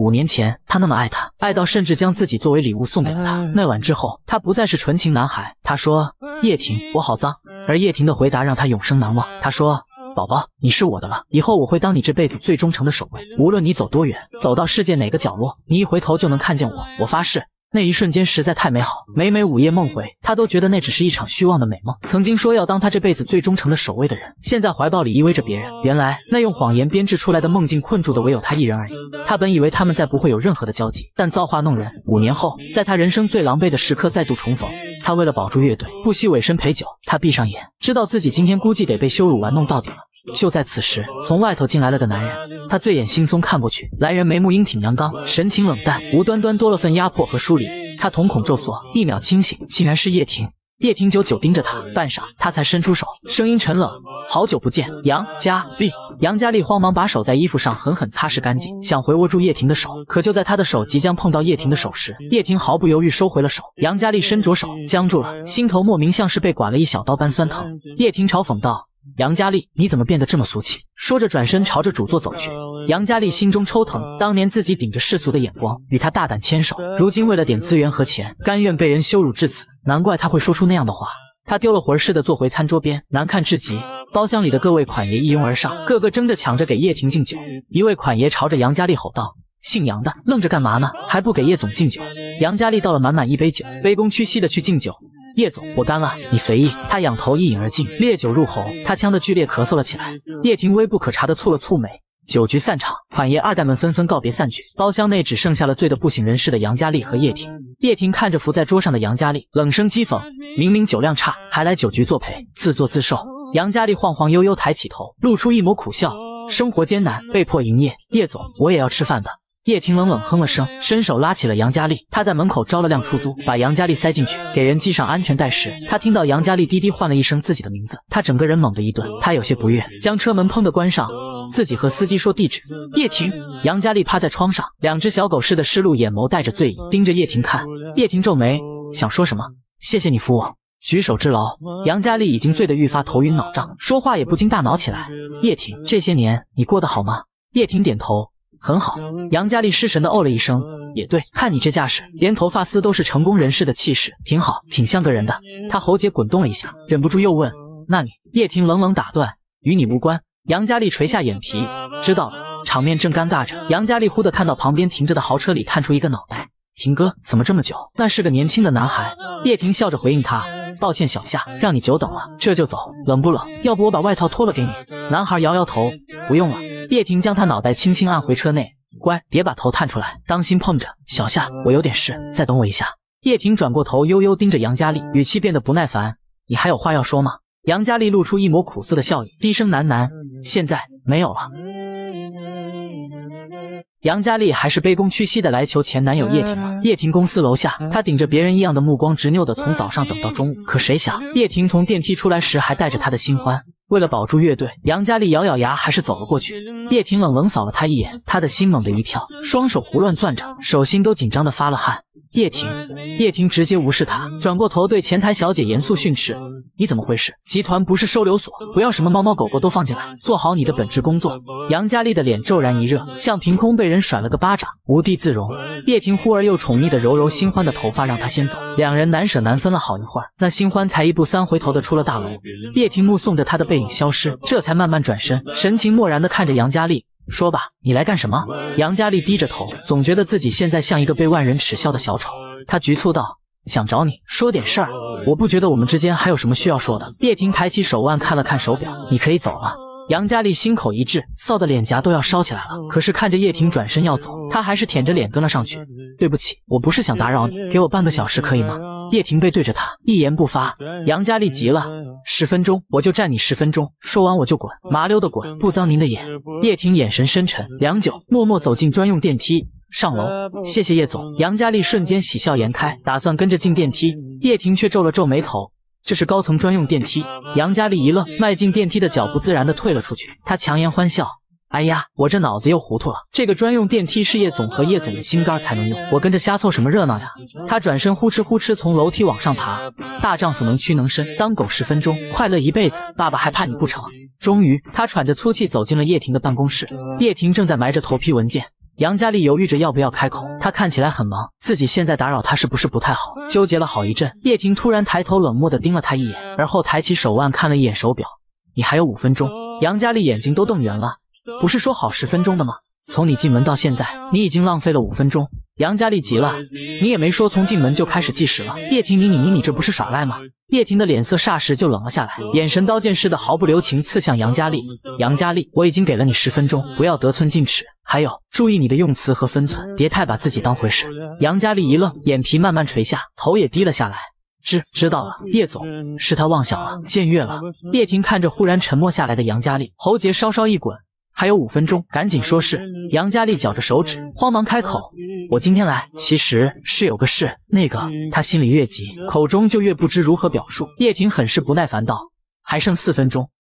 5年前，他那么爱她，爱到甚至将自己作为礼物送给了她。那晚之后，他不再是纯情男孩。他说：“叶婷，我好脏。”而叶婷的回答让他永生难忘。他说：“宝宝，你是我的了，以后我会当你这辈子最忠诚的守卫，无论你走多远，走到世界哪个角落，你一回头就能看见我，我发誓。”那一瞬间实在太美好，每每午夜梦回，他都觉得那只是一场虚妄的美梦。曾经说要当他这辈子最忠诚的守卫的人，现在怀抱里依偎着别人。原来那用谎言编织出来的梦境困住的唯有他一人而已。他本以为他们再不会有任何的交集，但造化弄人。5年后，在他人生最狼狈的时刻再度重逢，他为了保住乐队，不惜委身陪酒。他闭上眼，知道自己今天估计得被羞辱玩弄到底了。就在此时，从外头进来了个男人，他醉眼惺忪看过去，来人眉目英挺阳刚，神情冷淡，无端端多了份压迫和疏离。他瞳孔骤缩，一秒清醒，竟然是叶婷。叶婷久久盯着他，半晌，他才伸出手，声音沉冷：“好久不见，杨佳丽。”杨佳丽慌忙把手在衣服上狠狠擦拭干净，想回握住叶婷的手，可就在他的手即将碰到叶婷的手时，叶婷毫不犹豫收回了手。杨佳丽伸着手，僵住了，心头莫名像是被剐了一小刀般酸疼。叶婷嘲讽道：“杨佳丽，你怎么变得这么俗气？”说着转身朝着主座走去。杨佳丽心中抽疼，当年自己顶着世俗的眼光与他大胆牵手，如今为了点资源和钱，甘愿被人羞辱至此，难怪他会说出那样的话。他丢了魂似的坐回餐桌边，难看至极。包厢里的各位款爷一拥而上，个个争着抢着给叶婷敬酒。一位款爷朝着杨佳丽吼道：“姓杨的，愣着干嘛呢？还不给叶总敬酒？”杨佳丽倒了满满一杯酒，卑躬屈膝的去敬酒。“叶总，我干了，你随意。”他仰头一饮而尽，烈酒入喉，他呛得剧烈咳嗽了起来。叶婷微不可察的蹙了蹙眉。酒局散场，款爷二代们纷纷告别散去，包厢内只剩下了醉得不省人事的杨佳丽和叶婷。叶婷看着伏在桌上的杨佳丽，冷声讥讽：“明明酒量差，还来酒局作陪，自作自受。”杨佳丽晃晃悠悠抬起头，露出一抹苦笑：“生活艰难，被迫营业。叶总，我也要吃饭的。”叶婷冷冷哼了声，伸手拉起了杨佳丽。他在门口招了辆出租，把杨佳丽塞进去，给人系上安全带时，他听到杨佳丽低低唤了一声自己的名字，他整个人猛地一顿，他有些不悦，将车门砰地关上，自己和司机说地址。叶婷，杨佳丽趴在窗上，两只小狗似的湿漉眼眸带着醉意，盯着叶婷看。叶婷皱眉，想说什么？谢谢你扶我。举手之劳。杨佳丽已经醉得愈发头晕脑胀，说话也不禁大恼起来。叶婷，这些年你过得好吗？叶婷点头。很好。杨佳丽失神的哦了一声，也对，看你这架势，连头发丝都是成功人士的气势，挺好，挺像个人的。她喉结滚动了一下，忍不住又问：“那你？”叶婷冷冷打断：“与你无关。”杨佳丽垂下眼皮，知道了。场面正尴尬着，杨佳丽忽地看到旁边停着的豪车里探出一个脑袋。婷哥，怎么这么久？那是个年轻的男孩。叶婷笑着回应他：“抱歉小夏，让你久等了，这就走。冷不冷？要不我把外套脱了给你？”男孩摇摇头：“不用了。”叶婷将他脑袋轻轻按回车内，乖，别把头探出来，当心碰着。小夏，我有点事，再等我一下。叶婷转过头，悠悠盯着杨佳丽，语气变得不耐烦：“你还有话要说吗？”杨佳丽露出一抹苦涩的笑意，低声喃喃：“现在没有了。”杨佳丽还是卑躬屈膝的来求前男友叶婷了。叶婷公司楼下，她顶着别人异样的目光，执拗的从早上等到中午。可谁想，叶婷从电梯出来时还带着她的新欢。为了保住乐队，杨佳丽咬咬牙还是走了过去。叶婷冷冷扫了她一眼，她的心猛地一跳，双手胡乱攥着，手心都紧张的发了汗。叶婷直接无视他，转过头对前台小姐严肃训斥：“你怎么回事？集团不是收留所，不要什么猫猫狗狗都放进来，做好你的本职工作。”杨佳丽的脸骤然一热，像凭空被人甩了个巴掌，无地自容。叶婷忽而又宠溺的揉揉新欢的头发，让他先走。两人难舍难分了好一会儿，那新欢才一步三回头的出了大楼。叶婷目送着他的背影消失，这才慢慢转身，神情漠然的看着杨佳丽。说吧，你来干什么？杨佳丽低着头，总觉得自己现在像一个被万人耻笑的小丑。她局促道：“想找你说点事儿，我不觉得我们之间还有什么需要说的。”叶婷抬起手腕看了看手表，你可以走了。杨佳丽心口一滞，臊的脸颊都要烧起来了。可是看着叶婷转身要走，她还是舔着脸跟了上去。对不起，我不是想打扰你，给我半个小时可以吗？叶婷背对着他，一言不发。杨佳丽急了：“10分钟，我就占你10分钟，说完我就滚，麻溜的滚，不脏您的眼。”叶婷眼神深沉，良久，默默走进专用电梯，上楼。谢谢叶总。杨佳丽瞬间喜笑颜开，打算跟着进电梯。叶婷却皱了皱眉头。这是高层专用电梯。杨佳丽一愣，迈进电梯的脚不自然地退了出去。她强颜欢笑：“哎呀，我这脑子又糊涂了，这个专用电梯是叶总和叶总的心肝才能用，我跟着瞎凑什么热闹呀？”他转身呼哧呼哧从楼梯往上爬。大丈夫能屈能伸，当狗10分钟，快乐一辈子，爸爸还怕你不成？终于，他喘着粗气走进了叶婷的办公室。叶婷正在埋着头批文件。 杨佳丽犹豫着要不要开口，她看起来很忙，自己现在打扰她是不是不太好？纠结了好一阵，叶婷突然抬头冷漠地盯了她一眼，而后抬起手腕看了一眼手表，你还有5分钟。杨佳丽眼睛都瞪圆了，不是说好10分钟的吗？从你进门到现在，你已经浪费了5分钟。杨佳丽急了，你也没说从进门就开始计时了。叶婷，你这不是耍赖吗？叶婷的脸色霎时就冷了下来，眼神刀剑似的毫不留情刺向杨佳丽。杨佳丽，我已经给了你10分钟，不要得寸进尺，还有注意你的用词和分寸，别太把自己当回事。杨佳丽一愣，眼皮慢慢垂下，头也低了下来。知道了，叶总，是他妄想了，僭越了。叶婷看着忽然沉默下来的杨佳丽，喉结稍稍一滚，还有5分钟，赶紧说事。杨佳丽绞着手指，慌忙开口，我今天来其实是有个事，那个。她心里越急，口中就越不知如何表述。叶婷很是不耐烦道，还剩4分钟。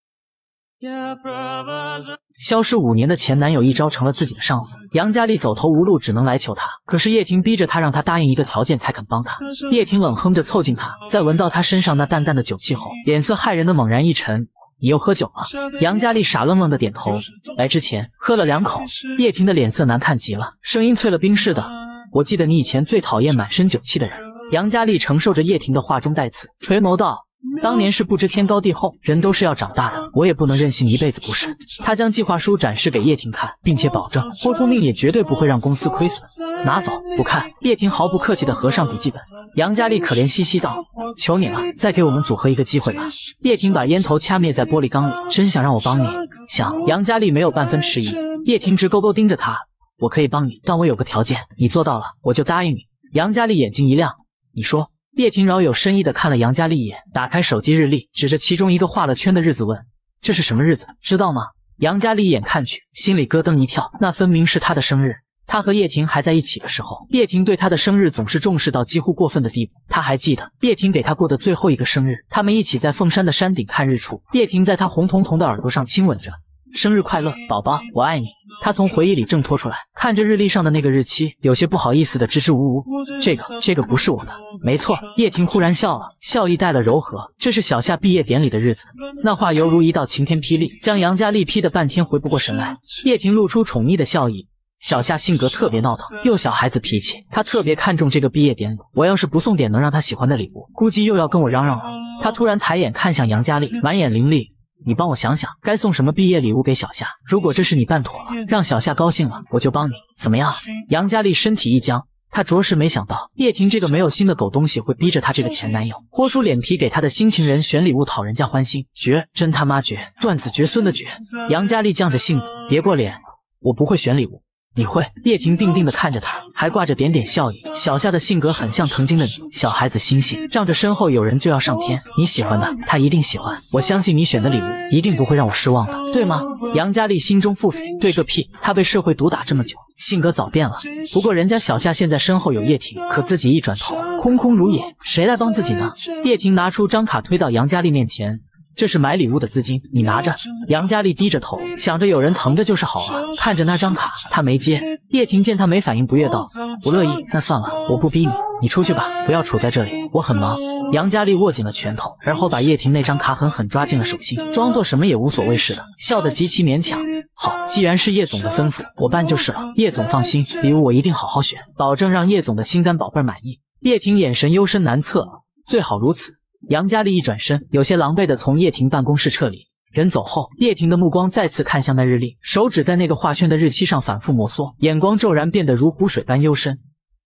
消失5年的前男友一招成了自己的上司，杨佳丽走投无路，只能来求他。可是叶婷逼着他，让他答应一个条件才肯帮他。叶婷冷哼着凑近他，在闻到他身上那淡淡的酒气后，脸色骇人的猛然一沉，你又喝酒了？杨佳丽傻愣愣的点头，来之前喝了2口。叶婷的脸色难看极了，声音脆了冰似的，我记得你以前最讨厌满身酒气的人。杨佳丽承受着叶婷的话中带刺，垂眸道，当年是不知天高地厚，人都是要长大的，我也不能任性一辈子不是。他将计划书展示给叶婷看，并且保证豁出命也绝对不会让公司亏损。拿走，不看。叶婷毫不客气地合上笔记本。杨佳丽可怜兮兮道，求你了，再给我们组合一个机会吧。叶婷把烟头掐灭在玻璃缸里，真想让我帮你？想。杨佳丽没有半分迟疑。叶婷直勾勾盯着他，我可以帮你，但我有个条件，你做到了我就答应你。杨佳丽眼睛一亮，你说。叶婷饶有深意地看了杨佳丽一眼，打开手机日历，指着其中一个画了圈的日子问，这是什么日子，知道吗？杨佳丽一眼看去，心里咯噔一跳，那分明是她的生日。她和叶婷还在一起的时候，叶婷对她的生日总是重视到几乎过分的地步。她还记得叶婷给她过的最后一个生日，他们一起在凤山的山顶看日出，叶婷在她红彤彤的耳朵上亲吻着，生日快乐，宝宝，我爱你。他从回忆里挣脱出来，看着日历上的那个日期，有些不好意思的支支吾吾，这个不是我的。没错。叶婷忽然笑了，笑意带了柔和，这是小夏毕业典礼的日子。那话犹如一道晴天霹雳，将杨佳丽劈得半天回不过神来。叶婷露出宠溺的笑意，小夏性格特别闹腾，又小孩子脾气，她特别看重这个毕业典礼，我要是不送点能让她喜欢的礼物，估计又要跟我嚷嚷了。她突然抬眼看向杨佳丽，满眼凌厉，你帮我想想该送什么毕业礼物给小夏，如果这是你办妥了，让小夏高兴了，我就帮你，怎么样？杨佳丽身体一僵，她着实没想到叶婷这个没有心的狗东西会逼着她这个前男友豁出脸皮给她的新情人选礼物讨人家欢心，绝，真他妈绝，断子绝孙的绝。杨佳丽犟着性子，别过脸，我不会选礼物。你会？叶婷定定地看着他，还挂着点点笑意。小夏的性格很像曾经的你，小孩子心性，仗着身后有人就要上天。你喜欢的，他一定喜欢。我相信你选的礼物一定不会让我失望的，对吗？杨佳丽心中腹诽，对个屁！她被社会毒打这么久，性格早变了。不过人家小夏现在身后有叶婷，可自己一转头，空空如也，谁来帮自己呢？叶婷拿出张卡推到杨佳丽面前。这是买礼物的资金，你拿着。杨佳丽低着头，想着有人疼着就是好啊。看着那张卡，她没接。叶婷见她没反应，不悦道：“不乐意，那算了，我不逼你，你出去吧，不要杵在这里，我很忙。”杨佳丽握紧了拳头，而后把叶婷那张卡狠狠抓进了手心，装作什么也无所谓似的，笑得极其勉强。好，既然是叶总的吩咐，我办就是了。叶总放心，礼物我一定好好选，保证让叶总的心肝宝贝满意。叶婷眼神幽深难测，最好如此。杨佳丽一转身，有些狼狈地从叶婷办公室撤离。人走后，叶婷的目光再次看向那日历，手指在那个画圈的日期上反复摩挲，眼光骤然变得如湖水般幽深。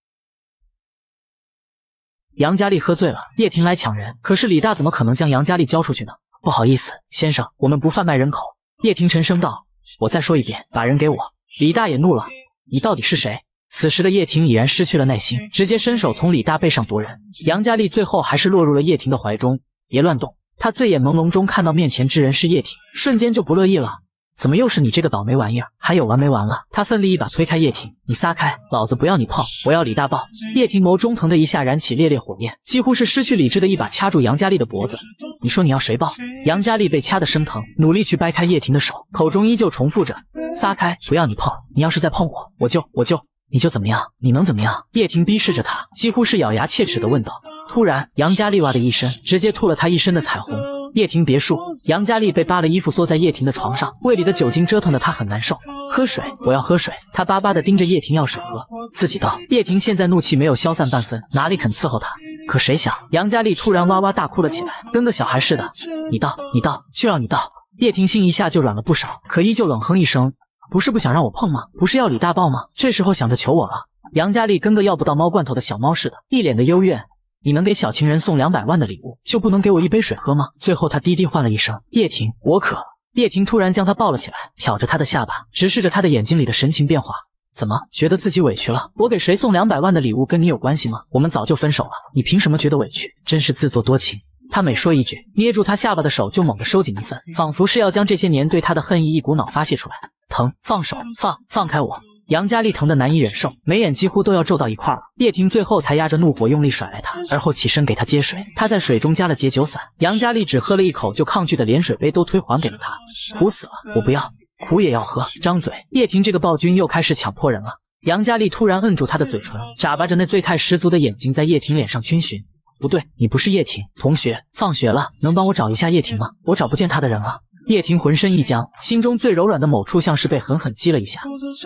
杨佳丽喝醉了，叶婷来抢人，可是李大怎么可能将杨佳丽交出去呢？不好意思，先生，我们不贩卖人口。叶婷沉声道：“我再说一遍，把人给我。”李大也怒了：“你到底是谁？”此时的叶婷已然失去了耐心，直接伸手从李大背上夺人。杨佳丽最后还是落入了叶婷的怀中。别乱动！她醉眼朦胧中看到面前之人是叶婷，瞬间就不乐意了。怎么又是你这个倒霉玩意儿？还有完没完了？她奋力一把推开叶婷，你撒开，老子不要你碰，我要李大抱。叶婷眸中腾的一下燃起烈烈火焰，几乎是失去理智的一把掐住杨佳丽的脖子。你说你要谁抱？杨佳丽被掐得生疼，努力去掰开叶婷的手，口中依旧重复着：撒开，不要你碰，你要是再碰我，你就怎么样？你能怎么样？叶婷逼视着他，几乎是咬牙切齿地问道。突然，杨佳丽哇的一声，直接吐了他一身的彩虹。 叶婷别墅，杨佳丽被扒了衣服缩在叶婷的床上，胃里的酒精折腾得她很难受。喝水，我要喝水。她巴巴地盯着叶婷要水喝，自己倒。叶婷现在怒气没有消散半分，哪里肯伺候她？可谁想，杨佳丽突然哇哇大哭了起来，跟个小孩似的。你倒，你倒，就要你倒。叶婷心一下就软了不少，可依旧冷哼一声，不是不想让我碰吗？不是要李大爆吗？这时候想着求我了。杨佳丽跟个要不到猫罐头的小猫似的，一脸的幽怨。你能给小情人送200万的礼物，就不能给我一杯水喝吗？最后他低低唤了一声叶婷，我渴。叶婷突然将他抱了起来，挑着他的下巴，直视着他的眼睛里的神情变化。怎么觉得自己委屈了？我给谁送200万的礼物跟你有关系吗？我们早就分手了，你凭什么觉得委屈？真是自作多情。他每说一句，捏住他下巴的手就猛地收紧一份，仿佛是要将这些年对他的恨意一股脑发泄出来。疼，放手，放开我！杨佳丽疼得难以忍受，眉眼几乎都要皱到一块了。叶婷最后才压着怒火用力甩来他，而后起身给他接水。他在水中加了解酒散，杨佳丽只喝了一口就抗拒的连水杯都推还给了他。苦死了，我不要，苦也要喝。张嘴！叶婷这个暴君又开始强迫人了。杨佳丽突然摁住他的嘴唇，眨巴着那醉态十足的眼睛在叶婷脸上逡巡。不对，你不是叶婷。同学，放学了，能帮我找一下叶婷吗？我找不见她的人了。叶婷浑身一僵，心中最柔软的某处像是被狠狠击了一下。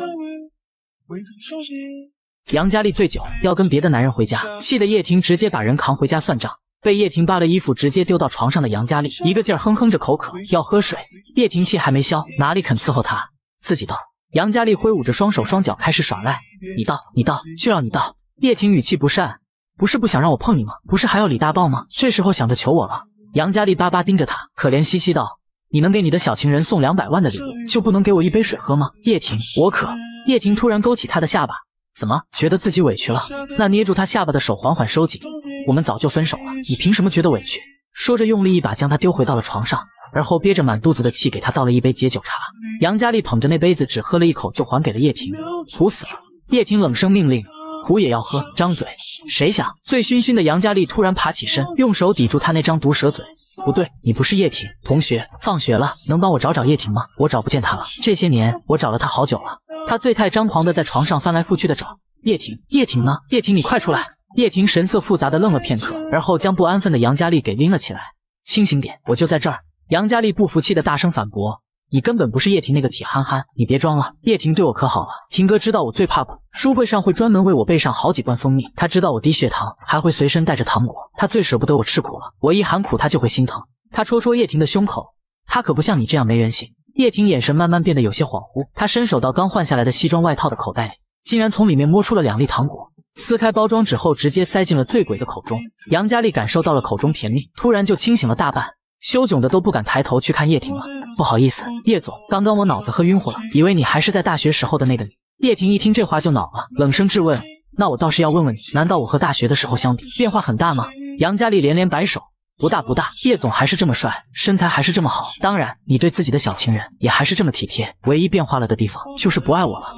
杨佳丽醉酒，要跟别的男人回家，气得叶婷直接把人扛回家算账。被叶婷扒了衣服直接丢到床上的杨佳丽，一个劲儿哼哼着口渴，要喝水。叶婷气还没消，哪里肯伺候她，自己倒。杨佳丽挥舞着双手双脚开始耍赖，你倒，你倒，就要你倒。叶婷语气不善，不是不想让我碰你吗？不是还要李大爆吗？这时候想着求我了。杨佳丽巴巴盯着他，可怜兮兮道，你能给你的小情人送200万的礼物，就不能给我一杯水喝吗？叶婷，我渴。叶婷突然勾起他的下巴，怎么觉得自己委屈了？那捏住他下巴的手缓缓收紧。我们早就分手了，你凭什么觉得委屈？说着用力一把将他丢回到了床上，而后憋着满肚子的气给他倒了一杯解酒茶。杨佳丽捧着那杯子只喝了一口就还给了叶婷。苦死了！叶婷冷声命令，苦也要喝，张嘴！谁想醉醺醺的杨佳丽突然爬起身，用手抵住他那张毒舌嘴。不对，你不是叶婷。同学，放学了，能帮我找找叶婷吗？我找不见她了，这些年我找了她好久了。他醉态张狂的在床上翻来覆去的找叶婷，叶婷呢？叶婷，你快出来！叶婷神色复杂的愣了片刻，而后将不安分的杨佳丽给拎了起来。清醒点，我就在这儿。杨佳丽不服气的大声反驳，你根本不是叶婷那个铁憨憨，你别装了。叶婷对我可好了，婷哥知道我最怕苦，书会上会专门为我备上好几罐蜂蜜，他知道我低血糖，还会随身带着糖果，他最舍不得我吃苦了，我一喊苦他就会心疼。他戳戳叶婷的胸口，他可不像你这样没人性。叶婷眼神慢慢变得有些恍惚，她伸手到刚换下来的西装外套的口袋里，竟然从里面摸出了2粒糖果，撕开包装纸后直接塞进了醉鬼的口中。杨佳丽感受到了口中甜蜜，突然就清醒了大半，羞窘的都不敢抬头去看叶婷了。不好意思，叶总，刚刚我脑子喝晕乎了，以为你还是在大学时候的那个你。叶婷一听这话就恼了，冷声质问，那我倒是要问问你，难道我和大学的时候相比变化很大吗？杨佳丽连连摆手，不大不大，叶总还是这么帅，身材还是这么好，当然你对自己的小情人也还是这么体贴，唯一变化了的地方就是不爱我了。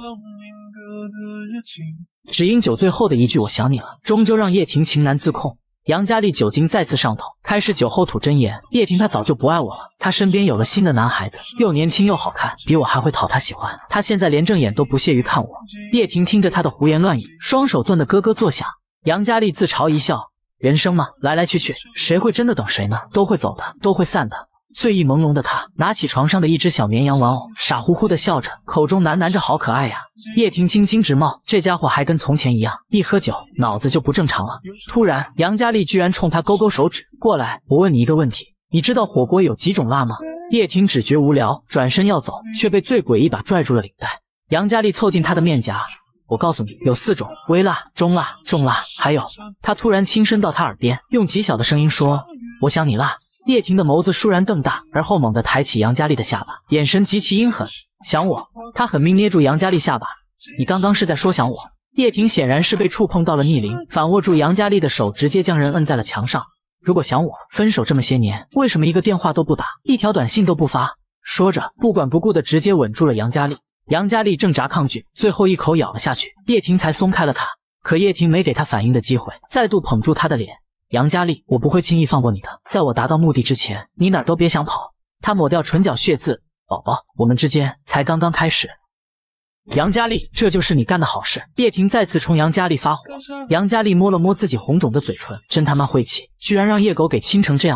只因酒醉后的一句我想你了，终究让叶婷情难自控。杨佳丽酒精再次上头，开始酒后吐真言，叶婷她早就不爱我了，她身边有了新的男孩子，又年轻又好看，比我还会讨她喜欢，她现在连正眼都不屑于看我。叶婷听着她的胡言乱语，双手攥得咯咯作响。杨佳丽自嘲一笑，人生嘛，来来去去，谁会真的等谁呢？都会走的，都会散的。醉意朦胧的他拿起床上的一只小绵羊玩偶，傻乎乎的笑着，口中喃喃着好可爱呀。叶婷青筋直冒，这家伙还跟从前一样，一喝酒脑子就不正常了。突然杨佳丽居然冲他勾勾手指，过来，我问你一个问题，你知道火锅有几种辣吗？叶婷只觉无聊，转身要走，却被醉鬼一把拽住了领带。杨佳丽凑近他的面颊，我告诉你，有4种，微辣、中辣、重辣，还有……他突然轻声到他耳边，用极小的声音说，我想你辣。叶婷的眸子倏然瞪大，而后猛地抬起杨佳丽的下巴，眼神极其阴狠。想我？他狠命捏住杨佳丽下巴，你刚刚是在说想我？叶婷显然是被触碰到了逆鳞，反握住杨佳丽的手，直接将人摁在了墙上。如果想我，分手这么些年，为什么一个电话都不打，一条短信都不发？说着，不管不顾的直接吻住了杨佳丽。杨佳丽挣扎抗拒，最后一口咬了下去，叶婷才松开了她。可叶婷没给她反应的机会，再度捧住她的脸。杨佳丽，我不会轻易放过你的，在我达到目的之前，你哪儿都别想跑。她抹掉唇角血渍，宝宝，我们之间才刚刚开始。杨佳丽，这就是你干的好事。叶婷再次冲杨佳丽发火。杨佳丽摸了摸自己红肿的嘴唇，真他妈晦气，居然让叶狗给亲成这样了。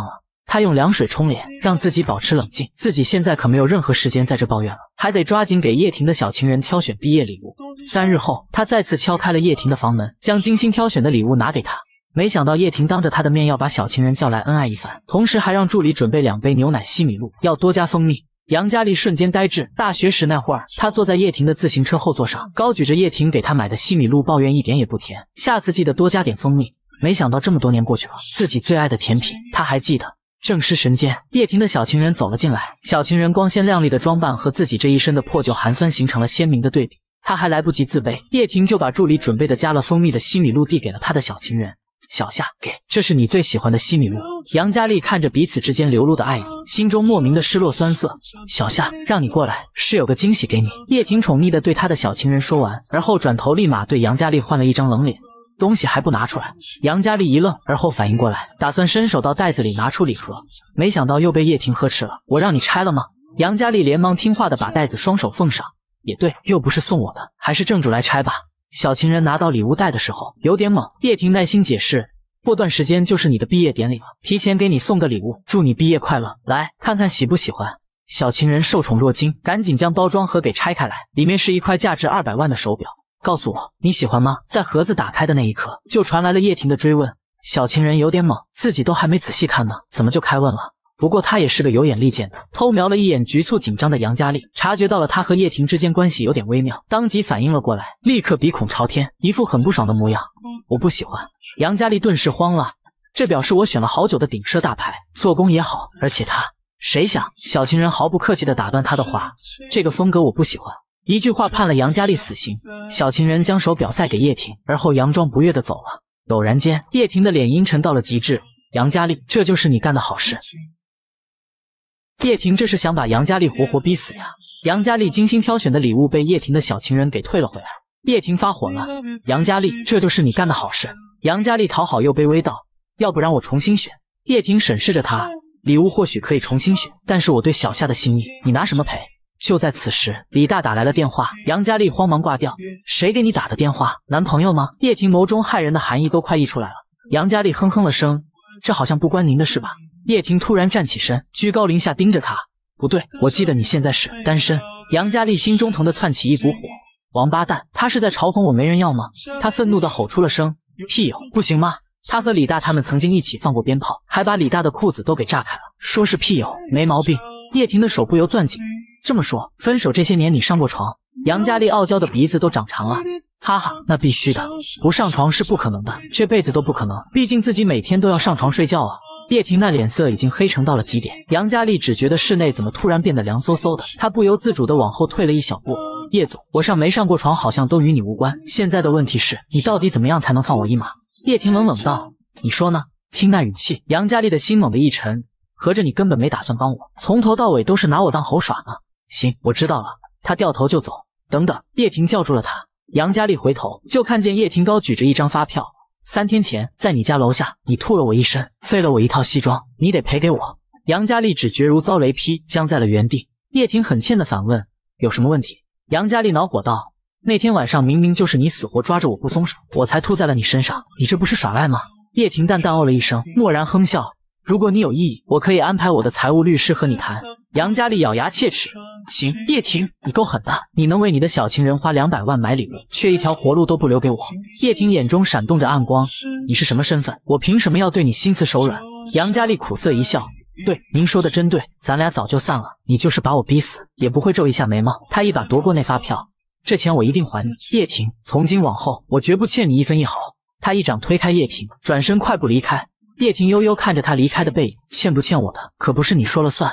他用凉水冲脸，让自己保持冷静。自己现在可没有任何时间在这抱怨了，还得抓紧给叶婷的小情人挑选毕业礼物。3日后，他再次敲开了叶婷的房门，将精心挑选的礼物拿给她。没想到叶婷当着他的面要把小情人叫来恩爱一番，同时还让助理准备2杯牛奶西米露，要多加蜂蜜。杨佳丽瞬间呆滞。大学时那会儿，她坐在叶婷的自行车后座上，高举着叶婷给她买的西米露，抱怨一点也不甜，下次记得多加点蜂蜜。没想到这么多年过去了，自己最爱的甜品她还记得。正是神间，叶婷的小情人走了进来。小情人光鲜亮丽的装扮和自己这一身的破旧寒酸形成了鲜明的对比。他还来不及自卑，叶婷就把助理准备的加了蜂蜜的西米露递给了他的小情人。小夏，给，这是你最喜欢的西米露。杨佳丽看着彼此之间流露的爱意，心中莫名的失落酸涩。小夏，让你过来，是有个惊喜给你。叶婷宠溺地对他的小情人说完，而后转头立马对杨佳丽换了一张冷脸。东西还不拿出来？杨佳丽一愣，而后反应过来，打算伸手到袋子里拿出礼盒，没想到又被叶婷呵斥了。我让你拆了吗？杨佳丽连忙听话的把袋子双手奉上。也对，又不是送我的，还是正主来拆吧。小情人拿到礼物袋的时候有点懵，叶婷耐心解释，过段时间就是你的毕业典礼了，提前给你送个礼物，祝你毕业快乐，来看看喜不喜欢。小情人受宠若惊，赶紧将包装盒给拆开来，里面是一块价值200万的手表。告诉我你喜欢吗？在盒子打开的那一刻，就传来了叶婷的追问。小情人有点懵，自己都还没仔细看呢，怎么就开问了？不过他也是个有眼力见的，偷瞄了一眼局促紧张的杨佳丽，察觉到了他和叶婷之间关系有点微妙，当即反应了过来，立刻鼻孔朝天，一副很不爽的模样。我不喜欢。杨佳丽顿时慌了，这表是我选了好久的顶奢大牌，做工也好，而且他……谁想？小情人毫不客气地打断他的话，这个风格我不喜欢。一句话判了杨佳丽死刑。小情人将手表塞给叶婷，而后佯装不悦地走了。陡然间，叶婷的脸阴沉到了极致。杨佳丽，这就是你干的好事。叶婷这是想把杨佳丽活活逼死呀！杨佳丽精心挑选的礼物被叶婷的小情人给退了回来。叶婷发火了，杨佳丽，这就是你干的好事。杨佳丽讨好又卑微道，要不然我重新选。叶婷审视着他，礼物或许可以重新选，但是我对小夏的心意，你拿什么赔？就在此时，李大打来了电话，杨佳丽慌忙挂掉。谁给你打的电话？男朋友吗？叶婷眸中骇人的寒意都快溢出来了。杨佳丽哼哼了声，这好像不关您的事吧？叶婷突然站起身，居高临下盯着他。不对，我记得你现在是单身。杨佳丽心中疼得窜起一股火。王八蛋，他是在嘲讽我没人要吗？他愤怒地吼出了声，屁友，不行吗？他和李大他们曾经一起放过鞭炮，还把李大的裤子都给炸开了，说是屁友，没毛病。叶婷的手不由攥紧。这么说，分手这些年你上过床？杨佳丽傲娇的鼻子都长长了。哈哈，那必须的，不上床是不可能的，这辈子都不可能，毕竟自己每天都要上床睡觉啊。叶婷那脸色已经黑成到了极点，杨佳丽只觉得室内怎么突然变得凉飕飕的，她不由自主地往后退了一小步。叶总，我上没上过床好像都与你无关，现在的问题是你到底怎么样才能放我一马？叶婷冷冷道，你说呢？听那语气，杨佳丽的心猛地一沉，合着你根本没打算帮我，从头到尾都是拿我当猴耍呢。行，我知道了。他掉头就走。等等，叶婷叫住了他。杨佳丽回头就看见叶婷高举着一张发票，3天前在你家楼下，你吐了我一身，废了我一套西装，你得赔给我。杨佳丽只觉如遭雷劈，僵在了原地。叶婷很欠的反问，有什么问题？杨佳丽恼火道，那天晚上明明就是你死活抓着我不松手，我才吐在了你身上，你这不是耍赖吗？叶婷淡淡哦了一声，蓦然哼笑，如果你有异议，我可以安排我的财务律师和你谈。杨佳丽咬牙切齿，行，叶婷，你够狠的，你能为你的小情人花200万买礼物，却一条活路都不留给我。叶婷眼中闪动着暗光，你是什么身份？我凭什么要对你心慈手软？杨佳丽苦涩一笑，对，您说的真对，咱俩早就散了，你就是把我逼死，也不会皱一下眉毛。他一把夺过那发票，这钱我一定还你。叶婷，从今往后，我绝不欠你一分一毫。他一掌推开叶婷，转身快步离开。叶婷悠悠看着他离开的背影，欠不欠我的，可不是你说了算。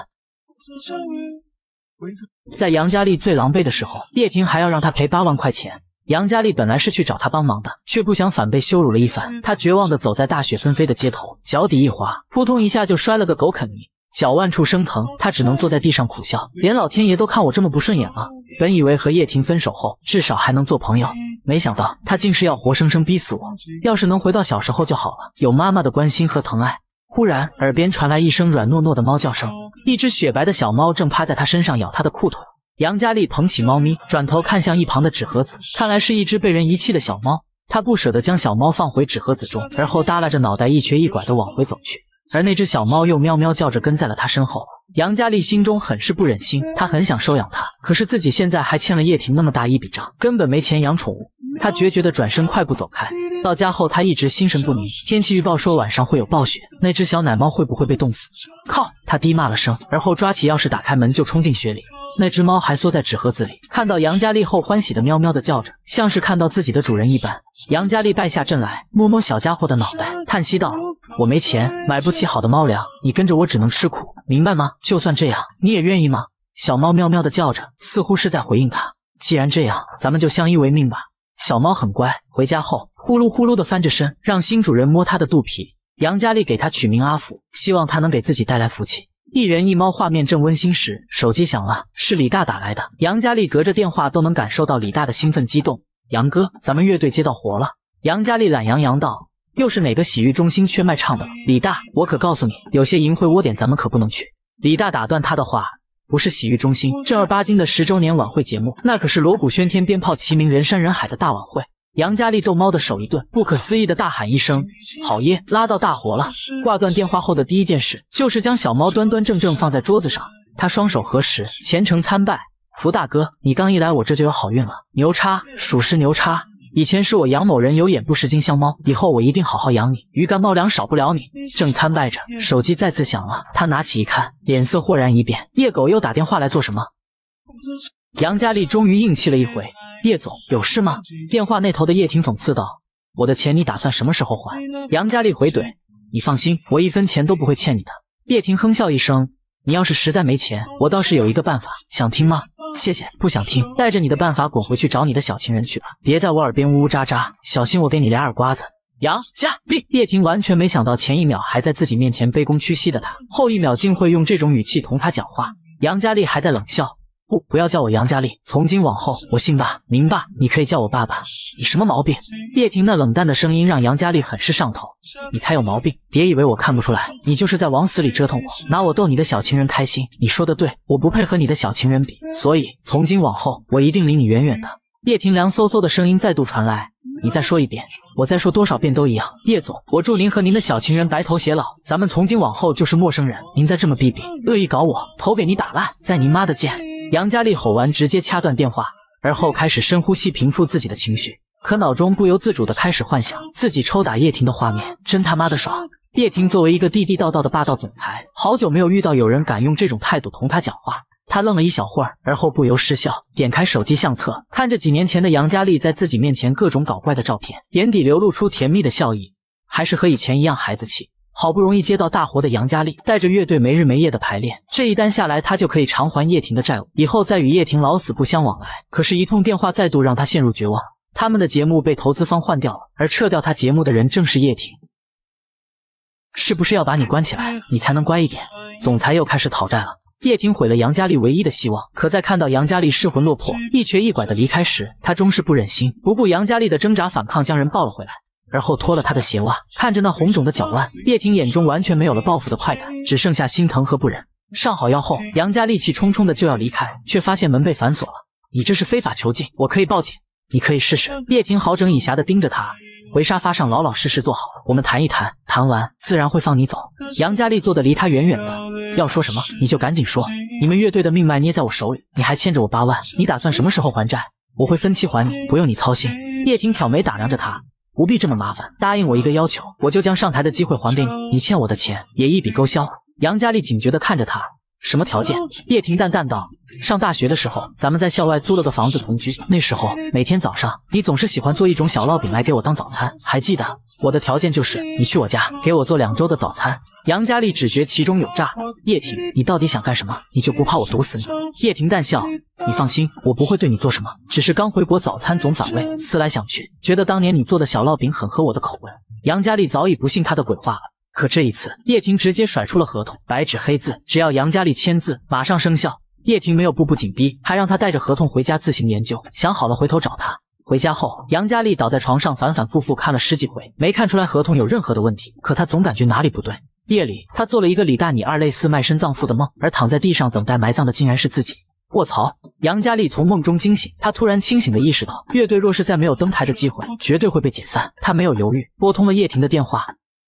在杨佳丽最狼狈的时候，叶婷还要让她赔8万块钱。杨佳丽本来是去找他帮忙的，却不想反被羞辱了一番。她绝望地走在大雪纷飞的街头，脚底一滑，扑通一下就摔了个狗啃泥，脚腕处生疼，她只能坐在地上苦笑，连老天爷都看我这么不顺眼了。本以为和叶婷分手后，至少还能做朋友，没想到她竟是要活生生逼死我。要是能回到小时候就好了，有妈妈的关心和疼爱。忽然，耳边传来一声软糯糯的猫叫声，一只雪白的小猫正趴在她身上咬她的裤腿。杨佳丽捧起猫咪，转头看向一旁的纸盒子，看来是一只被人遗弃的小猫。她不舍得将小猫放回纸盒子中，而后耷拉着脑袋一瘸一拐地往回走去。 而那只小猫又喵喵叫着跟在了他身后。杨佳丽心中很是不忍心，她很想收养它，可是自己现在还欠了叶婷那么大一笔账，根本没钱养宠物。她决绝地转身快步走开。到家后，她一直心神不宁。天气预报说晚上会有暴雪，那只小奶猫会不会被冻死？靠！她低骂了声，而后抓起钥匙打开门就冲进雪里。那只猫还缩在纸盒子里，看到杨佳丽后欢喜的喵喵地叫着，像是看到自己的主人一般。杨佳丽败下阵来，摸摸小家伙的脑袋，叹息道：“我没钱，买不起好的猫粮，你跟着我只能吃苦，明白吗？就算这样，你也愿意吗？”小猫喵喵地叫着，似乎是在回应他。既然这样，咱们就相依为命吧。小猫很乖，回家后呼噜呼噜地翻着身，让新主人摸它的肚皮。杨佳丽给它取名阿福，希望它能给自己带来福气。一人一猫画面正温馨时，手机响了，是李大打来的。杨佳丽隔着电话都能感受到李大的兴奋激动。杨哥，咱们乐队接到活了。杨佳丽懒洋洋道。又是哪个洗浴中心缺卖唱的？李大，我可告诉你，有些淫秽窝点咱们可不能去。李大打断他的话。不是洗浴中心，正儿八经的10周年晚会节目，那可是锣鼓喧天、鞭炮齐鸣、人山人海的大晚会。杨佳丽逗猫的手一顿，不可思议的大喊一声：“好耶，拉到大活了！”挂断电话后的第一件事就是将小猫端端正正放在桌子上，他双手合十，虔诚参拜：“福大哥，你刚一来，我这就有好运了。牛叉，属实牛叉！以前是我杨某人有眼不识金香猫，以后我一定好好养你，鱼干猫粮少不了你。”正参拜着，手机再次响了，他拿起一看，脸色豁然一变，叶狗又打电话来做什么？杨佳丽终于硬气了一回：“叶总，有事吗？”电话那头的叶婷讽刺道：“我的钱你打算什么时候还？”杨佳丽回怼：“你放心，我1分钱都不会欠你的。”叶婷哼笑一声：“你要是实在没钱，我倒是有一个办法，想听吗？”谢谢，不想听。带着你的办法滚回去找你的小情人去吧，别在我耳边呜呜喳喳，小心我给你俩耳刮子。杨佳丽，叶婷完全没想到前一秒还在自己面前卑躬屈膝的他，后一秒竟会用这种语气同他讲话。杨佳丽还在冷笑：“不要叫我杨佳丽，从今往后我姓爸明爸，你可以叫我爸爸。”你什么毛病？叶婷那冷淡的声音让杨佳丽很是上头。你才有毛病，别以为我看不出来，你就是在往死里折腾我，拿我逗你的小情人开心。你说的对，我不配和你的小情人比，所以从今往后我一定离你远远的。叶婷凉飕飕的声音再度传来：“你再说一遍，我再说多少遍都一样。叶总，我祝您和您的小情人白头偕老，咱们从今往后就是陌生人。您再这么逼逼，恶意搞我，头给你打烂，在您妈的见！”杨佳丽吼完直接掐断电话，而后开始深呼吸平复自己的情绪，可脑中不由自主地开始幻想自己抽打叶婷的画面，真他妈的爽。叶婷作为一个地地道道的霸道总裁，好久没有遇到有人敢用这种态度同他讲话。他愣了一小会儿，而后不由失笑，点开手机相册，看着几年前的杨佳丽在自己面前各种搞怪的照片，眼底流露出甜蜜的笑意，还是和以前一样孩子气。好不容易接到大活的杨佳丽，带着乐队没日没夜的排练，这一单下来，他就可以偿还叶婷的债务，以后再与叶婷老死不相往来。可是，一通电话再度让他陷入绝望。他们的节目被投资方换掉了，而撤掉他节目的人正是叶婷。是不是要把你关起来，你才能乖一点？总裁又开始讨债了。叶婷毁了杨佳丽唯一的希望，可在看到杨佳丽失魂落魄、一瘸一拐的离开时，他终是不忍心，不顾杨佳丽的挣扎反抗，将人抱了回来。而后脱了他的鞋袜，看着那红肿的脚腕，叶婷眼中完全没有了报复的快感，只剩下心疼和不忍。上好药后，杨佳丽气冲冲的就要离开，却发现门被反锁了。你这是非法囚禁，我可以报警。你可以试试。叶婷好整以暇的盯着他，回沙发上老老实实坐好，我们谈一谈，谈完自然会放你走。杨佳丽坐得离他远远的，要说什么你就赶紧说，你们乐队的命脉捏在我手里，你还欠着我8万，你打算什么时候还债？我会分期还你，不用你操心。叶婷挑眉打量着他，不必这么麻烦，答应我一个要求，我就将上台的机会还给你，你欠我的钱也一笔勾销。杨佳丽警觉地看着他，什么条件？叶婷淡淡道，上大学的时候，咱们在校外租了个房子同居，那时候每天早上你总是喜欢做一种小烙饼来给我当早餐，还记得？我的条件就是你去我家给我做2周的早餐。杨佳丽只觉其中有诈，叶婷，你到底想干什么？你就不怕我毒死你？叶婷淡笑，你放心，我不会对你做什么，只是刚回国早餐总反胃，思来想去，觉得当年你做的小烙饼很合我的口味。杨佳丽早已不信他的鬼话了。可这一次，叶婷直接甩出了合同，白纸黑字，只要杨佳丽签字，马上生效。叶婷没有步步紧逼，还让他带着合同回家自行研究，想好了回头找他。回家后，杨佳丽倒在床上反反复复看了10几回，没看出来合同有任何的问题，可他总感觉哪里不对。夜里，他做了一个李大你2类似卖身葬父的梦，而躺在地上等待埋葬的竟然是自己。卧槽！杨佳丽从梦中惊醒，她突然清醒地意识到，乐队若是再没有登台的机会，绝对会被解散。她没有犹豫，拨通了叶婷的电话。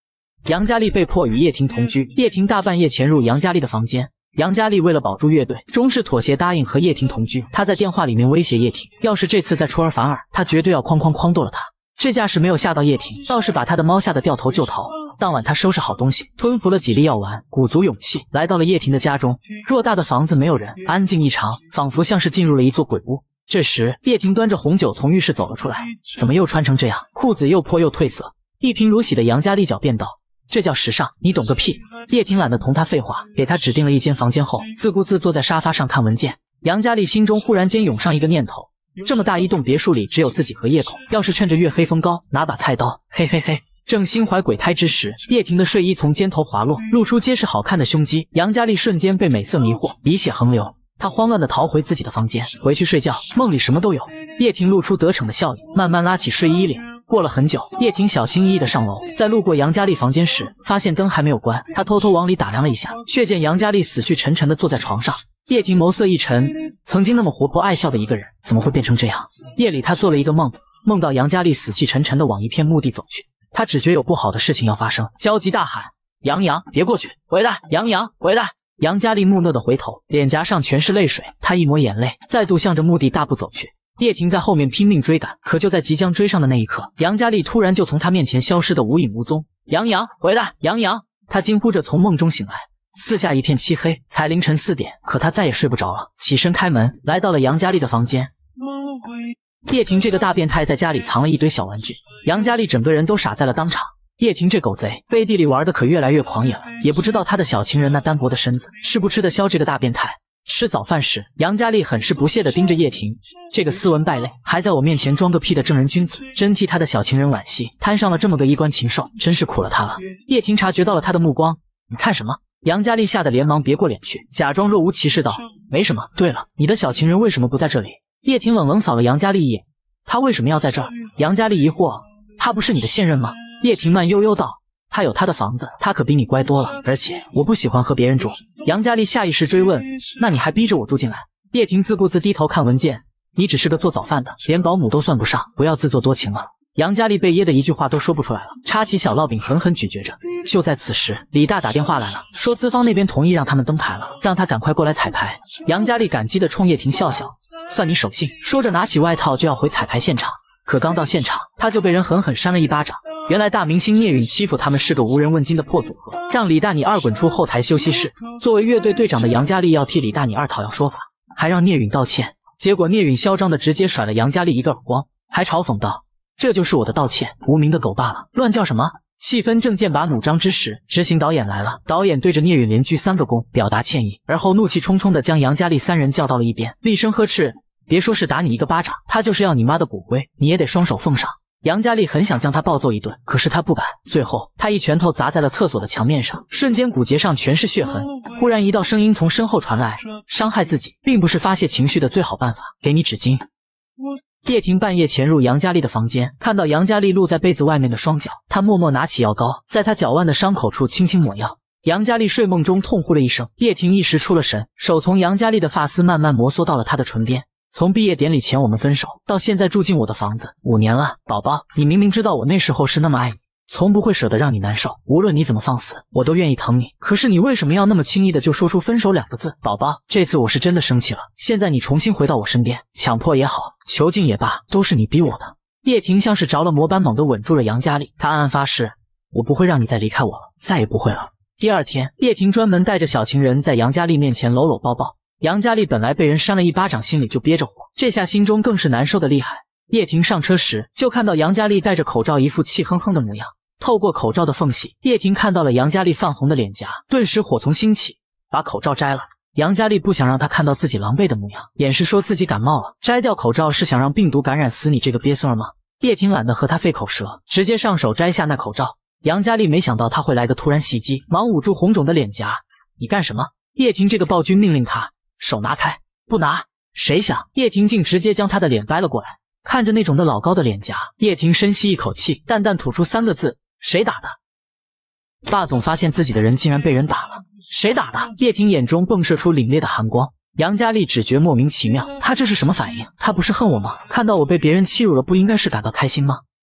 杨佳丽被迫与叶婷同居，叶婷大半夜潜入杨佳丽的房间。杨佳丽为了保住乐队，终是妥协答应和叶婷同居。她在电话里面威胁叶婷，要是这次再出尔反尔，她绝对要哐剁了她。这架势没有吓到叶婷，倒是把她的猫吓得掉头就逃。当晚她收拾好东西，吞服了几粒药丸，鼓足勇气来到了叶婷的家中。偌大的房子没有人，安静异常，仿佛像是进入了一座鬼屋。这时，叶婷端着红酒从浴室走了出来，怎么又穿成这样，裤子又破又褪色？一贫如洗的杨佳丽狡辩道：“这叫时尚，你懂个屁！”叶婷懒得同他废话，给他指定了一间房间后，自顾自坐在沙发上看文件。杨佳丽心中忽然间涌上一个念头：这么大一栋别墅里只有自己和叶口，要是趁着月黑风高，拿把菜刀，嘿嘿嘿！正心怀鬼胎之时，叶婷的睡衣从肩头滑落，露出结实好看的胸肌。杨佳丽瞬间被美色迷惑，鼻血横流。她慌乱地逃回自己的房间，回去睡觉，梦里什么都有。叶婷露出得逞的笑意，慢慢拉起睡衣领。过了很久，叶婷小心翼翼地上楼，在路过杨佳丽房间时，发现灯还没有关，她偷偷往里打量了一下，却见杨佳丽死去沉沉地坐在床上。叶婷眸色一沉，曾经那么活泼爱笑的一个人，怎么会变成这样？夜里她做了一个梦，梦到杨佳丽死气沉沉地往一片墓地走去，她只觉有不好的事情要发生，焦急大喊：“杨洋，别过去，回来！杨洋，回来！”杨佳丽木讷地回头，脸颊上全是泪水，她一抹眼泪，再度向着墓地大步走去。叶婷在后面拼命追赶，可就在即将追上的那一刻，杨佳丽突然就从她面前消失得无影无踪。杨洋，回来！杨洋！她惊呼着从梦中醒来，四下一片漆黑，才凌晨4点，可她再也睡不着了，起身开门，来到了杨佳丽的房间。叶婷这个大变态在家里藏了一堆小玩具，杨佳丽整个人都傻在了当场。叶婷这狗贼背地里玩的可越来越狂野了，也不知道他的小情人那单薄的身子吃不吃得消这个大变态。吃早饭时，杨佳丽很是不屑地盯着叶婷，这个斯文败类还在我面前装个屁的正人君子，真替他的小情人惋惜，摊上了这么个衣冠禽兽，真是苦了他了。叶婷察觉到了他的目光，你看什么？杨佳丽吓得连忙别过脸去，假装若无其事道：“没什么。对了，你的小情人为什么不在这里？”叶婷冷冷扫了杨佳丽一眼，他为什么要在这儿？杨佳丽疑惑，他不是你的现任吗？叶婷慢悠悠道：“他有他的房子，他可比你乖多了，而且我不喜欢和别人住。”杨佳丽下意识追问：“那你还逼着我住进来？”叶婷自顾自低头看文件：“你只是个做早饭的，连保姆都算不上，不要自作多情了。”杨佳丽被噎得一句话都说不出来了，插起小烙饼狠狠咀嚼着。就在此时，李大打电话来了，说资方那边同意让他们登台了，让他赶快过来彩排。杨佳丽感激地冲叶婷笑笑：“算你守信。”说着拿起外套就要回彩排现场，可刚到现场，他就被人狠狠扇了一巴掌。原来大明星聂允欺负他们是个无人问津的破组合，让李大你二滚出后台休息室。作为乐队队长的杨佳丽要替李大你二讨要说法，还让聂允道歉。结果聂允嚣张的直接甩了杨佳丽一个耳光，还嘲讽道：“这就是我的道歉，无名的狗罢了，乱叫什么？”气氛正剑拔弩张之时，执行导演来了，导演对着聂允连鞠3个躬，表达歉意，而后怒气冲冲地将杨佳丽3人叫到了一边，厉声呵斥：“别说是打你一个巴掌，他就是要你妈的骨灰，你也得双手奉上。”杨佳丽很想将他暴揍一顿，可是他不敢。最后，他一拳头砸在了厕所的墙面上，瞬间骨节上全是血痕。忽然，一道声音从身后传来：“伤害自己，并不是发泄情绪的最好办法，给你纸巾。”叶婷半夜潜入杨佳丽的房间，看到杨佳丽露在被子外面的双脚，她默默拿起药膏，在她脚腕的伤口处轻轻抹药。杨佳丽睡梦中痛呼了一声，叶婷一时出了神，手从杨佳丽的发丝慢慢摩挲到了她的唇边。从毕业典礼前我们分手，到现在住进我的房子5年了，宝宝，你明明知道我那时候是那么爱你，从不会舍得让你难受，无论你怎么放肆，我都愿意疼你。可是你为什么要那么轻易的就说出分手2个字？宝宝，这次我是真的生气了。现在你重新回到我身边，强迫也好，囚禁也罢，都是你逼我的。叶婷像是着了魔般猛地吻住了杨佳丽，她暗暗发誓，我不会让你再离开我了，再也不会了。第二天，叶婷专门带着小情人在杨佳丽面前搂搂抱抱。杨佳丽本来被人扇了一巴掌，心里就憋着火，这下心中更是难受的厉害。叶婷上车时，就看到杨佳丽戴着口罩，一副气哼哼的模样。透过口罩的缝隙，叶婷看到了杨佳丽泛红的脸颊，顿时火从心起，把口罩摘了。杨佳丽不想让她看到自己狼狈的模样，掩饰说自己感冒了，摘掉口罩是想让病毒感染死你这个鳖孙儿吗？叶婷懒得和她费口舌，直接上手摘下那口罩。杨佳丽没想到他会来个突然袭击，忙捂住红肿的脸颊。你干什么？叶婷这个暴君命令他手拿开。不拿。谁想叶婷竟直接将他的脸掰了过来。看着那种的老高的脸颊，叶婷深吸一口气，淡淡吐出3个字：谁打的？霸总发现自己的人竟然被人打了。谁打的？叶婷眼中迸射出凛冽的寒光。杨佳丽只觉莫名其妙，他这是什么反应？他不是恨我吗？看到我被别人欺辱了，不应该是感到开心吗？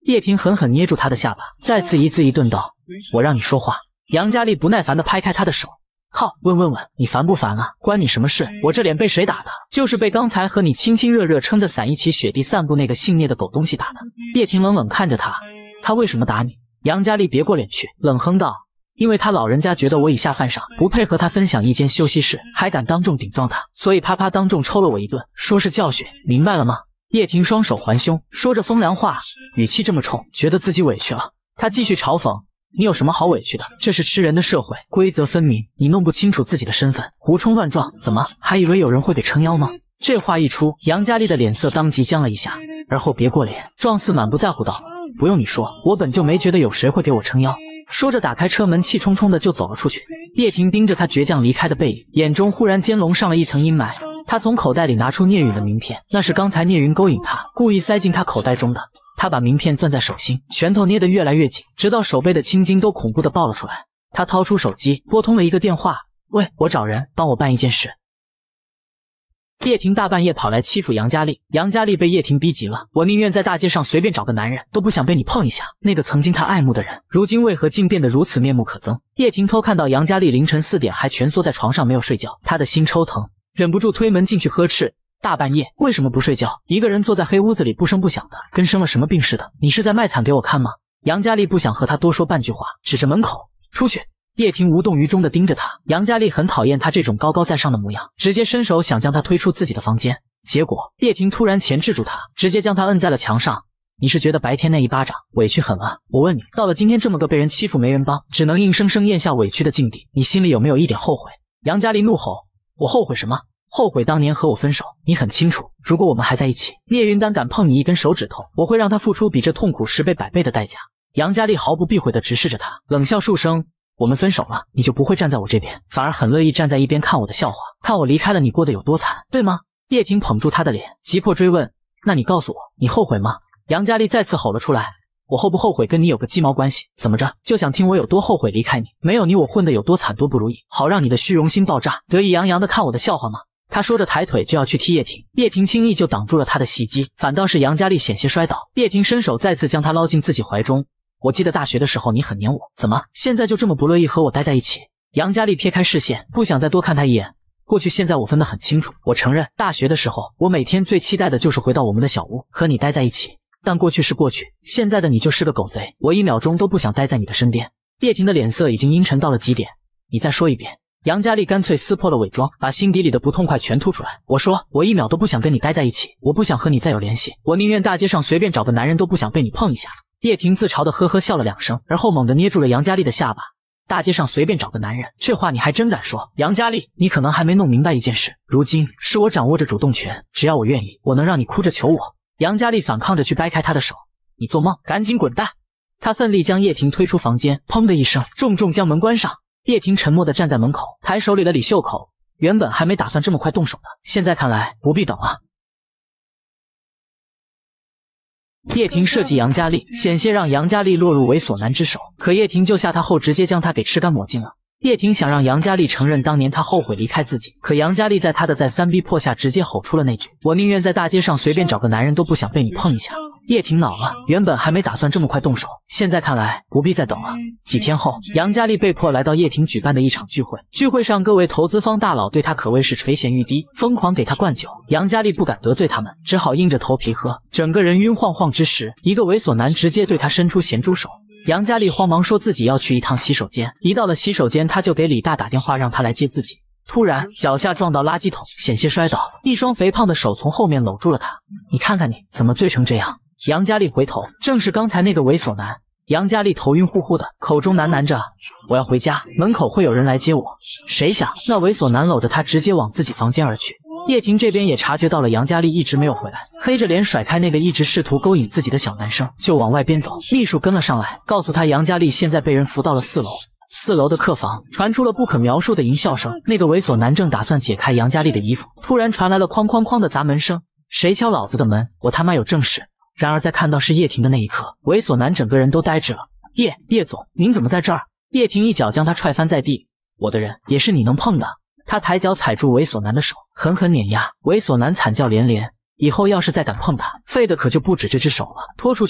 叶婷狠狠捏住他的下巴，再次一字一顿道：“我让你说话。”杨佳丽不耐烦地拍开他的手。靠，问，你烦不烦啊？关你什么事？我这脸被谁打的？就是被刚才和你亲亲热热撑着伞一起雪地散步那个姓聂的狗东西打的。叶婷冷冷看着他，他为什么打你？杨佳丽别过脸去，冷哼道：“因为他老人家觉得我以下犯上，不配和他分享一间休息室，还敢当众顶撞他，所以啪啪当众抽了我一顿，说是教训，明白了吗？”叶婷双手环胸，说着风凉话，语气这么冲，觉得自己委屈了。他继续嘲讽：“你有什么好委屈的？这是吃人的社会，规则分明，你弄不清楚自己的身份，胡冲乱撞，怎么还以为有人会给撑腰吗？”这话一出，杨佳丽的脸色当即僵了一下，而后别过脸，状似满不在乎道：“不用你说，我本就没觉得有谁会给我撑腰。”说着打开车门，气冲冲的就走了出去。叶婷盯着他倔强离开的背影，眼中忽然间笼上了一层阴霾。他从口袋里拿出聂云的名片，那是刚才聂云勾引他，故意塞进他口袋中的。他把名片攥在手心，拳头捏得越来越紧，直到手背的青筋都恐怖的爆了出来。他掏出手机，拨通了一个电话：“喂，我找人，帮我办一件事。”叶婷大半夜跑来欺负杨佳丽，杨佳丽被叶婷逼急了：“我宁愿在大街上随便找个男人，都不想被你碰一下。”那个曾经她爱慕的人，如今为何竟变得如此面目可憎？叶婷偷看到杨佳丽凌晨4点还蜷缩在床上没有睡觉，她的心抽疼，忍不住推门进去呵斥：“大半夜为什么不睡觉？一个人坐在黑屋子里不声不响的，跟生了什么病似的？你是在卖惨给我看吗？”杨佳丽不想和他多说半句话，指着门口：“出去。”叶婷无动于衷地盯着他，杨佳丽很讨厌他这种高高在上的模样，直接伸手想将他推出自己的房间，结果叶婷突然钳制住他，直接将他摁在了墙上。“你是觉得白天那一巴掌委屈很了？我问你，到了今天这么个被人欺负没人帮，只能硬生生咽下委屈的境地，你心里有没有一点后悔？”杨佳丽怒吼：“我后悔什么？后悔当年和我分手。你很清楚，如果我们还在一起，聂云丹敢碰你一根手指头，我会让他付出比这痛苦10倍100倍的代价。”杨佳丽毫不避讳地直视着他，冷笑数声：“我们分手了，你就不会站在我这边，反而很乐意站在一边看我的笑话，看我离开了你过得有多惨，对吗？”叶婷捧住他的脸，急迫追问：“那你告诉我，你后悔吗？”杨佳丽再次吼了出来：“我后不后悔跟你有个鸡毛关系？怎么着，就想听我有多后悔离开你？没有你我混得有多惨多不如意，好让你的虚荣心爆炸，得意洋洋的看我的笑话吗？”他说着抬腿就要去踢叶婷，叶婷轻易就挡住了他的袭击，反倒是杨佳丽险些摔倒。叶婷伸手再次将他捞进自己怀中：“我记得大学的时候你很黏我，怎么现在就这么不乐意和我待在一起？”杨佳丽撇开视线，不想再多看他一眼。过去现在我分得很清楚，我承认大学的时候我每天最期待的就是回到我们的小屋和你待在一起，但过去是过去，现在的你就是个狗贼，我1秒钟都不想待在你的身边。叶婷的脸色已经阴沉到了极点。你再说一遍。杨佳丽干脆撕破了伪装，把心底里的不痛快全吐出来。我说我1秒都不想跟你待在一起，我不想和你再有联系，我宁愿大街上随便找个男人都不想被你碰一下。叶婷自嘲的呵呵笑了2声，而后猛地捏住了杨佳丽的下巴。大街上随便找个男人，这话你还真敢说？杨佳丽，你可能还没弄明白一件事，如今是我掌握着主动权，只要我愿意，我能让你哭着求我。杨佳丽反抗着去掰开他的手，你做梦，赶紧滚蛋！他奋力将叶婷推出房间，砰的一声，重重将门关上。叶婷沉默地站在门口，抬手理了理袖口，原本还没打算这么快动手的，现在看来不必等了。叶婷设计杨佳丽，险些让杨佳丽落入猥琐男之手，可叶婷救下她后，直接将她给吃干抹净了。叶婷想让杨佳丽承认当年她后悔离开自己，可杨佳丽在她的再三逼迫下，直接吼出了那句：“我宁愿在大街上随便找个男人，都不想被你碰一下。”叶婷恼了，原本还没打算这么快动手，现在看来不必再等了。几天后，杨佳丽被迫来到叶婷举办的一场聚会，聚会上各位投资方大佬对她可谓是垂涎欲滴，疯狂给她灌酒。杨佳丽不敢得罪他们，只好硬着头皮喝，整个人晕晃晃之时，一个猥琐男直接对她伸出咸猪手。杨佳丽慌忙说自己要去一趟洗手间，一到了洗手间，她就给李大打电话让他来接自己。突然脚下撞到垃圾桶，险些摔倒，一双肥胖的手从后面搂住了她。你看看你怎么醉成这样？杨佳丽回头，正是刚才那个猥琐男。杨佳丽头晕乎乎的，口中喃喃着：“我要回家，门口会有人来接我。”谁想那猥琐男搂着她直接往自己房间而去。叶婷这边也察觉到了杨佳丽一直没有回来，黑着脸甩开那个一直试图勾引自己的小男生，就往外边走。秘书跟了上来，告诉他杨佳丽现在被人扶到了4楼。4楼的客房传出了不可描述的淫笑声，那个猥琐男正打算解开杨佳丽的衣服，突然传来了哐哐哐的砸门声。谁敲老子的门？我他妈有正事！然而在看到是叶婷的那一刻，猥琐男整个人都呆滞了。叶总，您怎么在这儿？叶婷一脚将他踹翻在地。我的人也是你能碰的。他抬脚踩住猥琐男的手，狠狠碾压。猥琐男惨叫连连，以后要是再敢碰他，废的可就不止这只手了。拖出去！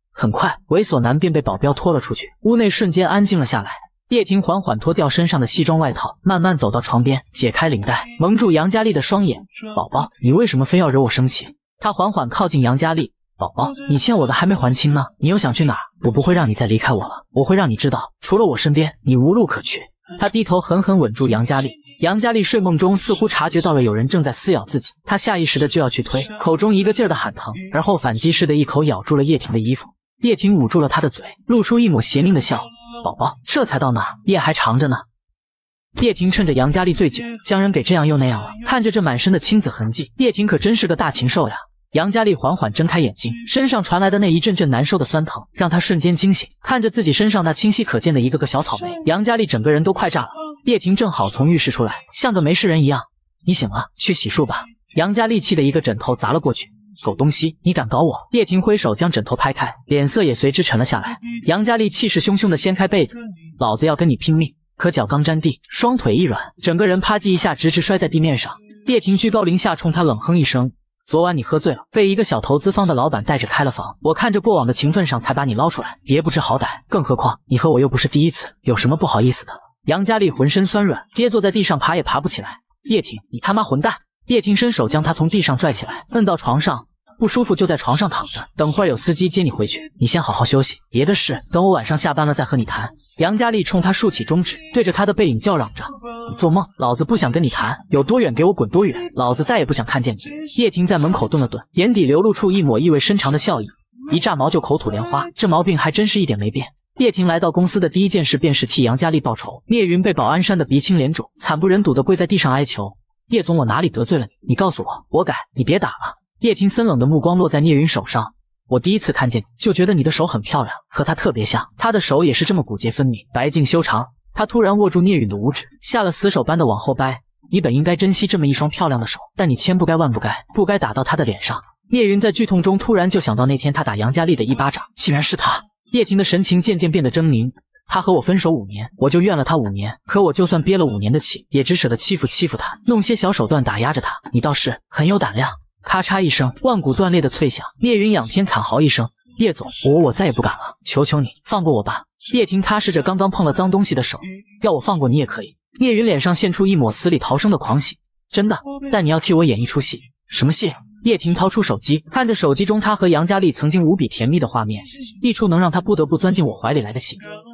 很快，猥琐男便被保镖拖了出去，屋内瞬间安静了下来。叶婷缓缓脱掉身上的西装外套，慢慢走到床边，解开领带，蒙住杨佳丽的双眼。宝宝，你为什么非要惹我生气？她缓缓靠近杨佳丽。宝宝，你欠我的还没还清呢，你又想去哪儿？我不会让你再离开我了，我会让你知道，除了我身边，你无路可去。她低头狠狠吻住杨佳丽。杨佳丽睡梦中似乎察觉到了有人正在撕咬自己，她下意识的就要去推，口中一个劲儿的喊疼，而后反击似的一口咬住了叶婷的衣服。叶婷捂住了她的嘴，露出一抹邪佞的笑。宝宝，这才到哪，夜还长着呢。叶婷趁着杨佳丽醉酒，将人给这样又那样了。看着这满身的青紫痕迹，叶婷可真是个大禽兽呀。杨佳丽缓缓睁开眼睛，身上传来的那一阵阵难受的酸疼，让她瞬间惊醒。看着自己身上那清晰可见的一个个小草莓，杨佳丽整个人都快炸了。叶婷正好从浴室出来，像个没事人一样。你醒了，去洗漱吧。杨佳丽气的一个枕头砸了过去。狗东西，你敢搞我！叶婷挥手将枕头拍开，脸色也随之沉了下来。杨佳丽气势汹汹地掀开被子，老子要跟你拼命！可脚刚沾地，双腿一软，整个人啪叽一下直直摔在地面上。叶婷居高临下冲他冷哼一声：昨晚你喝醉了，被一个小投资方的老板带着开了房，我看着过往的情分上才把你捞出来，别不知好歹。更何况你和我又不是第一次，有什么不好意思的？杨佳丽浑身酸软，跌坐在地上，爬也爬不起来。叶婷，你他妈混蛋！叶婷伸手将他从地上拽起来，摁到床上。不舒服就在床上躺着，等会儿有司机接你回去，你先好好休息，别的事等我晚上下班了再和你谈。杨佳丽冲他竖起中指，对着他的背影叫嚷着：你做梦，老子不想跟你谈，有多远给我滚多远，老子再也不想看见你。叶婷在门口顿了顿，眼底流露出一抹意味深长的笑意，一炸毛就口吐莲花，这毛病还真是一点没变。叶婷来到公司的第一件事便是替杨佳丽报仇。聂云被保安扇得鼻青脸肿，惨不忍睹的跪在地上哀求：叶总，我哪里得罪了你？你告诉我，我改，你别打了。叶婷森冷的目光落在聂云手上，我第一次看见你就觉得你的手很漂亮，和她特别像，她的手也是这么骨节分明，白净修长。她突然握住聂允的五指，下了死手般的往后掰。你本应该珍惜这么一双漂亮的手，但你千不该万不该，不该打到她的脸上。聂云在剧痛中突然就想到那天他打杨佳丽的一巴掌，竟然是他。叶婷的神情渐渐变得狰狞，他和我分手5年，我就怨了他5年，可我就算憋了5年的气，也只舍得欺负他，弄些小手段打压着他。你倒是很有胆量。咔嚓一声，万骨断裂的脆响，聂云仰天惨嚎一声：叶总，我再也不敢了，求求你放过我吧。叶婷擦拭着刚刚碰了脏东西的手，要我放过你也可以。聂云脸上现出一抹死里逃生的狂喜，真的，但你要替我演一出戏。什么戏？叶婷掏出手机，看着手机中他和杨佳丽曾经无比甜蜜的画面，一出能让他不得不钻进我怀里来的戏。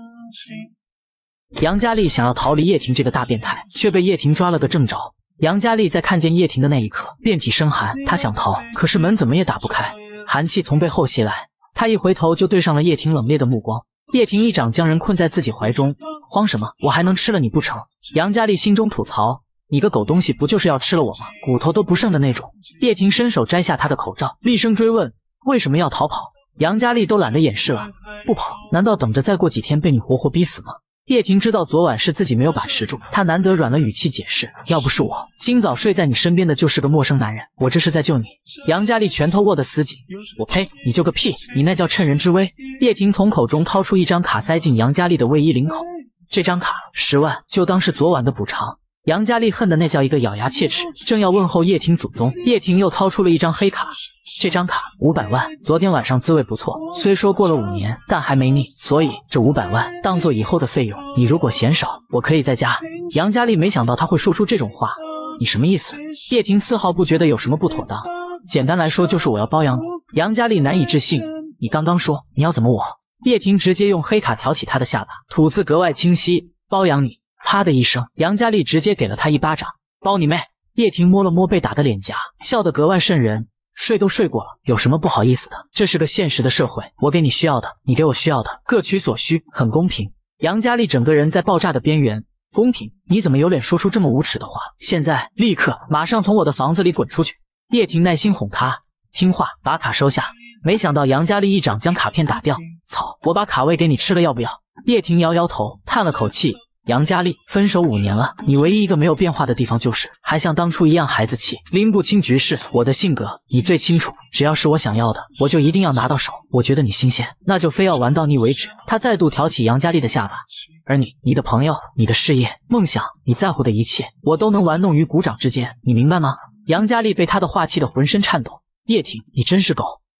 杨佳丽想要逃离叶婷这个大变态，却被叶婷抓了个正着。杨佳丽在看见叶婷的那一刻，遍体生寒。她想逃，可是门怎么也打不开，寒气从背后袭来。她一回头就对上了叶婷冷冽的目光。叶婷一掌将人困在自己怀中，慌什么？我还能吃了你不成？杨佳丽心中吐槽：你个狗东西，不就是要吃了我吗？骨头都不剩的那种。叶婷伸手摘下他的口罩，厉声追问：为什么要逃跑？杨佳丽都懒得掩饰了，不跑，难道等着再过几天被你活活逼死吗？叶婷知道昨晚是自己没有把持住，她难得软了语气解释：要不是我，今早睡在你身边的就是个陌生男人，我这是在救你。杨佳丽拳头握得死紧，我呸，你救个屁，你那叫趁人之危。叶婷从口中掏出一张卡塞进杨佳丽的卫衣领口，这张卡10万，就当是昨晚的补偿。杨佳丽恨的那叫一个咬牙切齿，正要问候叶婷祖宗，叶婷又掏出了一张黑卡，这张卡500万，昨天晚上滋味不错，虽说过了5年，但还没腻，所以这500万当做以后的费用，你如果嫌少，我可以再加。杨佳丽没想到他会说出这种话，你什么意思？叶婷丝毫不觉得有什么不妥当，简单来说就是我要包养你。杨佳丽难以置信，你刚刚说你要怎么我？叶婷直接用黑卡挑起他的下巴，吐字格外清晰，包养你。啪的一声，杨佳丽直接给了他一巴掌，包你妹！叶婷摸了摸被打的脸颊，笑得格外瘆人。睡都睡过了，有什么不好意思的？这是个现实的社会，我给你需要的，你给我需要的，各取所需，很公平。杨佳丽整个人在爆炸的边缘。公平？你怎么有脸说出这么无耻的话？现在，立刻，马上从我的房子里滚出去！叶婷耐心哄他，听话，把卡收下。没想到杨佳丽一掌将卡片打掉，操！我把卡位给你吃了，要不要？叶婷摇摇头，叹了口气。杨佳丽，分手5年了，你唯一一个没有变化的地方就是还像当初一样孩子气，拎不清局势。我的性格你最清楚，只要是我想要的，我就一定要拿到手。我觉得你新鲜，那就非要玩到腻为止。他再度挑起杨佳丽的下巴，而你，你的朋友，你的事业、梦想，你在乎的一切，我都能玩弄于股掌之间，你明白吗？杨佳丽被他的话气得浑身颤抖。叶婷，你真是狗！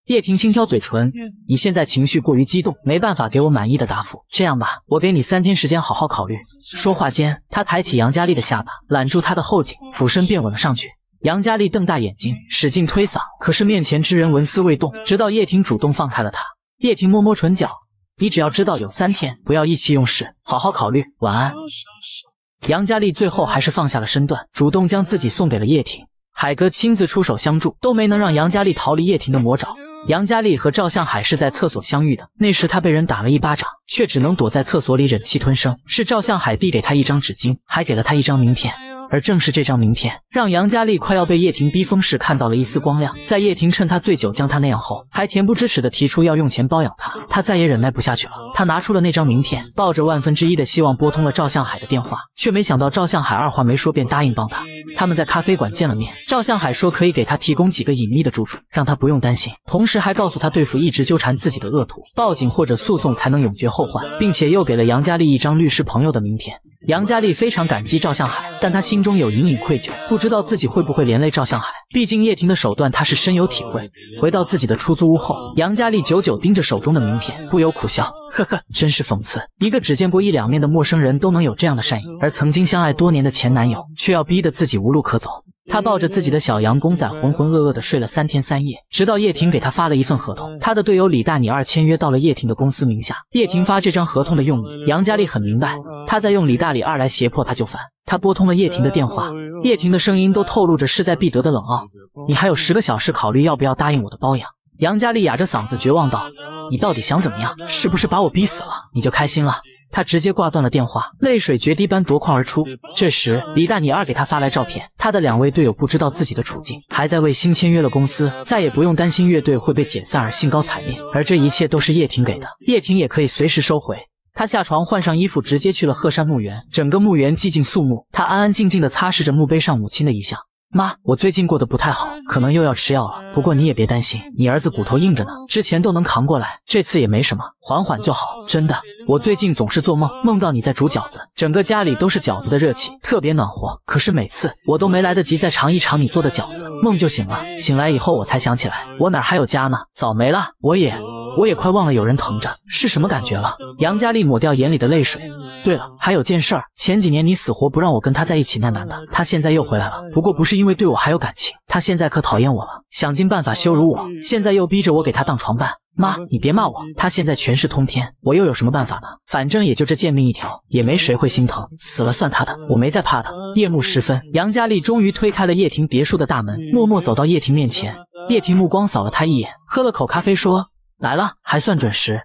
叶婷轻挑嘴唇，你现在情绪过于激动，没办法给我满意的答复。这样吧，我给你3天时间好好考虑。说话间，他抬起杨佳丽的下巴，揽住她的后颈，俯身便吻了上去。杨佳丽瞪大眼睛，使劲推搡，可是面前之人纹丝未动，直到叶婷主动放开了他。叶婷摸摸唇角，你只要知道有3天，不要意气用事，好好考虑，晚安。杨佳丽最后还是放下了身段，主动将自己送给了叶婷。海哥亲自出手相助，都没能让杨佳丽逃离叶婷的魔爪。杨佳丽和赵向海是在厕所相遇的，那时他被人打了一巴掌，却只能躲在厕所里忍气吞声。是赵向海递给他一张纸巾，还给了他一张名片。而正是这张名片，让杨佳丽快要被叶婷逼疯时看到了一丝光亮。在叶婷趁他醉酒将他那样后，还恬不知耻地提出要用钱包养他，他再也忍耐不下去了。他拿出了那张名片，抱着1/1000的希望拨通了赵向海的电话，却没想到赵向海二话没说便答应帮他。他们在咖啡馆见了面，赵向海说可以给他提供几个隐秘的住处，让他不用担心，同时还告诉他对付一直纠缠自己的恶徒，报警或者诉讼才能永绝后患，并且又给了杨佳丽一张律师朋友的名片。杨佳丽非常感激赵向海，但她心中有隐隐愧疚，不知道自己会不会连累赵向海。毕竟叶婷的手段她是深有体会。回到自己的出租屋后，杨佳丽久久盯着手中的名片，不由苦笑，呵呵，真是讽刺，一个只见过1、2面的陌生人都能有这样的善意，而曾经相爱多年的前男友却要逼得自己无路可走。他抱着自己的小羊公仔浑浑噩噩地睡了3天3夜，直到叶婷给他发了一份合同，他的队友李大你2签约到了叶婷的公司名下。叶婷发这张合同的用意，杨佳丽很明白，他在用李大李2来胁迫他就范。他拨通了叶婷的电话，叶婷的声音都透露着势在必得的冷傲，你还有10个小时考虑要不要答应我的包养。杨佳丽哑着嗓子绝望道，你到底想怎么样？是不是把我逼死了你就开心了？他直接挂断了电话，泪水决堤般夺眶而出。这时李大你2给他发来照片，他的2位队友不知道自己的处境，还在为新签约了公司，再也不用担心乐队会被解散而兴高采烈，而这一切都是叶婷给的，叶婷也可以随时收回。他下床换上衣服，直接去了鹤山墓园。整个墓园寂静肃穆，他安安静静地擦拭着墓碑上母亲的遗像。妈，我最近过得不太好，可能又要吃药了，不过你也别担心，你儿子骨头硬着呢，之前都能扛过来，这次也没什么，缓缓就好。真的，我最近总是做梦，梦到你在煮饺子，整个家里都是饺子的热气，特别暖和，可是每次我都没来得及再尝一尝你做的饺子，梦就醒了。醒来以后我才想起来，我哪还有家呢，早没了。我也快忘了有人疼着是什么感觉了。杨佳丽抹掉眼里的泪水，对了，还有件事儿，前几年你死活不让我跟他在一起那男的，他现在又回来了，不过不是因为对我还有感情，他现在可讨厌我了，想尽办法羞辱我，现在又逼着我给他当床伴。妈，你别骂我，他现在权势通天，我又有什么办法呢？反正也就这贱命一条，也没谁会心疼，死了算他的，我没在怕的。夜幕时分，杨佳丽终于推开了叶婷别墅的大门，默默走到叶婷面前。叶婷目光扫了他一眼，喝了口咖啡说，来了，还算准时。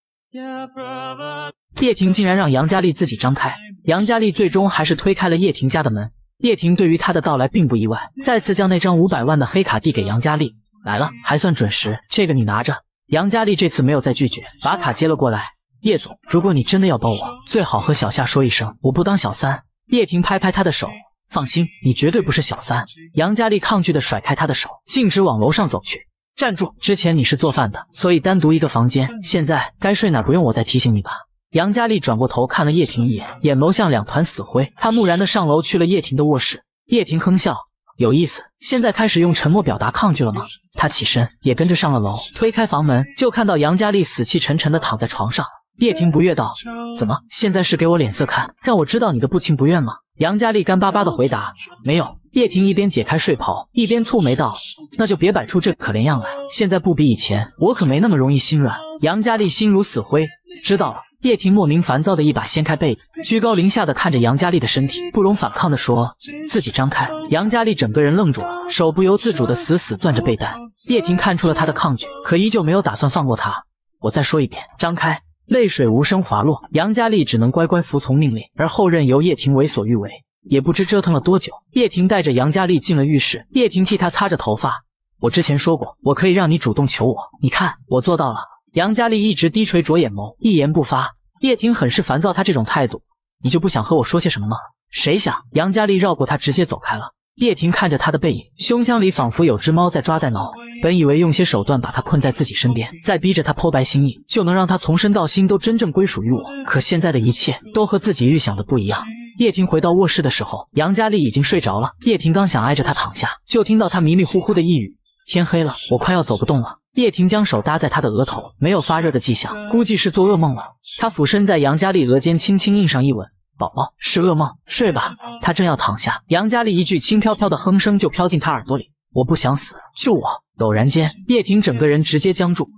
叶婷竟然让杨佳丽自己张开，杨佳丽最终还是推开了叶婷家的门。叶婷对于他的到来并不意外，再次将那张500万的黑卡递给杨佳丽，来了，还算准时，这个你拿着。杨佳丽这次没有再拒绝，把卡接了过来。叶总，如果你真的要包我，最好和小夏说一声，我不当小三。叶婷拍拍他的手，放心，你绝对不是小三。杨佳丽抗拒地甩开他的手，径直往楼上走去。站住！之前你是做饭的，所以单独一个房间，现在该睡哪不用我再提醒你吧。杨佳丽转过头看了叶婷一眼，眼眸像2团死灰。她木然地上楼去了叶婷的卧室。叶婷哼笑，有意思，现在开始用沉默表达抗拒了吗？她起身也跟着上了楼，推开房门就看到杨佳丽死气沉沉地躺在床上。叶婷不悦道，怎么现在是给我脸色看，让我知道你的不情不愿吗？杨佳丽干巴巴地回答，没有。叶婷一边解开睡袍一边蹙眉道，那就别摆出这可怜样来，现在不比以前，我可没那么容易心软。杨佳丽心如死灰，知道了。叶婷莫名烦躁的一把掀开被子，居高临下的看着杨佳丽的身体，不容反抗的说，自己张开。杨佳丽整个人愣住了，手不由自主的死死攥着被单。叶婷看出了她的抗拒，可依旧没有打算放过她。我再说一遍，张开。泪水无声滑落，杨佳丽只能乖乖服从命令，而后任由叶婷为所欲为。也不知折腾了多久，叶婷带着杨佳丽进了浴室。叶婷替她擦着头发，我之前说过，我可以让你主动求我，你看我做到了。杨佳丽一直低垂着眼眸，一言不发。叶婷很是烦躁她这种态度，你就不想和我说些什么吗？谁想？杨佳丽绕过她直接走开了。叶婷看着她的背影，胸腔里仿佛有只猫在抓在挠。本以为用些手段把她困在自己身边，再逼着她剖白心意，就能让她从身到心都真正归属于我，可现在的一切都和自己预想的不一样。叶婷回到卧室的时候，杨佳丽已经睡着了。叶婷刚想挨着她躺下，就听到她迷迷糊糊的一语， 天黑了，我快要走不动了。叶婷将手搭在他的额头，没有发热的迹象，估计是做噩梦了。他俯身在杨佳丽额间轻轻印上一吻，宝宝，是噩梦，睡吧。他正要躺下，杨佳丽一句轻飘飘的哼声就飘进他耳朵里，我不想死，救我！陡然间，叶婷整个人直接僵住。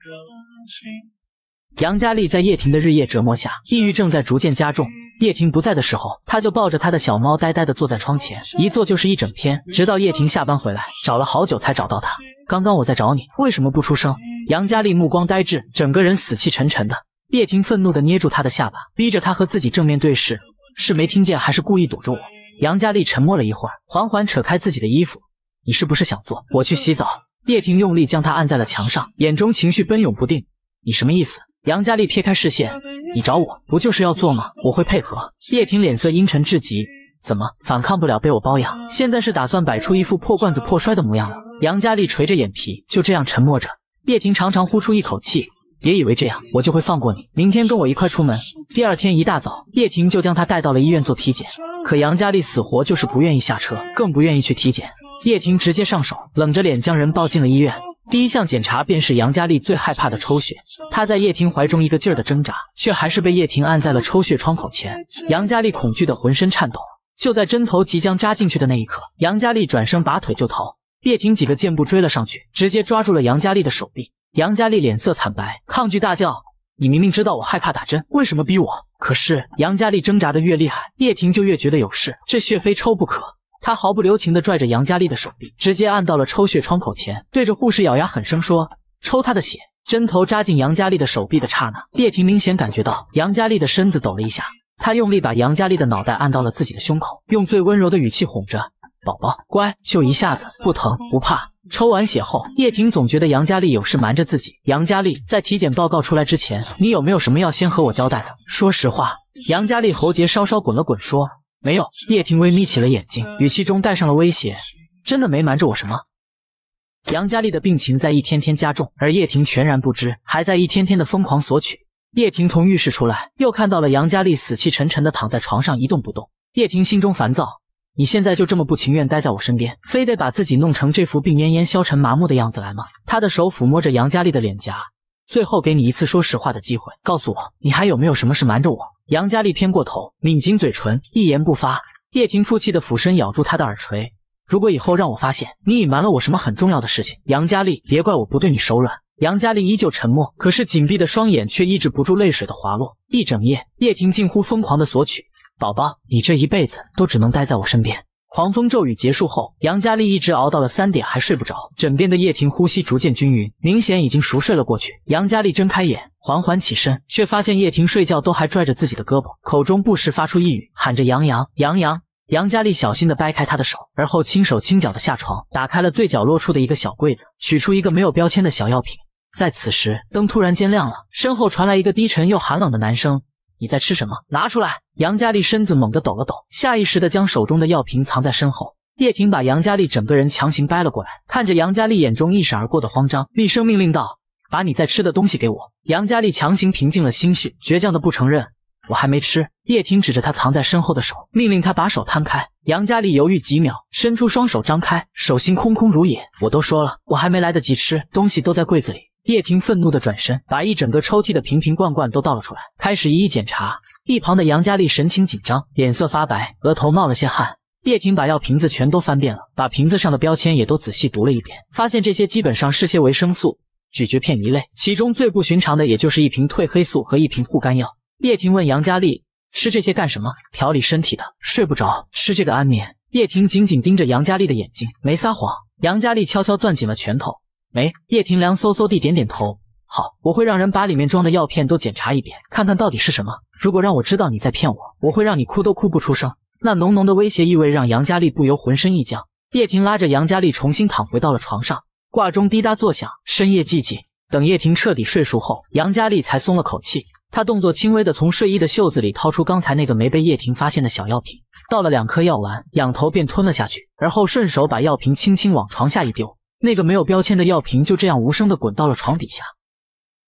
杨佳丽在叶婷的日夜折磨下，抑郁症在逐渐加重。叶婷不在的时候，她就抱着她的小猫呆呆地坐在窗前，一坐就是一整天，直到叶婷下班回来，找了好久才找到她。刚刚我在找你，为什么不出声？杨佳丽目光呆滞，整个人死气沉沉的。叶婷愤怒地捏住她的下巴，逼着她和自己正面对视，是没听见还是故意躲着我？杨佳丽沉默了一会儿，缓缓扯开自己的衣服，你是不是想做？我去洗澡。叶婷用力将她按在了墙上，眼中情绪奔涌不定，你什么意思？杨佳丽撇开视线，你找我不就是要做吗？我会配合。叶婷脸色阴沉至极，怎么反抗不了被我包养？现在是打算摆出一副破罐子破摔的模样了？杨佳丽垂着眼皮，就这样沉默着。叶婷长长呼出一口气，别以为这样我就会放过你，明天跟我一块出门。第二天一大早，叶婷就将她带到了医院做体检，可杨佳丽死活就是不愿意下车，更不愿意去体检。叶婷直接上手，冷着脸将人抱进了医院。第一项检查便是杨佳丽最害怕的抽血，她在叶婷怀中一个劲儿的挣扎，却还是被叶婷按在了抽血窗口前。杨佳丽恐惧的浑身颤抖。就在针头即将扎进去的那一刻，杨佳丽转身拔腿就逃，叶婷几个箭步追了上去，直接抓住了杨佳丽的手臂。杨佳丽脸色惨白，抗拒大叫，你明明知道我害怕打针，为什么逼我？可是杨佳丽挣扎的越厉害，叶婷就越觉得有事，这血非抽不可。他毫不留情地拽着杨佳丽的手臂，直接按到了抽血窗口前，对着护士咬牙狠声说，抽她的血。针头扎进杨佳丽的手臂的刹那，叶婷明显感觉到杨佳丽的身子抖了一下，她用力把杨佳丽的脑袋按到了自己的胸口，用最温柔的语气哄着，宝宝乖，就一下子，不疼不怕。抽完血后，叶婷总觉得杨佳丽有事瞒着自己。杨佳丽，在体检报告出来之前，你有没有什么要先和我交代的？说实话。杨佳丽喉结稍稍滚了滚说，没有。叶婷微眯起了眼睛，语气中带上了威胁，真的没瞒着我什么？杨佳丽的病情在一天天加重，而叶婷全然不知，还在一天天的疯狂索取。叶婷从浴室出来，又看到了杨佳丽死气沉沉的躺在床上一动不动。叶婷心中烦躁，你现在就这么不情愿待在我身边，非得把自己弄成这副病恹恹消沉麻木的样子来吗？他的手抚摸着杨佳丽的脸颊，最后给你一次说实话的机会，告诉我，你还有没有什么事瞒着我？杨佳丽偏过头，抿紧嘴唇，一言不发。叶婷负气的俯身咬住他的耳垂，如果以后让我发现你隐瞒了我什么很重要的事情，杨佳丽，别怪我不对你手软。杨佳丽依旧沉默，可是紧闭的双眼却抑制不住泪水的滑落。一整夜，叶婷近乎疯狂的索取，宝宝，你这一辈子都只能待在我身边。狂风骤雨结束后，杨佳丽一直熬到了3点还睡不着，枕边的叶婷呼吸逐渐均匀，明显已经熟睡了过去。杨佳丽睁开眼，缓缓起身，却发现叶婷睡觉都还拽着自己的胳膊，口中不时发出一语，喊着杨洋杨洋。杨佳丽小心地掰开他的手，而后轻手轻脚地下床，打开了最角落处的一个小柜子，取出一个没有标签的小药品。在此时，灯突然间亮了，身后传来一个低沉又寒冷的男声，你在吃什么？拿出来！杨佳丽身子猛地抖了抖，下意识地将手中的药瓶藏在身后。叶婷把杨佳丽整个人强行掰了过来，看着杨佳丽眼中一闪而过的慌张，厉声命令道，把你在吃的东西给我。杨佳丽强行平静了心绪，倔强的不承认，我还没吃。叶婷指着他藏在身后的手，命令他把手摊开。杨佳丽犹豫几秒，伸出双手张开，手心空空如也。我都说了，我还没来得及吃，东西都在柜子里。叶婷愤怒地转身，把一整个抽屉的瓶瓶罐罐都倒了出来，开始一一检查。一旁的杨佳丽神情紧张，脸色发白，额头冒了些汗。叶婷把药瓶子全都翻遍了，把瓶子上的标签也都仔细读了一遍，发现这些基本上是些维生素、咀嚼片一类，其中最不寻常的也就是一瓶褪黑素和一瓶护肝药。叶婷问杨佳丽，吃这些干什么？调理身体的。睡不着，吃这个安眠。叶婷紧紧盯着杨佳丽的眼睛，没撒谎。杨佳丽悄悄攥紧了拳头，没。叶婷凉飕飕地点点头，好，我会让人把里面装的药片都检查一遍，看看到底是什么。如果让我知道你在骗我，我会让你哭都哭不出声。那浓浓的威胁意味让杨佳丽不由浑身一僵。叶婷拉着杨佳丽重新躺回到了床上，挂钟滴答作响，深夜寂静。等叶婷彻底睡熟后，杨佳丽才松了口气。她动作轻微的从睡衣的袖子里掏出刚才那个没被叶婷发现的小药瓶，倒了2颗药丸，仰头便吞了下去，而后顺手把药瓶轻轻往床下一丢，那个没有标签的药瓶就这样无声地滚到了床底下。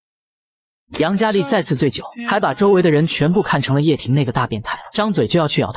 杨佳丽再次醉酒，还把周围的人全部看成了叶婷那个大变态，张嘴就要去咬他们。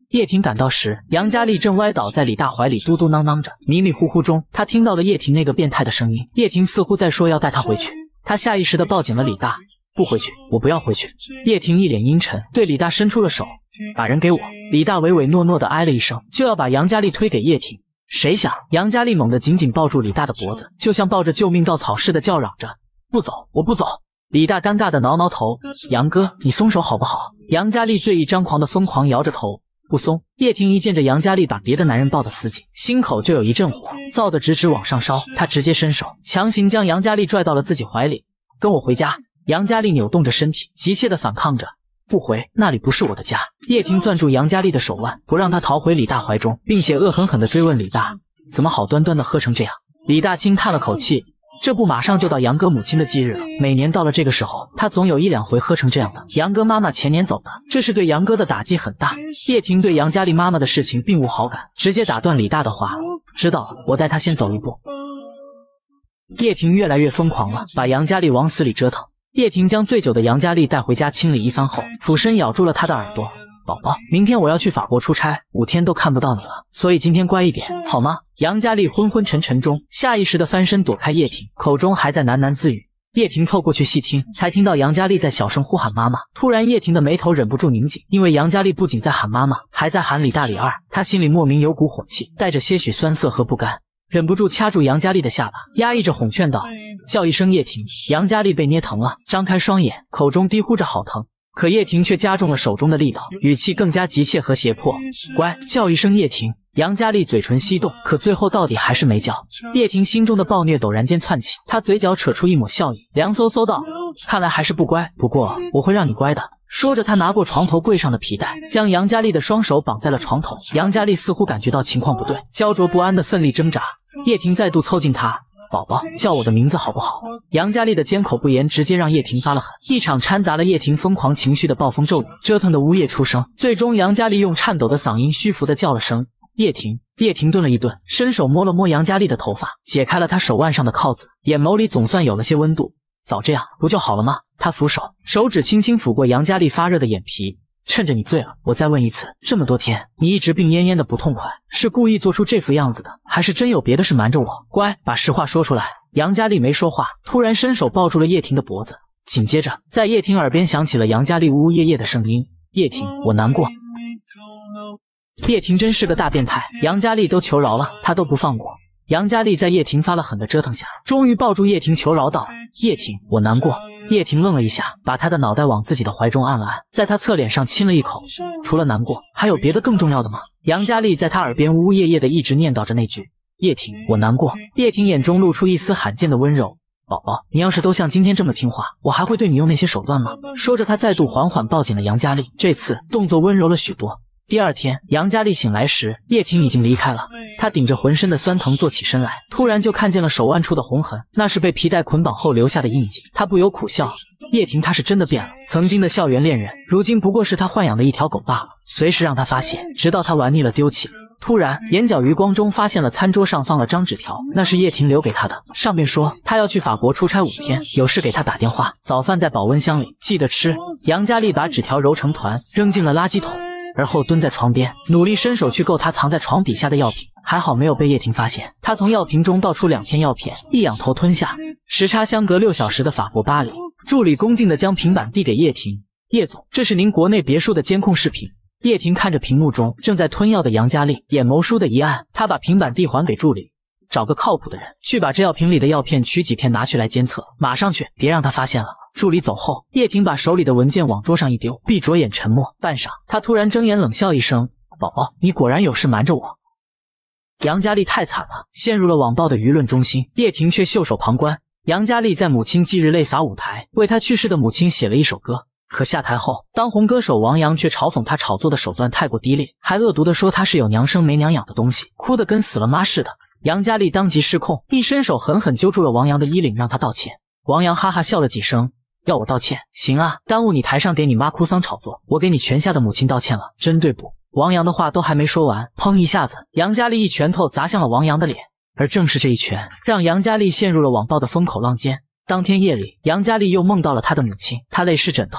叶婷赶到时，杨佳丽正歪倒在李大怀里嘟嘟囔囔着，迷迷糊糊中，她听到了叶婷那个变态的声音。叶婷似乎在说要带她回去，她下意识地抱紧了李大。不回去，我不要回去。叶婷一脸阴沉，对李大伸出了手，把人给我。李大唯唯诺诺地哀了一声，就要把杨佳丽推给叶婷。谁想杨佳丽猛地紧紧抱住李大的脖子，就像抱着救命稻草似的叫嚷着：不走，我不走。李大尴尬地挠挠头，杨哥，你松手好不好？杨佳丽醉意张狂地疯狂摇着头，不松。叶婷一见着杨佳丽把别的男人抱得死紧，心口就有一阵火，燥得直直往上烧。她直接伸手强行将杨佳丽拽到了自己怀里，跟我回家。杨佳丽扭动着身体，急切地反抗着，不回，那里不是我的家。叶婷攥住杨佳丽的手腕，不让她逃回李大怀中，并且恶狠狠地追问李大，怎么好端端地喝成这样？李大轻叹了口气，这不马上就到杨哥母亲的忌日了，每年到了这个时候，他总有一两回喝成这样的。杨哥妈妈前年走的，这是对杨哥的打击很大。叶婷对杨佳丽妈妈的事情并无好感，直接打断李大的话，知道了，我带她先走一步。叶婷越来越疯狂了，把杨佳丽往死里折腾。叶婷将醉酒的杨佳丽带回家清理一番后，俯身咬住了她的耳朵，宝宝，明天我要去法国出差，5天都看不到你了，所以今天乖一点，好吗？杨佳丽昏昏沉沉中，下意识地翻身躲开叶婷，口中还在喃喃自语。叶婷凑过去细听，才听到杨佳丽在小声呼喊妈妈。突然，叶婷的眉头忍不住拧紧，因为杨佳丽不仅在喊妈妈，还在喊李大李二。她心里莫名有股火气，带着些许酸涩和不甘，忍不住掐住杨佳丽的下巴，压抑着哄劝道：叫一声叶婷。杨佳丽被捏疼了，张开双眼，口中低呼着好疼。可叶婷却加重了手中的力道，语气更加急切和胁迫。乖，叫一声叶婷。杨佳丽嘴唇翕动，可最后到底还是没叫。叶婷心中的暴虐陡然间窜起，她嘴角扯出一抹笑意，凉飕飕道：看来还是不乖，不过我会让你乖的。说着，他拿过床头柜上的皮带，将杨佳丽的双手绑在了床头。杨佳丽似乎感觉到情况不对，焦灼不安的奋力挣扎。叶婷再度凑近她，宝宝，叫我的名字好不好？杨佳丽的缄口不言直接让叶婷发了狠，一场掺杂了叶婷疯狂情绪的暴风骤雨折腾的呜咽出声，最终杨佳丽用颤抖的嗓音虚浮的叫了声叶婷。叶婷顿了一顿，伸手摸了摸杨佳丽的头发，解开了她手腕上的铐子，眼眸里总算有了些温度。早这样不就好了吗？他扶手，手指轻轻抚过杨佳丽发热的眼皮。趁着你醉了，我再问一次，这么多天你一直病恹恹的不痛快，是故意做出这副样子的，还是真有别的事瞒着我？乖，把实话说出来。杨佳丽没说话，突然伸手抱住了叶婷的脖子，紧接着在叶婷耳边响起了杨佳丽呜呜咽咽的声音：叶婷，我难过。叶婷真是个大变态，杨佳丽都求饶了，她都不放过。杨佳丽在叶婷发了狠的折腾下，终于抱住叶婷求饶道：叶婷，我难过。叶婷愣了一下，把她的脑袋往自己的怀中按了按，在她侧脸上亲了一口。除了难过，还有别的更重要的吗？杨佳丽在她耳边呜呜咽咽的一直念叨着那句：叶婷，我难过。叶婷眼中露出一丝罕见的温柔。宝宝，你要是都像今天这么听话，我还会对你用那些手段吗？说着，她再度缓缓抱紧了杨佳丽，这次动作温柔了许多。第二天，杨佳丽醒来时，叶婷已经离开了。她顶着浑身的酸疼坐起身来，突然就看见了手腕处的红痕，那是被皮带捆绑后留下的印记。她不由苦笑，叶婷她是真的变了，曾经的校园恋人，如今不过是她豢养的一条狗罢了，随时让她发泄，直到她玩腻了丢弃。突然，眼角余光中发现了餐桌上放了张纸条，那是叶婷留给她的，上面说她要去法国出差5天，有事给她打电话，早饭在保温箱里，记得吃。杨佳丽把纸条揉成团，扔进了垃圾桶。而后蹲在床边，努力伸手去够他藏在床底下的药品，还好没有被叶婷发现。他从药瓶中倒出2片药片，一仰头吞下。时差相隔6小时的法国巴黎，助理恭敬地将平板递给叶婷：叶总，这是您国内别墅的监控视频。叶婷看着屏幕中正在吞药的杨佳丽，眼眸倏地一暗，她把平板递还给助理：找个靠谱的人去把这药瓶里的药片取几片拿去来监测，马上去，别让他发现了。助理走后，叶婷把手里的文件往桌上一丢，闭着眼沉默。半晌，她突然睁眼冷笑一声：宝宝，你果然有事瞒着我。杨佳丽太惨了，陷入了网暴的舆论中心，叶婷却袖手旁观。杨佳丽在母亲忌日泪洒舞台，为她去世的母亲写了一首歌。可下台后，当红歌手王阳却嘲讽她炒作的手段太过低劣，还恶毒地说她是有娘生没娘养的东西，哭得跟死了妈似的。杨佳丽当即失控，一伸手狠狠揪住了王阳的衣领，让他道歉。王阳哈哈笑了几声：要我道歉？行啊，耽误你台上给你妈哭丧炒作，我给你全下的母亲道歉了，真对不？王阳的话都还没说完，砰一下子，杨佳丽一拳头砸向了王阳的脸，而正是这一拳，让杨佳丽陷入了网暴的风口浪尖。当天夜里，杨佳丽又梦到了她的母亲，她泪湿枕头，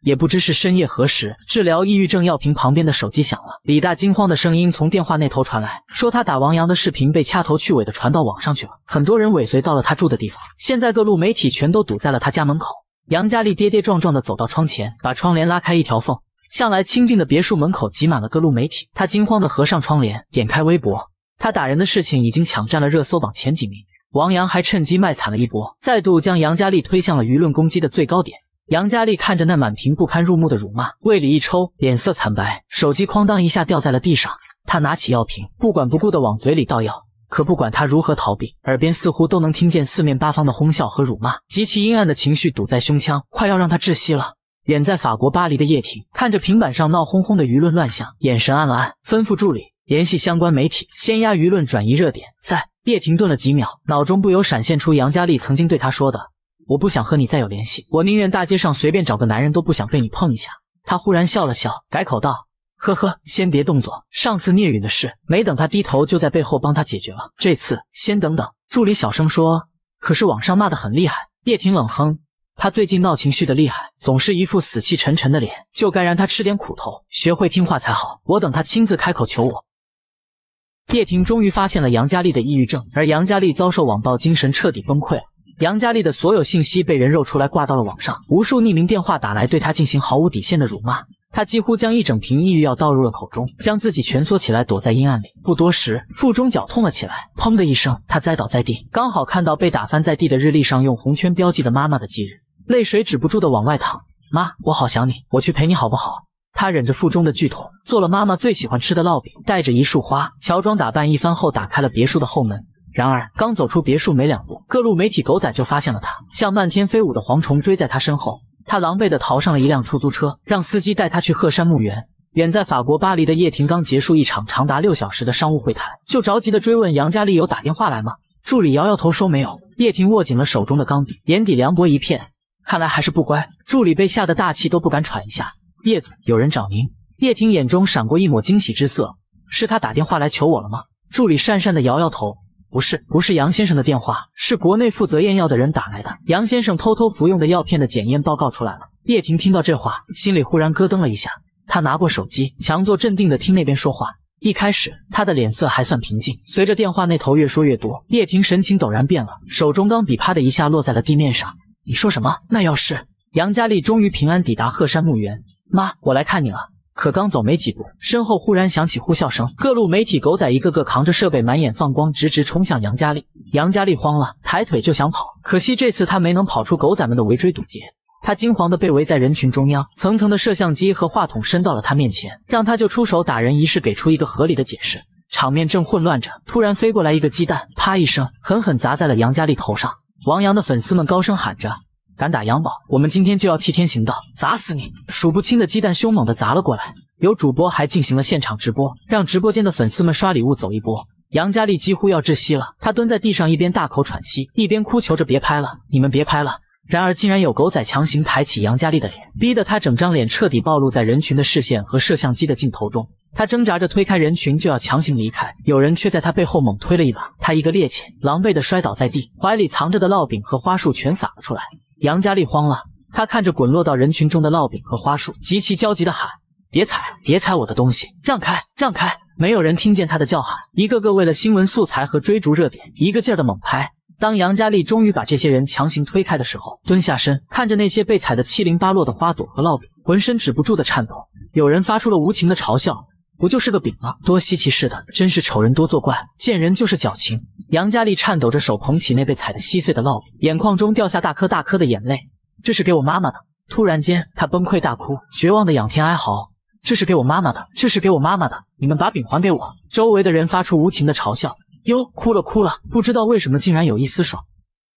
也不知是深夜何时，治疗抑郁症药瓶旁边的手机响了，李大惊慌的声音从电话那头传来，说他打王阳的视频被掐头去尾的传到网上去了，很多人尾随到了他住的地方，现在各路媒体全都堵在了他家门口。杨佳丽跌跌撞撞的走到窗前，把窗帘拉开一条缝，向来清静的别墅门口挤满了各路媒体。他惊慌的合上窗帘，点开微博，他打人的事情已经抢占了热搜榜前几名，王阳还趁机卖惨了一波，再度将杨佳丽推向了舆论攻击的最高点。杨佳丽看着那满屏不堪入目的辱骂，胃里一抽，脸色惨白，手机哐当一下掉在了地上。她拿起药瓶，不管不顾地往嘴里倒药。可不管她如何逃避，耳边似乎都能听见四面八方的哄笑和辱骂，极其阴暗的情绪堵在胸腔，快要让她窒息了。远在法国巴黎的叶婷看着平板上闹哄哄的舆论乱象，眼神暗了暗，吩咐助理联系相关媒体，先压舆论转移热点。在叶婷顿了几秒，脑中不由闪现出杨佳丽曾经对她说的：“我不想和你再有联系，我宁愿大街上随便找个男人都不想被你碰一下。”他忽然笑了笑，改口道：“呵呵，先别动作，上次聂允的事，没等他低头就在背后帮他解决了，这次先等等。”助理小声说：“可是网上骂得很厉害。”叶婷冷哼，他最近闹情绪的厉害，总是一副死气沉沉的脸，就该让他吃点苦头，学会听话才好。我等他亲自开口求我。叶婷终于发现了杨佳丽的抑郁症，而杨佳丽遭受网暴，精神彻底崩溃了。杨佳丽的所有信息被人肉出来挂到了网上，无数匿名电话打来对她进行毫无底线的辱骂，她几乎将一整瓶抑郁药倒入了口中，将自己蜷缩起来躲在阴暗里。不多时，腹中绞痛了起来，砰的一声，她栽倒在地，刚好看到被打翻在地的日历上用红圈标记的妈妈的忌日，泪水止不住的往外淌。妈，我好想你，我去陪你好不好？她忍着腹中的剧痛，做了妈妈最喜欢吃的烙饼，带着一束花，乔装打扮一番后打开了别墅的后门。然而刚走出别墅没两步，各路媒体狗仔就发现了他，像漫天飞舞的蝗虫追在他身后。他狼狈地逃上了一辆出租车，让司机带他去鹤山墓园。远在法国巴黎的叶婷刚结束一场长达6小时的商务会谈，就着急地追问杨佳丽有打电话来吗？助理摇摇头说没有。叶婷握紧了手中的钢笔，眼底凉薄一片，看来还是不乖。助理被吓得大气都不敢喘一下。叶总，有人找您。叶婷眼中闪过一抹惊喜之色，是他打电话来求我了吗？助理讪讪地摇摇头，不是杨先生的电话，是国内负责验药的人打来的。杨先生偷偷服用的药片的检验报告出来了。叶婷听到这话，心里忽然咯噔了一下。她拿过手机，强作镇定地听那边说话。一开始，她的脸色还算平静，随着电话那头越说越多，叶婷神情陡然变了，手中钢笔啪的一下落在了地面上。你说什么？那要是……杨佳丽终于平安抵达鹤山墓园。妈，我来看你了。可刚走没几步，身后忽然响起呼啸声，各路媒体狗仔一个个扛着设备，满眼放光，直直冲向杨佳丽。杨佳丽慌了，抬腿就想跑，可惜这次她没能跑出狗仔们的围追堵截。她惊惶地被围在人群中央，层层的摄像机和话筒伸到了她面前，让她就出手打人一事给出一个合理的解释。场面正混乱着，突然飞过来一个鸡蛋，啪一声，狠狠砸在了杨佳丽头上。王阳的粉丝们高声喊着：“敢打杨宝，我们今天就要替天行道，砸死你！”数不清的鸡蛋凶猛地砸了过来，有主播还进行了现场直播，让直播间的粉丝们刷礼物走一波。杨佳丽几乎要窒息了，她蹲在地上，一边大口喘息，一边哭求着：“别拍了，你们别拍了！”然而竟然有狗仔强行抬起杨佳丽的脸，逼得她整张脸彻底暴露在人群的视线和摄像机的镜头中。她挣扎着推开人群，就要强行离开，有人却在她背后猛推了一把，她一个趔趄，狼狈地摔倒在地，怀里藏着的烙饼和花束全洒了出来。杨佳丽慌了，她看着滚落到人群中的烙饼和花束，极其焦急地喊：“别踩，别踩我的东西，让开，让开！”没有人听见她的叫喊，一个个为了新闻素材和追逐热点，一个劲儿的猛拍。当杨佳丽终于把这些人强行推开的时候，蹲下身，看着那些被踩得七零八落的花朵和烙饼，浑身止不住的颤抖。有人发出了无情的嘲笑：“不就是个饼吗？多稀奇似的，真是丑人多作怪，见人就是矫情。”杨佳丽颤抖着手捧起那被踩得稀碎的烙饼，眼眶中掉下大颗大颗的眼泪。这是给我妈妈的。突然间，她崩溃大哭，绝望的仰天哀嚎：“这是给我妈妈的，这是给我妈妈的！你们把饼还给我！”周围的人发出无情的嘲笑。哟，哭了哭了，不知道为什么竟然有一丝爽。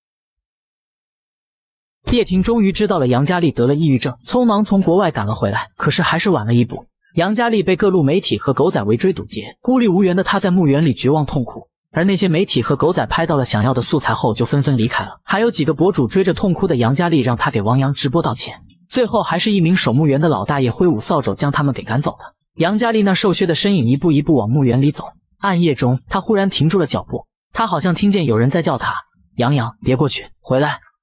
叶婷终于知道了杨佳丽得了抑郁症，匆忙从国外赶了回来，可是还是晚了一步。杨佳丽被各路媒体和狗仔围追堵截，孤立无援的她在墓园里绝望痛哭。而那些媒体和狗仔拍到了想要的素材后就纷纷离开了，还有几个博主追着痛哭的杨佳丽，让她给王阳直播道歉。最后还是一名守墓园的老大爷挥舞扫帚将他们给赶走的。杨佳丽那瘦削的身影一步一步往墓园里走。暗夜中，她忽然停住了脚步，她好像听见有人在叫她：“杨洋，别过去，回来！”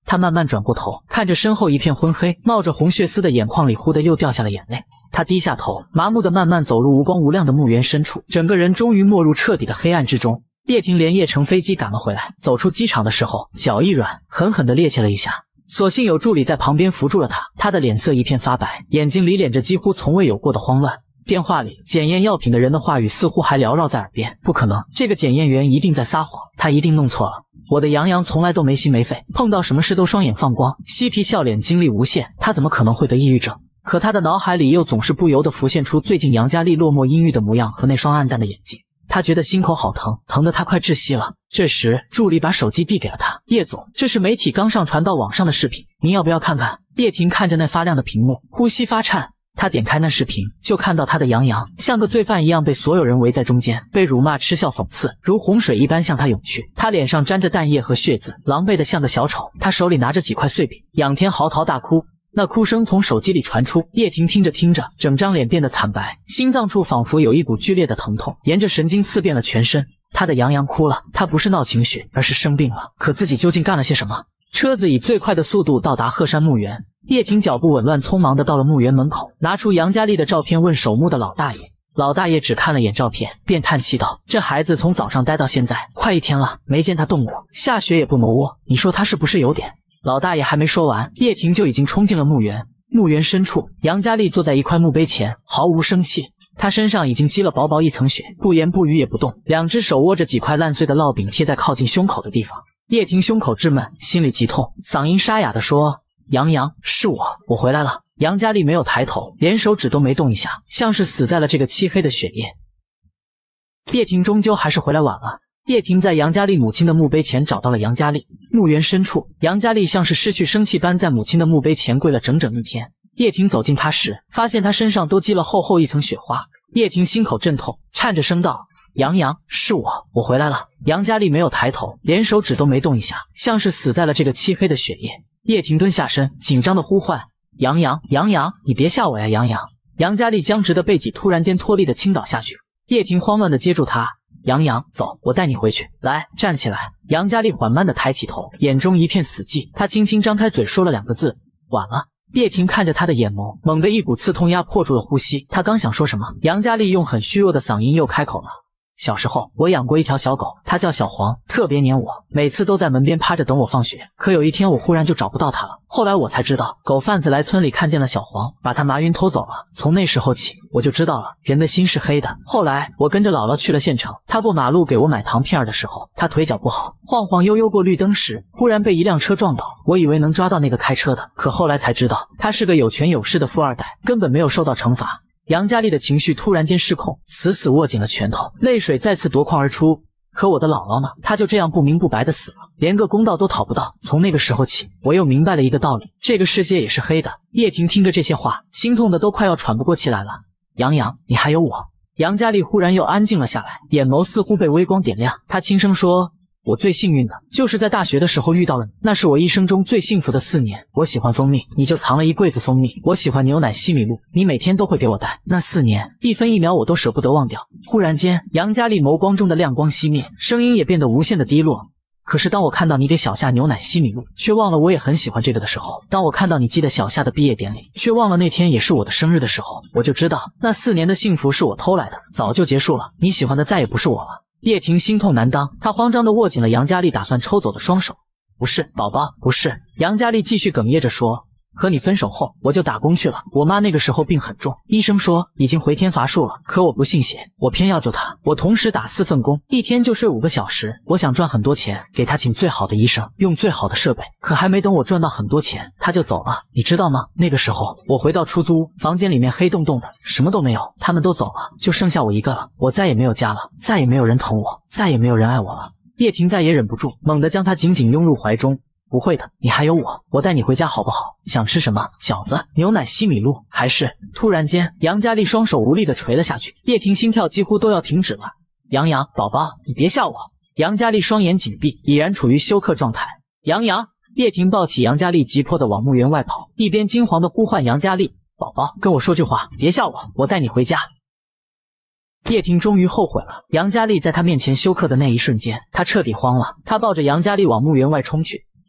他慢慢转过头，看着身后一片昏黑、冒着红血丝的眼眶里忽地又掉下了眼泪。他低下头，麻木地慢慢走入无光无亮的墓园深处，整个人终于没入彻底的黑暗之中。叶婷连夜乘飞机赶了回来，走出机场的时候，脚一软，狠狠地趔趄了一下。所幸有助理在旁边扶住了他，他的脸色一片发白，眼睛里敛着几乎从未有过的慌乱。电话里检验药品的人的话语似乎还缭绕在耳边，不可能，这个检验员一定在撒谎，他一定弄错了。我的杨洋从来都没心没肺，碰到什么事都双眼放光，嬉皮笑脸，精力无限，他怎么可能会得抑郁症？可他的脑海里又总是不由得浮现出最近杨佳丽落寞阴郁的模样和那双暗淡的眼睛。他觉得心口好疼，疼得他快窒息了。这时，助理把手机递给了他：“叶总，这是媒体刚上传到网上的视频，您要不要看看？”叶婷看着那发亮的屏幕，呼吸发颤。他点开那视频，就看到他的杨洋像个罪犯一样被所有人围在中间，被辱骂、嗤笑、讽刺，如洪水一般向他涌去。他脸上沾着蛋液和血渍，狼狈得像个小丑。他手里拿着几块碎饼，仰天嚎啕大哭。那哭声从手机里传出，叶婷听着听着，整张脸变得惨白，心脏处仿佛有一股剧烈的疼痛，沿着神经刺遍了全身。他的杨洋哭了，他不是闹情绪，而是生病了。可自己究竟干了些什么？车子以最快的速度到达鹤山墓园，叶婷脚步紊乱，匆忙地到了墓园门口，拿出杨佳丽的照片问守墓的老大爷。老大爷只看了眼照片，便叹气道：“这孩子从早上待到现在，快1天了，没见他动过，下雪也不挪窝，你说他是不是有点……”老大爷还没说完，叶婷就已经冲进了墓园。墓园深处，杨佳丽坐在一块墓碑前，毫无生气。她身上已经积了薄薄一层雪，不言不语也不动，两只手握着几块烂碎的烙饼贴在靠近胸口的地方。叶婷胸口稚闷，心里急痛，嗓音沙哑地说：“杨洋，是我回来了。”杨佳丽没有抬头，连手指都没动一下，像是死在了这个漆黑的雪夜。叶婷终究还是回来晚了。叶婷在杨佳丽母亲的墓碑前找到了杨佳丽。墓园深处，杨佳丽像是失去生气般在母亲的墓碑前跪了整整1天。叶婷走近她时，发现她身上都积了厚厚一层雪花。叶婷心口阵痛，颤着声道：“杨洋，是我回来了。”杨佳丽没有抬头，连手指都没动一下，像是死在了这个漆黑的雪夜。叶婷蹲下身，紧张地呼唤：“杨洋，杨洋，你别吓我呀，杨洋！”杨佳丽僵直的背脊突然间脱力地倾倒下去。叶婷慌乱地接住她：“杨洋，走，我带你回去。来，站起来。”杨佳丽缓慢地抬起头，眼中一片死寂。她轻轻张开嘴，说了2个字：“晚了。”叶婷看着她的眼眸，猛地一股刺痛压迫住了呼吸。她刚想说什么，杨佳丽用很虚弱的嗓音又开口了：“小时候，我养过一条小狗，它叫小黄，特别黏我，每次都在门边趴着等我放学。可有一天，我忽然就找不到它了。后来我才知道，狗贩子来村里看见了小黄，把它麻晕偷走了。从那时候起，我就知道了，人的心是黑的。后来，我跟着姥姥去了县城，她过马路给我买糖片的时候，她腿脚不好，晃晃悠悠过绿灯时，忽然被一辆车撞倒。我以为能抓到那个开车的，可后来才知道，他是个有权有势的富二代，根本没有受到惩罚。”杨佳丽的情绪突然间失控，死死握紧了拳头，泪水再次夺眶而出。可我的姥姥呢？她就这样不明不白的死了，连个公道都讨不到。从那个时候起，我又明白了一个道理，这个世界也是黑的。叶婷听着这些话，心痛的都快要喘不过气来了。杨洋，你还有我。杨佳丽忽然又安静了下来，眼眸似乎被微光点亮。她轻声说：“我最幸运的就是在大学的时候遇到了你，那是我一生中最幸福的4年。我喜欢蜂蜜，你就藏了一柜子蜂蜜；我喜欢牛奶西米露，你每天都会给我带。那4年，一分一秒我都舍不得忘掉。”忽然间，杨佳丽眸光中的亮光熄灭，声音也变得无限的低落。可是当我看到你给小夏牛奶西米露，却忘了我也很喜欢这个的时候；当我看到你记得小夏的毕业典礼，却忘了那天也是我的生日的时候，我就知道那4年的幸福是我偷来的，早就结束了。你喜欢的再也不是我了。叶婷心痛难当，她慌张地握紧了杨佳丽打算抽走的双手。不是，宝宝，不是。杨佳丽继续哽咽着说：“和你分手后，我就打工去了。我妈那个时候病很重，医生说已经回天乏术了。可我不信邪，我偏要救她。我同时打4份工，一天就睡5个小时。我想赚很多钱，给她请最好的医生，用最好的设备。可还没等我赚到很多钱，她就走了。你知道吗？那个时候，我回到出租屋，房间里面黑洞洞的，什么都没有，他们都走了，就剩下我一个了。我再也没有家了，再也没有人疼我，再也没有人爱我了。”叶婷再也忍不住，猛地将他紧紧拥入怀中。不会的，你还有我带你回家好不好？想吃什么？饺子、牛奶、西米露，还是……突然间，杨佳丽双手无力地垂了下去，叶婷心跳几乎都要停止了。杨洋，宝宝，你别吓我！杨佳丽双眼紧闭，已然处于休克状态。杨洋，叶婷抱起杨佳丽，急迫地往墓园外跑，一边惊惶地呼唤杨佳丽：“宝宝，跟我说句话，别吓我带你回家。”叶婷终于后悔了。杨佳丽在她面前休克的那一瞬间，她彻底慌了。她抱着杨佳丽往墓园外冲去。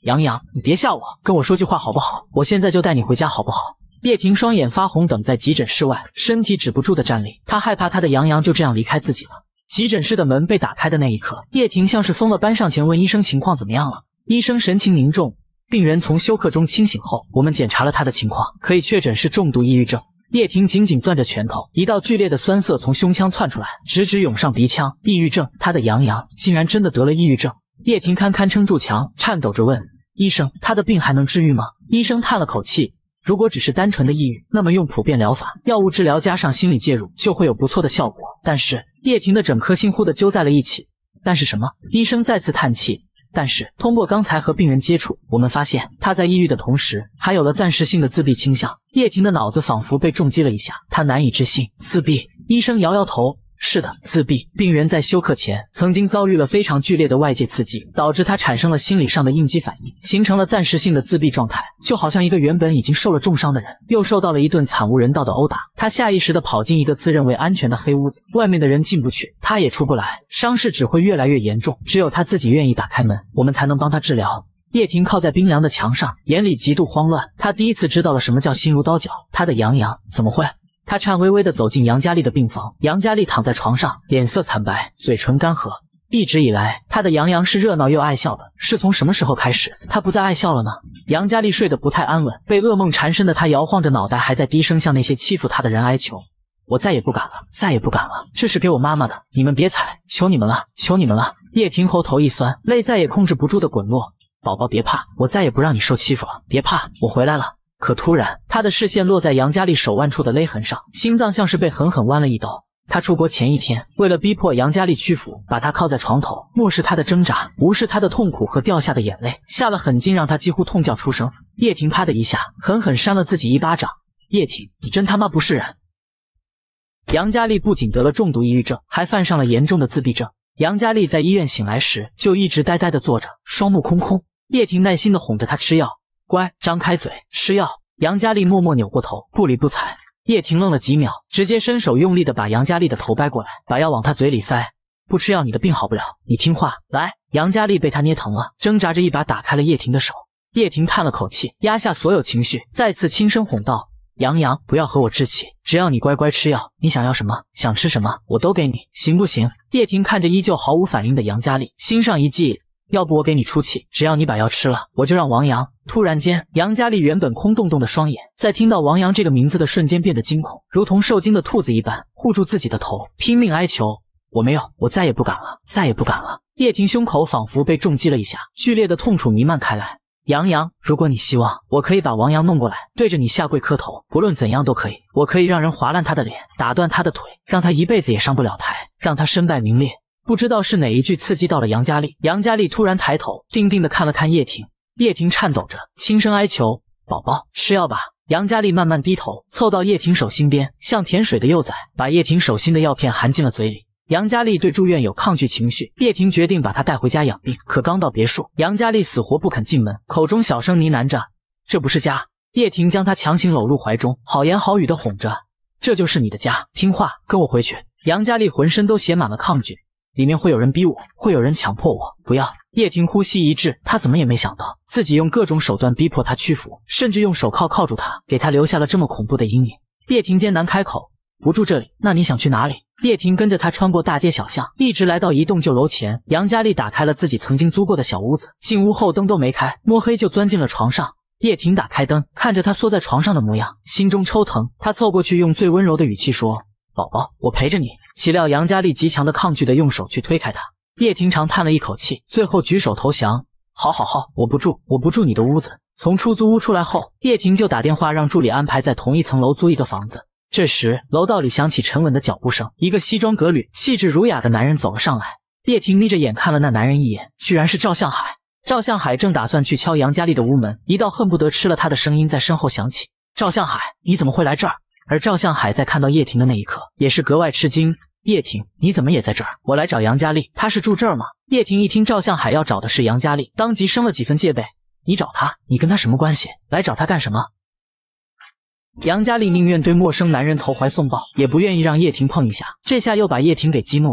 杨洋，你别吓我，跟我说句话好不好？我现在就带你回家好不好？叶婷双眼发红，等在急诊室外，身体止不住的站立。她害怕她的杨洋就这样离开自己了。急诊室的门被打开的那一刻，叶婷像是疯了般上前问医生情况怎么样了。医生神情凝重，病人从休克中清醒后，我们检查了他的情况，可以确诊是重度抑郁症。叶婷紧紧攥着拳头，一道剧烈的酸涩从胸腔窜出来，直直涌上鼻腔。抑郁症，他的杨洋竟然真的得了抑郁症。叶婷堪堪撑住墙，颤抖着问医生：“他的病还能治愈吗？”医生叹了口气。如果只是单纯的抑郁，那么用普遍疗法、药物治疗加上心理介入就会有不错的效果。但是叶婷的整颗心忽地揪在了一起。但是什么？医生再次叹气。但是通过刚才和病人接触，我们发现他在抑郁的同时，还有了暂时性的自闭倾向。叶婷的脑子仿佛被重击了一下，她难以置信。自闭？医生摇摇头。是的，自闭。病人在休克前曾经遭遇了非常剧烈的外界刺激，导致他产生了心理上的应激反应，形成了暂时性的自闭状态，就好像一个原本已经受了重伤的人，又受到了一顿惨无人道的殴打。他下意识地跑进一个自认为安全的黑屋子，外面的人进不去，他也出不来，伤势只会越来越严重。只有他自己愿意打开门，我们才能帮他治疗。叶婷靠在冰凉的墙上，眼里极度慌乱。她第一次知道了什么叫心如刀绞。她的杨洋怎么会？他颤巍巍地走进杨佳丽的病房，杨佳丽躺在床上，脸色惨白，嘴唇干涸。一直以来，他的杨洋是热闹又爱笑的，是从什么时候开始，他不再爱笑了呢？杨佳丽睡得不太安稳，被噩梦缠身的她摇晃着脑袋，还在低声向那些欺负她的人哀求：“我再也不敢了，再也不敢了，这是给我妈妈的，你们别踩，求你们了，求你们了。”叶婷喉头一酸，泪再也控制不住地滚落。宝宝别怕，我再也不让你受欺负了，别怕，我回来了。可突然，他的视线落在杨佳丽手腕处的勒痕上，心脏像是被狠狠剜了一刀。他出国前一天，为了逼迫杨佳丽屈服，把她靠在床头，漠视她的挣扎，无视她的痛苦和掉下的眼泪，下了狠劲，让她几乎痛叫出声。叶婷啪的一下，狠狠扇了自己一巴掌。叶婷，你真他妈不是人！杨佳丽不仅得了重度抑郁症，还犯上了严重的自闭症。杨佳丽在医院醒来时，就一直呆呆地坐着，双目空空。叶婷耐心地哄着她吃药。乖，张开嘴，吃药。杨佳丽默默扭过头，不理不睬。叶婷愣了几秒，直接伸手用力地把杨佳丽的头掰过来，把药往她嘴里塞。不吃药你的病好不了，你听话。来，杨佳丽被他捏疼了，挣扎着一把打开了叶婷的手。叶婷叹了口气，压下所有情绪，再次轻声哄道：“杨洋，不要和我置气，只要你乖乖吃药，你想要什么，想吃什么，我都给你，行不行？”叶婷看着依旧毫无反应的杨佳丽，心上一计。要不我给你出气，只要你把药吃了，我就让王阳。突然间，杨佳丽原本空洞洞的双眼，在听到王阳这个名字的瞬间变得惊恐，如同受惊的兔子一般，护住自己的头，拼命哀求：“我没有，我再也不敢了，再也不敢了。”叶婷胸口仿佛被重击了一下，剧烈的痛楚弥漫开来。杨洋，如果你希望，我可以把王阳弄过来，对着你下跪磕头，不论怎样都可以。我可以让人划烂他的脸，打断他的腿，让他一辈子也上不了台，让他身败名裂。不知道是哪一句刺激到了杨佳丽，杨佳丽突然抬头，定定地看了看叶婷。叶婷颤抖着，轻声哀求：“宝宝，吃药吧。”杨佳丽慢慢低头，凑到叶婷手心边，像舔水的幼崽，把叶婷手心的药片含进了嘴里。杨佳丽对住院有抗拒情绪，叶婷决定把她带回家养病。可刚到别墅，杨佳丽死活不肯进门，口中小声呢喃着：“这不是家。”叶婷将她强行搂入怀中，好言好语地哄着：“这就是你的家，听话，跟我回去。”杨佳丽浑身都写满了抗拒。里面会有人逼我，会有人强迫我，不要。叶婷呼吸一滞，她怎么也没想到，自己用各种手段逼迫他屈服，甚至用手铐铐住他，给他留下了这么恐怖的阴影。叶婷艰难开口：“不住这里，那你想去哪里？”叶婷跟着他穿过大街小巷，一直来到一栋旧楼前。杨佳丽打开了自己曾经租过的小屋子，进屋后灯都没开，摸黑就钻进了床上。叶婷打开灯，看着他缩在床上的模样，心中抽疼。他凑过去，用最温柔的语气说：“宝宝，我陪着你。”岂料杨佳丽极强的抗拒的用手去推开他。叶婷长叹了一口气，最后举手投降：“好，我不住你的屋子。”从出租屋出来后，叶婷就打电话让助理安排在同一层楼租一个房子。这时，楼道里响起沉稳的脚步声，一个西装革履、气质儒雅的男人走了上来。叶婷眯着眼看了那男人一眼，居然是赵向海。赵向海正打算去敲杨佳丽的屋门，一道恨不得吃了他的声音在身后响起：“赵向海，你怎么会来这儿？”而赵向海在看到叶婷的那一刻，也是格外吃惊。叶婷，你怎么也在这儿？我来找杨佳丽，她是住这儿吗？叶婷一听赵向海要找的是杨佳丽，当即生了几分戒备。你找她？你跟她什么关系？来找她干什么？杨佳丽宁愿对陌生男人投怀送抱，也不愿意让叶婷碰一下，这下又把叶婷给激怒了。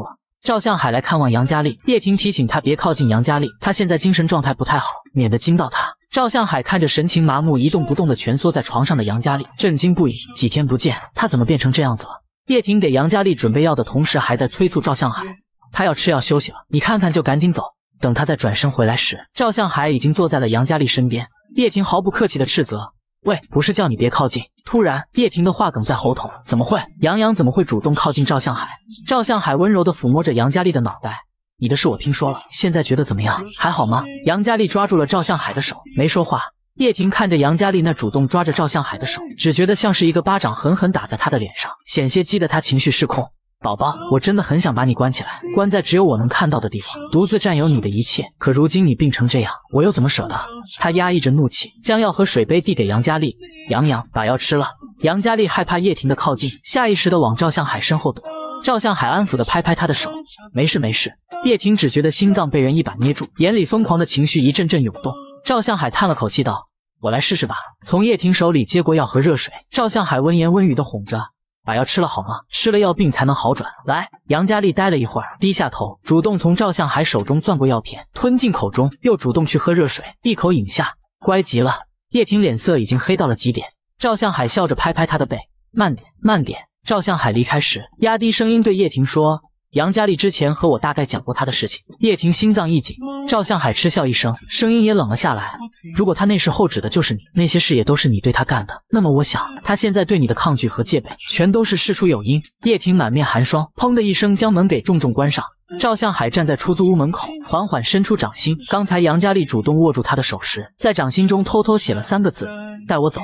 赵向海来看望杨佳丽，叶婷提醒他别靠近杨佳丽，他现在精神状态不太好，免得惊到她。赵向海看着神情麻木、一动不动的蜷缩在床上的杨佳丽，震惊不已。几天不见，他怎么变成这样子了？叶婷给杨佳丽准备药的同时，还在催促赵向海，他要吃药休息了，你看看就赶紧走。等他再转身回来时，赵向海已经坐在了杨佳丽身边。叶婷毫不客气的斥责：“喂，不是叫你别靠近。”突然，叶婷的话哽在喉头：“怎么会？杨洋怎么会主动靠近赵向海？”赵向海温柔地抚摸着杨佳丽的脑袋：“你的事我听说了，现在觉得怎么样？还好吗？”杨佳丽抓住了赵向海的手，没说话。叶婷看着杨佳丽那主动抓着赵向海的手，只觉得像是一个巴掌狠狠打在他的脸上，险些激得他情绪失控。宝宝，我真的很想把你关起来，关在只有我能看到的地方，独自占有你的一切。可如今你病成这样，我又怎么舍得？他压抑着怒气，将药和水杯递给杨佳丽。洋洋，把药吃了。杨佳丽害怕叶婷的靠近，下意识地往赵向海身后躲。赵向海安抚地拍拍他的手，没事没事。叶婷只觉得心脏被人一把捏住，眼里疯狂的情绪一阵阵涌动。赵向海叹了口气道：“我来试试吧。”从叶婷手里接过药和热水，赵向海温言温语地哄着：“把药吃了好吗？吃了药病才能好转。”来，杨佳丽呆了一会儿，低下头，主动从赵向海手中攥过药片，吞进口中，又主动去喝热水，一口饮下，乖极了。叶婷脸色已经黑到了极点。赵向海笑着拍拍她的背：“慢点，慢点。”赵向海离开时，压低声音对叶婷说：“杨佳丽之前和我大概讲过她的事情。”叶婷心脏一紧，赵向海嗤笑一声，声音也冷了下来：“如果她那时候指的就是你，那些事也都是你对她干的，那么我想她现在对你的抗拒和戒备，全都是事出有因。”叶婷满面寒霜，砰的一声将门给重重关上。赵向海站在出租屋门口，缓缓伸出掌心。刚才杨佳丽主动握住他的手时，在掌心中偷偷写了3个字：带我走。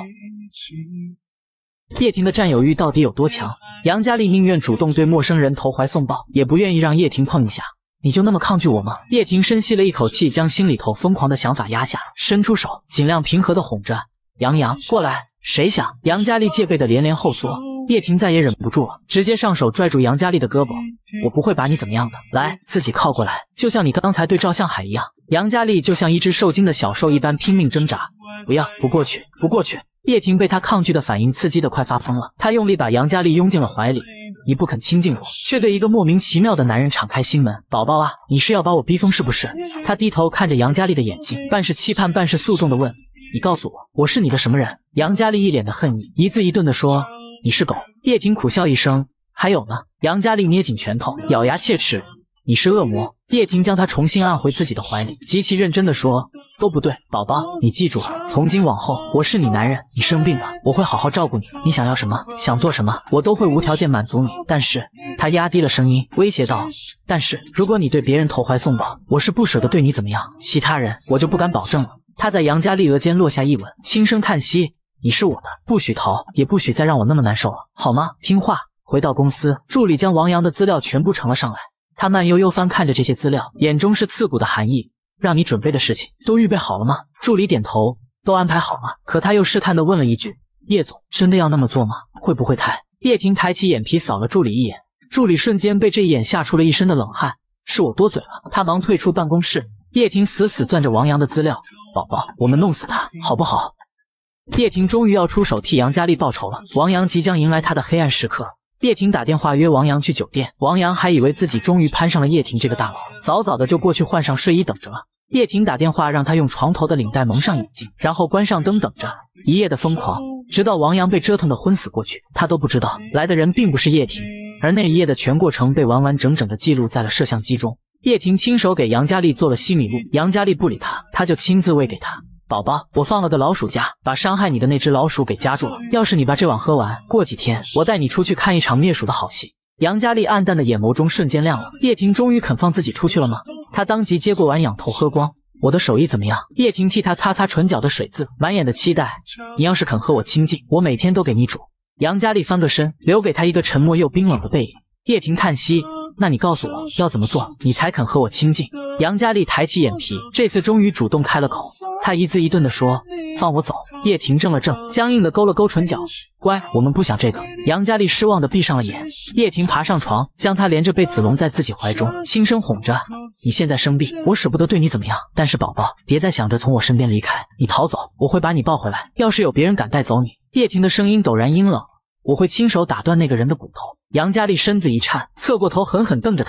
叶婷的占有欲到底有多强？杨佳丽宁愿主动对陌生人投怀送抱，也不愿意让叶婷碰一下。你就那么抗拒我吗？叶婷深吸了一口气，将心里头疯狂的想法压下，伸出手，尽量平和地哄着：“杨洋，过来。”谁想杨佳丽戒备的连连后缩，叶婷再也忍不住了，直接上手拽住杨佳丽的胳膊：“我不会把你怎么样的，来，自己靠过来，就像你刚才对赵向海一样。”杨佳丽就像一只受惊的小兽一般拼命挣扎：“不要，不过去，不过去。”叶婷被他抗拒的反应刺激得快发疯了，她用力把杨佳丽拥进了怀里。你不肯亲近我，却对一个莫名其妙的男人敞开心门，宝宝啊，你是要把我逼疯是不是？他低头看着杨佳丽的眼睛，半是期盼半是诉讼地问：“你告诉我，我是你的什么人？”杨佳丽一脸的恨意，一字一顿地说：“你是狗。”叶婷苦笑一声：“还有呢？”杨佳丽捏紧拳头，咬牙切齿：“你是恶魔。”叶婷将他重新按回自己的怀里，极其认真地说：“都不对，宝宝，你记住了，从今往后我是你男人，你生病了，我会好好照顾你，你想要什么，想做什么，我都会无条件满足你。但是……”他压低了声音，威胁道：“但是如果你对别人投怀送抱，我是不舍得对你怎么样，其他人我就不敢保证了。”他在杨佳丽额间落下一吻，轻声叹息：“你是我的，不许逃，也不许再让我那么难受了，好吗？听话。”回到公司，助理将王阳的资料全部呈了上来。他慢悠悠翻看着这些资料，眼中是刺骨的寒意。让你准备的事情都预备好了吗？助理点头，都安排好了。可他又试探地问了一句：“叶总，真的要那么做吗？会不会太……”叶婷抬起眼皮扫了助理一眼，助理瞬间被这一眼吓出了一身的冷汗。是我多嘴了。他忙退出办公室。叶婷死死攥着王阳的资料：“宝宝，我们弄死他，好不好？”叶婷终于要出手替杨佳丽报仇了。王阳即将迎来他的黑暗时刻。叶婷打电话约王阳去酒店，王阳还以为自己终于攀上了叶婷这个大佬，早早的就过去换上睡衣等着了。叶婷打电话让他用床头的领带蒙上眼睛，然后关上灯等着。一夜的疯狂，直到王阳被折腾得昏死过去，他都不知道来的人并不是叶婷，而那一夜的全过程被完完整整的记录在了摄像机中。叶婷亲手给杨佳丽做了西米露，杨佳丽不理他，他就亲自喂给她。宝宝，我放了个老鼠夹，把伤害你的那只老鼠给夹住了。要是你把这碗喝完，过几天我带你出去看一场灭鼠的好戏。杨佳丽暗淡的眼眸中瞬间亮了。叶婷终于肯放自己出去了吗？她当即接过碗，仰头喝光。我的手艺怎么样？叶婷替他擦擦唇角的水渍，满眼的期待。你要是肯和我亲近，我每天都给你煮。杨佳丽翻个身，留给他一个沉默又冰冷的背影。叶婷叹息。那你告诉我要怎么做，你才肯和我亲近？杨佳丽抬起眼皮，这次终于主动开了口。她一字一顿地说：“放我走。”叶婷怔了怔，僵硬地勾了勾唇角：“乖，我们不想这个。”杨佳丽失望地闭上了眼。叶婷爬上床，将她连着被子拢在自己怀中，轻声哄着：“你现在生病，我舍不得对你怎么样，但是宝宝，别再想着从我身边离开，你逃走，我会把你抱回来。要是有别人敢带走你……”叶婷的声音陡然阴冷：“我会亲手打断那个人的骨头。”杨佳丽身子一颤，侧过头狠狠瞪着他：“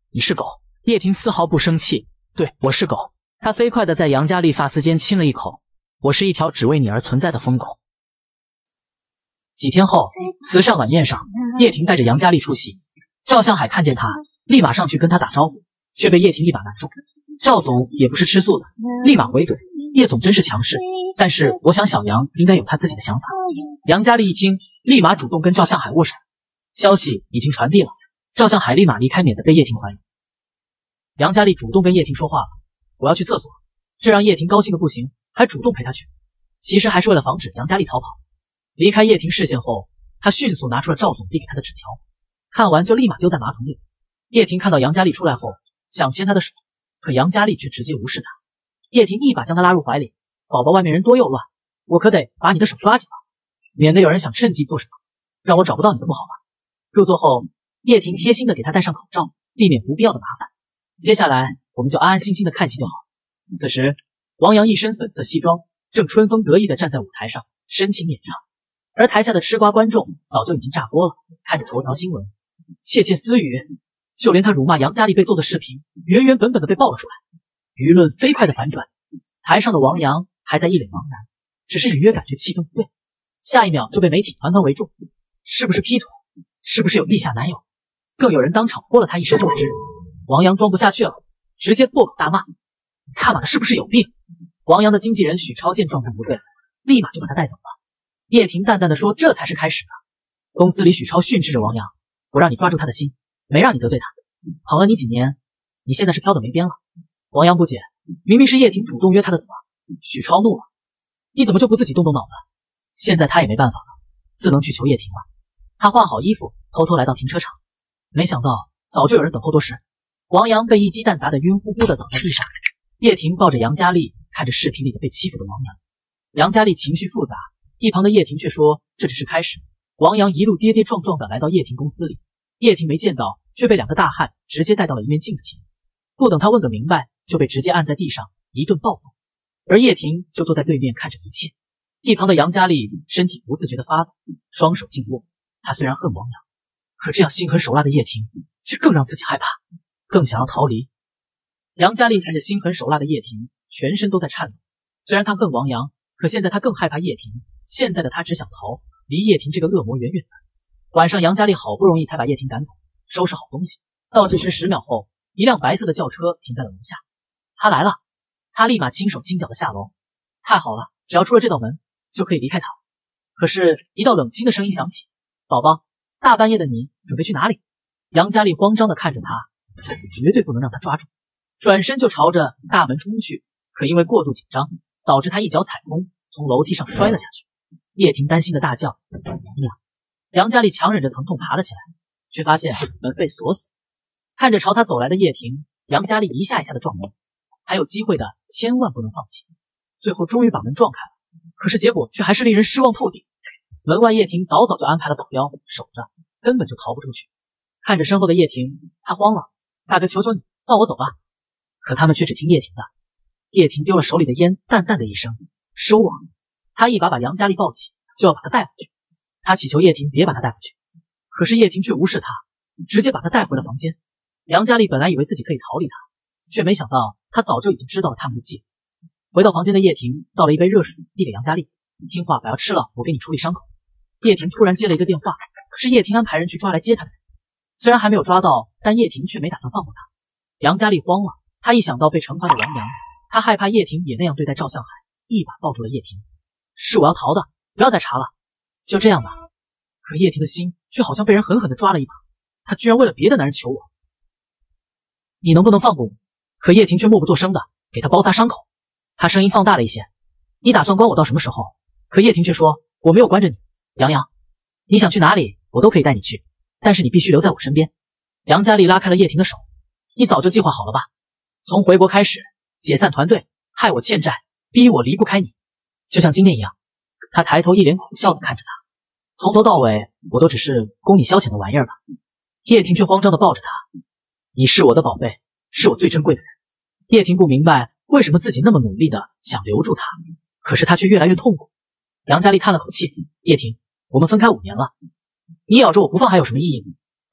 你是狗。叶婷丝毫不生气，对，我是狗。她飞快地在杨佳丽发丝间亲了一口，我是一条只为你而存在的疯狗。几天后，慈善晚宴上，叶婷带着杨佳丽出席。赵向海看见她，立马上去跟她打招呼，却被叶婷一把拦住。赵总也不是吃素的，立马回怼：叶总真是强势，但是我想小杨应该有他自己的想法。杨佳丽一听，立马主动跟赵向海握手。消息已经传递了，赵向海立马离开，免得被叶婷怀疑。杨佳丽主动跟叶婷说话了：我要去厕所。这让叶婷高兴的不行，还主动陪她去。其实还是为了防止杨佳丽逃跑。离开叶婷视线后，他迅速拿出了赵总递给他的纸条，看完就立马丢在马桶里。叶婷看到杨佳丽出来后，想牵她的手，可杨佳丽却直接无视她。叶婷一把将她拉入怀里：宝宝，外面人多又乱，我可得把你的手抓紧了，免得有人想趁机做什么，让我找不到你的不好吧。入座后，叶婷贴心的给他戴上口罩，避免不必要的麻烦。接下来我们就安安心心的看戏就好。此时，王阳一身粉色西装，正春风得意的站在舞台上深情演唱，而台下的吃瓜观众早就已经炸锅了，看着头条新闻，窃窃私语，就连他辱骂杨佳丽被揍的视频，原原本本的被爆了出来。舆论飞快的反转，台上的王阳还在一脸茫然，只是隐约感觉气氛不对，下一秒就被媒体团团围住，是不是劈腿？是不是有地下男友？更有人当场泼了他一身墨汁。王阳装不下去了，直接破口大骂：他妈的是不是有病？王阳的经纪人许超见状态不对，立马就把他带走了。叶婷淡淡的说：这才是开始呢。公司里许超训斥着王阳：我让你抓住他的心，没让你得罪他，捧了你几年，你现在是飘的没边了。王阳不解，明明是叶婷主动约他的，怎么？许超怒了：你怎么就不自己动动脑子？现在他也没办法了，自能去求叶婷了。他换好衣服，偷偷来到停车场，没想到早就有人等候多时。王阳被一鸡蛋砸得晕乎乎的倒在地上，叶婷抱着杨佳丽，看着视频里的被欺负的王阳。杨佳丽情绪复杂，一旁的叶婷却说这只是开始。王阳一路跌跌撞撞的来到叶婷公司里，叶婷没见到，却被两个大汉直接带到了一面镜子前，不等他问个明白，就被直接按在地上一顿暴揍，而叶婷就坐在对面看着一切。一旁的杨佳丽身体不自觉的发抖，双手紧握。她虽然恨王阳，可这样心狠手辣的叶婷却更让自己害怕，更想要逃离。杨佳丽看着心狠手辣的叶婷，全身都在颤抖。虽然她恨王阳，可现在她更害怕叶婷。现在的她只想逃，离叶婷这个恶魔远远的。晚上，杨佳丽好不容易才把叶婷赶走，收拾好东西。倒计时10秒后，一辆白色的轿车停在了楼下。他来了，他立马轻手轻脚的下楼。太好了，只要出了这道门，就可以离开他。可是，一道冷清的声音响起：宝宝，大半夜的你准备去哪里？杨佳丽慌张的看着他，自己绝对不能让他抓住，转身就朝着大门冲去。可因为过度紧张，导致他一脚踩空，从楼梯上摔了下去。叶婷担心的大叫：娘！杨佳丽强忍着疼痛爬了起来，却发现门被锁死。看着朝他走来的叶婷，杨佳丽一下一下的撞门，还有机会的千万不能放弃。最后终于把门撞开了，可是结果却还是令人失望透顶。门外叶婷早早就安排了保镖守着，根本就逃不出去。看着身后的叶婷，他慌了：大哥，求求你放我走吧！可他们却只听叶婷的。叶婷丢了手里的烟，淡淡的一声：收网。他一把把杨佳丽抱起，就要把她带回去。他祈求叶婷别把她带回去，可是叶婷却无视他，直接把她带回了房间。杨佳丽本来以为自己可以逃离他，却没想到他早就已经知道了他们的计划。回到房间的叶婷倒了一杯热水递给杨佳丽：听话，把药吃了，我给你处理伤口。叶婷突然接了一个电话，可是叶婷安排人去抓来接她的人，虽然还没有抓到，但叶婷却没打算放过他。杨佳丽慌了，她一想到被惩罚的王阳，她害怕叶婷也那样对待赵向海，一把抱住了叶婷：是我要逃的，不要再查了，就这样吧。可叶婷的心却好像被人狠狠地抓了一把，她居然为了别的男人求我，你能不能放过我？可叶婷却默不作声的给他包扎伤口。他声音放大了一些：你打算关我到什么时候？可叶婷却说：我没有关着你，杨洋，你想去哪里我都可以带你去，但是你必须留在我身边。杨佳丽拉开了叶婷的手：你早就计划好了吧？从回国开始，解散团队，害我欠债，逼我离不开你，就像今天一样。他抬头一脸苦笑的看着他：从头到尾我都只是供你消遣的玩意儿吧。叶婷却慌张的抱着他：你是我的宝贝，是我最珍贵的人。叶婷不明白为什么自己那么努力的想留住他，可是他却越来越痛苦。杨佳丽叹了口气：叶婷，我们分开5年了，你咬着我不放还有什么意义？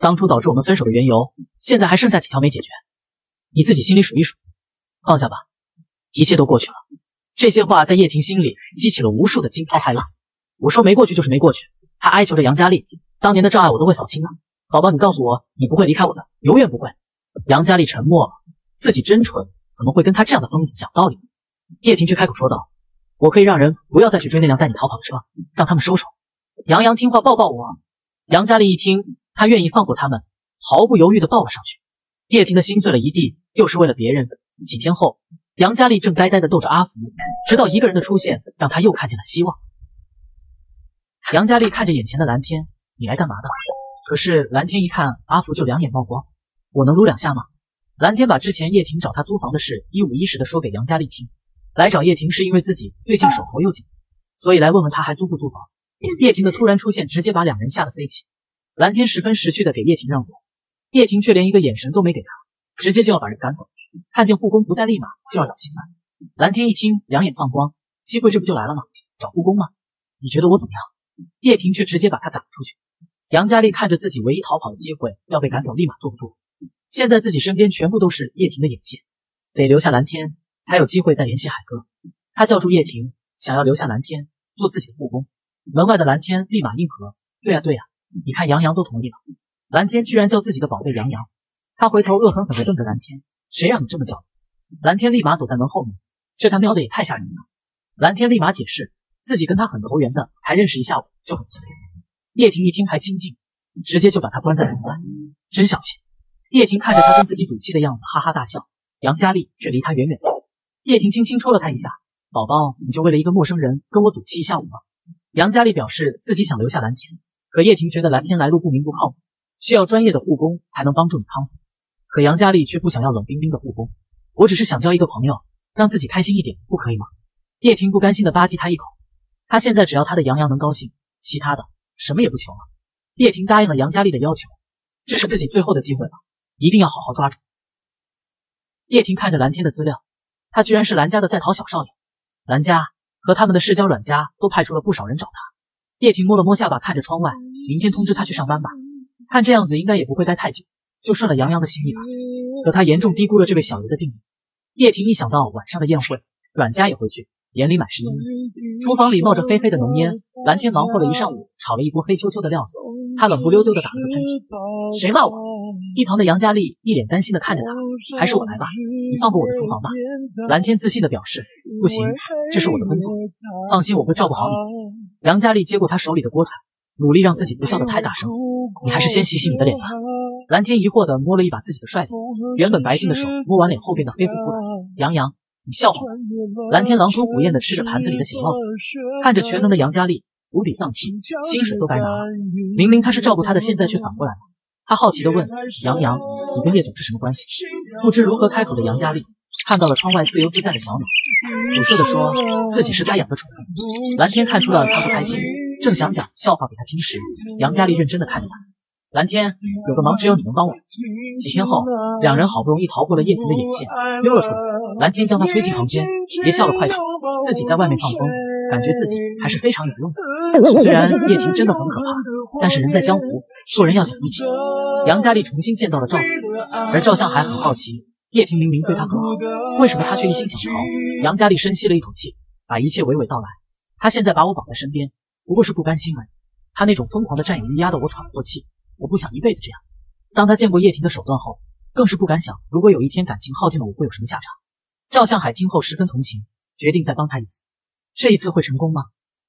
当初导致我们分手的缘由，现在还剩下几条没解决，你自己心里数一数，放下吧，一切都过去了。这些话在叶婷心里激起了无数的惊涛骇浪。我说没过去就是没过去，他哀求着杨佳丽，当年的障碍我都会扫清的。宝宝，你告诉我，你不会离开我的，永远不会。杨佳丽沉默了，自己真蠢，怎么会跟他这样的疯子讲道理？叶婷却开口说道，我可以让人不要再去追那辆带你逃跑的车，让他们收手。杨洋听话抱抱我。杨佳丽一听，她愿意放过他们，毫不犹豫地抱了上去。叶婷的心碎了一地，又是为了别人。几天后，杨佳丽正呆呆地逗着阿福，直到一个人的出现，让她又看见了希望。杨佳丽看着眼前的蓝天，你来干嘛的？可是蓝天一看阿福就两眼冒光，我能撸2下吗？蓝天把之前叶婷找他租房的事一五一十地说给杨佳丽听。来找叶婷是因为自己最近手头又紧，所以来问问他还租不租房。叶婷的突然出现直接把两人吓得飞起。蓝天十分识趣地给叶婷让座，叶婷却连一个眼神都没给他，直接就要把人赶走。看见护工不在，立马就要找新欢。蓝天一听，两眼放光，机会这不就来了吗？找护工吗？你觉得我怎么样？叶婷却直接把他赶出去。杨佳丽看着自己唯一逃跑的机会要被赶走，立马坐不住。现在自己身边全部都是叶婷的眼线，得留下蓝天才有机会再联系海哥。他叫住叶婷，想要留下蓝天做自己的护工。门外的蓝天立马应和，对啊对啊，你看杨洋都同意了。蓝天居然叫自己的宝贝杨洋。他回头恶狠狠地瞪着蓝天，谁让你这么叫？蓝天立马躲在门后面，这他喵的也太吓人了。蓝天立马解释，自己跟他很投缘的，才认识一下午就很激烈。叶婷一听还亲近，直接就把他关在门外，真小气。叶婷看着他跟自己赌气的样子，哈哈大笑。杨佳丽却离他远远的。叶婷轻轻戳了他一下，宝宝，你就为了一个陌生人跟我赌气一下午吗？杨佳丽表示自己想留下蓝天，可叶婷觉得蓝天来路不明不靠谱，需要专业的护工才能帮助你康复。可杨佳丽却不想要冷冰冰的护工，我只是想交一个朋友，让自己开心一点，不可以吗？叶婷不甘心地吧唧他一口，他现在只要他的杨洋能高兴，其他的什么也不求了。叶婷答应了杨佳丽的要求，这是自己最后的机会了，一定要好好抓住。叶婷看着蓝天的资料，他居然是蓝家的在逃小少爷，蓝家和他们的世交阮家都派出了不少人找他。叶婷摸了摸下巴，看着窗外，明天通知他去上班吧，看这样子应该也不会待太久，就顺了杨洋的心意吧。可他严重低估了这位小爷的定力。叶婷一想到晚上的宴会，阮家也会去，眼里满是阴影。厨房里冒着飞飞的浓烟，蓝天忙活了一上午，炒了一锅黑黢黢的料子，他冷不溜丢的打了个喷嚏。谁骂我？一旁的杨佳丽一脸担心的看着他，还是我来吧，你放过我的厨房吧。蓝天自信的表示，不行，这是我的工作，放心，我会照顾好你。杨佳丽接过他手里的锅铲，努力让自己不笑得太大声，你还是先洗洗你的脸吧。蓝天疑惑的摸了一把自己的帅脸，原本白净的手摸完脸后变得黑乎乎的。杨洋，你笑话我？蓝天狼吞虎咽的吃着盘子里的血酪子，看着全能的杨佳丽无比丧气，薪水都白拿了，明明他是照顾他的，现在却反过来了。他好奇的问，杨洋，你跟叶总是什么关系？不知如何开口的杨佳丽看到了窗外自由自在的小鸟，苦涩的说自己是该养的宠物。蓝天看出了他不开心，正想讲笑话给他听时，杨佳丽认真的看着他，蓝天，有个忙只有你能帮我。几天后，两人好不容易逃过了叶婷的眼线，溜了出来。蓝天将他推进房间，别笑了，快去，自己在外面放风，感觉自己还是非常有用的。虽然叶婷真的很可怕，但是人在江湖，做人要讲义气。杨佳丽重新见到了赵子，而赵向还很好奇，叶婷明明对他很好，为什么他却一心想逃？杨佳丽深吸了一口气，把一切娓娓道来。他现在把我绑在身边，不过是不甘心而已。他那种疯狂的占有欲压得我喘不过气，我不想一辈子这样。当他见过叶婷的手段后，更是不敢想，如果有一天感情耗尽了，我会有什么下场。赵向海听后十分同情，决定再帮他一次。这一次会成功吗？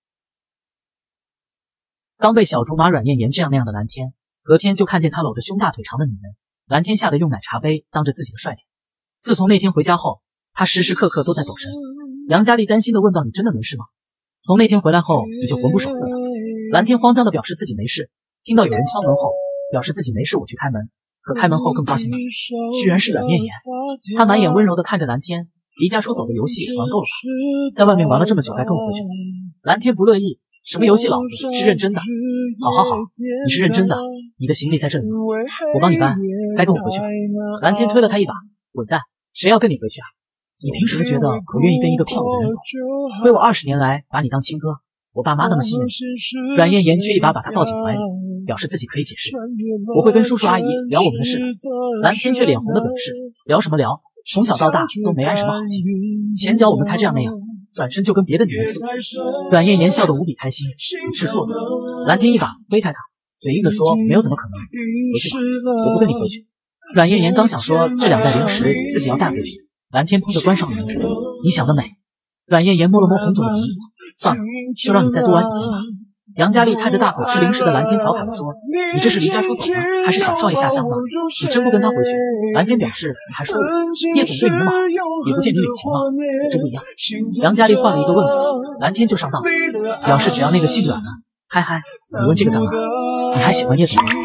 刚被小竹马阮艳妍这样那样的蓝天，隔天就看见他搂着胸大腿长的女人，蓝天吓得用奶茶杯当着自己的帅脸。自从那天回家后，他时时刻刻都在走神。杨佳丽担心的问道，你真的没事吗？从那天回来后你就魂不守舍了。蓝天慌张的表示自己没事，听到有人敲门后表示自己没事，我去开门。可开门后更糟心了，居然是阮艳妍。他满眼温柔的看着蓝天，离家出走的游戏玩够了吧？在外面玩了这么久，该跟我回去了。蓝天不乐意，什么游戏，老子是认真的。好，你是认真的，你的行李在这里，我帮你搬，该跟我回去了。蓝天推了他一把，滚蛋，谁要跟你回去啊？你凭什么觉得我愿意跟一个骗我的人走？亏我20年来把你当亲哥，我爸妈那么信任你。阮艳妍却一把把他抱进怀里， 表示自己可以解释。我会跟叔叔阿姨聊我们的事。蓝天却脸红的表示，聊什么聊？从小到大都没安什么好心，前脚我们才这样那样，转身就跟别的女人似的。阮艳妍笑得无比开心，你吃醋了。蓝天一把推开他，嘴硬的说，没有怎么可能，回去吧，我不跟你回去。阮艳妍刚想说这2袋零食自己要带回去，蓝天砰的关上了门。你想得美。阮艳妍摸了摸红肿的鼻子，算了，就让你再多玩几天吧。杨佳丽看着大口吃零食的蓝天调侃地说，你这是离家出走吗？还是享受一下香吗？你真不跟他回去？蓝天表示，你还说我叶总对你那么好，也不见你领情吗？我这不一样。杨佳丽换了一个问法，蓝天就上当了，表示只要那个姓阮的，嗨嗨，你问这个干嘛？你还喜欢叶总吗？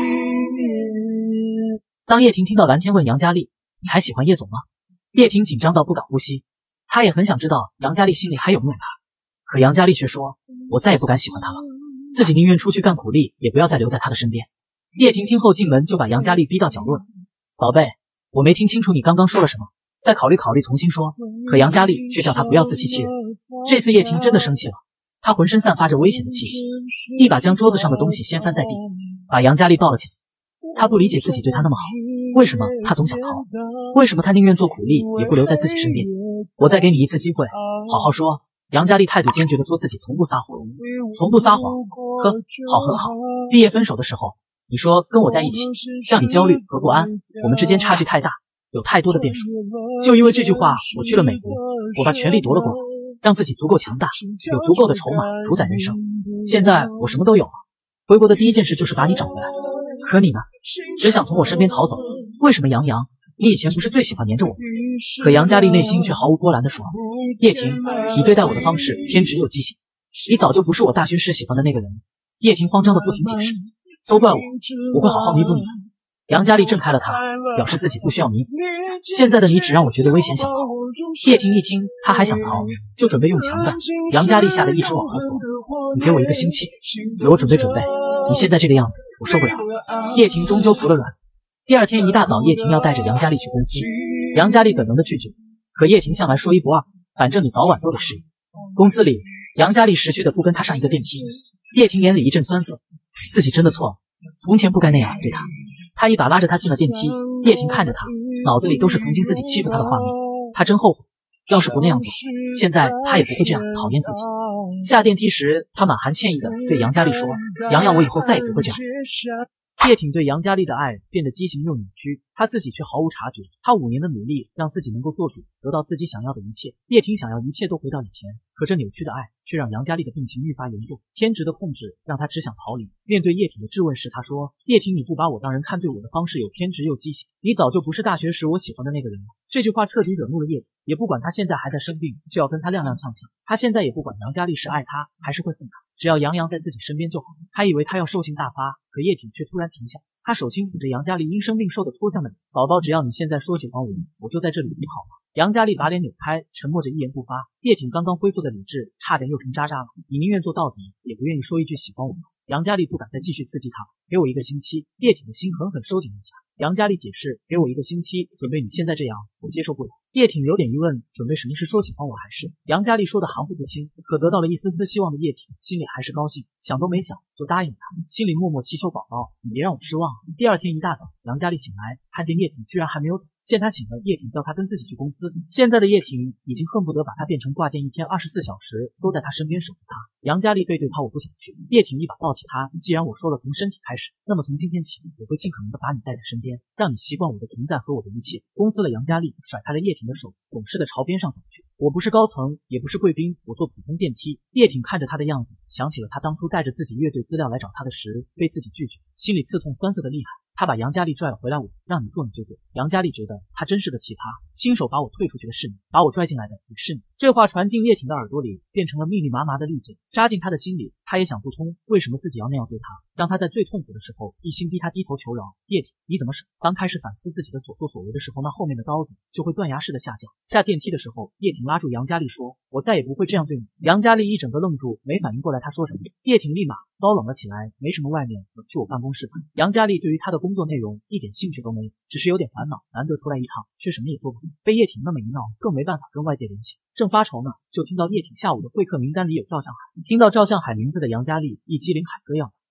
当叶婷听到蓝天问杨佳丽，你还喜欢叶总吗？叶婷紧张到不敢呼吸，她也很想知道杨佳丽心里还有没有他，可杨佳丽却说，我再也不敢喜欢他了。自己宁愿出去干苦力，也不要再留在他的身边。叶婷听后进门就把杨佳丽逼到角落里。宝贝，我没听清楚你刚刚说了什么，再考虑考虑重新说。可杨佳丽却叫他不要自欺欺人。这次叶婷真的生气了，她浑身散发着危险的气息，一把将桌子上的东西掀翻在地，把杨佳丽抱了起来。她不理解自己对她那么好，为什么她总想逃？为什么她宁愿做苦力也不留在自己身边？我再给你一次机会，好好说。杨佳丽态度坚决地说自己从不撒谎，从不撒谎。呵，好很好。毕业分手的时候，你说跟我在一起，让你焦虑和不安，我们之间差距太大，有太多的变数。就因为这句话，我去了美国，我把权力夺了过来，让自己足够强大，有足够的筹码主宰人生。现在我什么都有了，回国的第一件事就是把你找回来。可你呢，只想从我身边逃走。为什么杨洋？你以前不是最喜欢黏着我吗？可杨佳丽内心却毫无波澜地说，叶婷，你对待我的方式偏执又畸形，你早就不是我大学时喜欢的那个人。叶婷慌张的不停解释，都怪我，我会好好弥补你的。杨佳丽震开了他，表示自己不需要弥补，现在的你只让我觉得危险想逃。叶婷一听他还想逃，就准备用强的。杨佳丽吓得一直往后缩，你给我1个星期，给我准备准备，你现在这个样子我受不了。叶婷终究服了软。第二天一大早，叶婷要带着杨佳丽去公司，杨佳丽本能的拒绝，可叶婷向来说一不二，反正你早晚都得适应。公司里，杨佳丽识趣的不跟他上一个电梯，叶婷眼里一阵酸涩，自己真的错了，从前不该那样对他。他一把拉着他进了电梯，叶婷看着他，脑子里都是曾经自己欺负他的画面，他真后悔，要是不那样做，现在他也不会这样讨厌自己。下电梯时，他满含歉意的对杨佳丽说，洋洋，我以后再也不会这样。叶挺对杨佳丽的爱变得畸形又扭曲，她自己却毫无察觉。她5年的努力让自己能够做主，得到自己想要的一切。叶挺想要一切都回到以前，可这扭曲的爱却让杨佳丽的病情愈发严重。偏执的控制让她只想逃离。面对叶挺的质问时，她说：“叶挺，你不把我当人看，对我的方式有偏执又畸形，你早就不是大学时我喜欢的那个人了。”这句话彻底惹怒了叶挺，也不管他现在还在生病，就要跟他踉踉跄跄。他现在也不管杨佳丽是爱他还是会恨他，只要杨洋在自己身边就好。他以为他要兽性大发，可叶挺却突然停下。他手轻抚着杨佳丽因生病瘦得脱相的脸，宝宝，只要你现在说喜欢我，我就在这里，你好吗？杨佳丽把脸扭开，沉默着一言不发。叶挺刚刚恢复的理智差点又成渣渣了，你宁愿做到底，也不愿意说一句喜欢我吗？杨佳丽不敢再继续刺激他了，给我1个星期。叶挺的心狠狠收紧了一下。杨佳丽解释，给我1个星期，准备你现在这样，我接受不了。叶挺有点疑问，准备什么是说喜欢我还是？杨佳丽说的含糊不清，可得到了一丝丝希望的叶挺心里还是高兴，想都没想就答应了他，心里默默祈求宝宝，你别让我失望了。第二天一大早，杨佳丽醒来，看见叶挺居然还没有走。见他醒了，叶挺叫他跟自己去公司。现在的叶挺已经恨不得把他变成挂件，一天24小时都在他身边守着他。杨佳丽背对他，我不想去。叶挺一把抱起他，既然我说了从身体开始，那么从今天起，我会尽可能的把你带在身边，让你习惯我的存在和我的一切。公司了，杨佳丽甩开了叶挺的手，懂事的朝边上走去。我不是高层，也不是贵宾，我坐普通电梯。叶挺看着他的样子，想起了他当初带着自己乐队资料来找他的时，被自己拒绝，心里刺痛酸涩的厉害。他把杨佳丽拽了回来，我让你做你就做。杨佳丽觉得他真是个奇葩，亲手把我退出去的是你，把我拽进来的也是你。这话传进叶挺的耳朵里，变成了密密麻麻的利剑，扎进他的心里。他也想不通，为什么自己要那样对他，让他在最痛苦的时候一心逼他低头求饶。叶挺，你怎么舍？当开始反思自己的所作所为的时候，那后面的刀子就会断崖式的下降。下电梯的时候，叶挺拉住杨佳丽说：“我再也不会这样对你。”杨佳丽一整个愣住，没反应过来他说什么。叶挺立马高冷了起来，没什么，外面去我办公室吧。杨佳丽对于他的工作内容一点兴趣都没有，只是有点烦恼，难得出来一趟，却什么也做不成。被叶挺那么一闹，更没办法跟外界联系。正发愁呢，就听到叶挺下午的会客名单里有赵向海。听到赵向海名字的杨佳丽一激灵，海哥要来。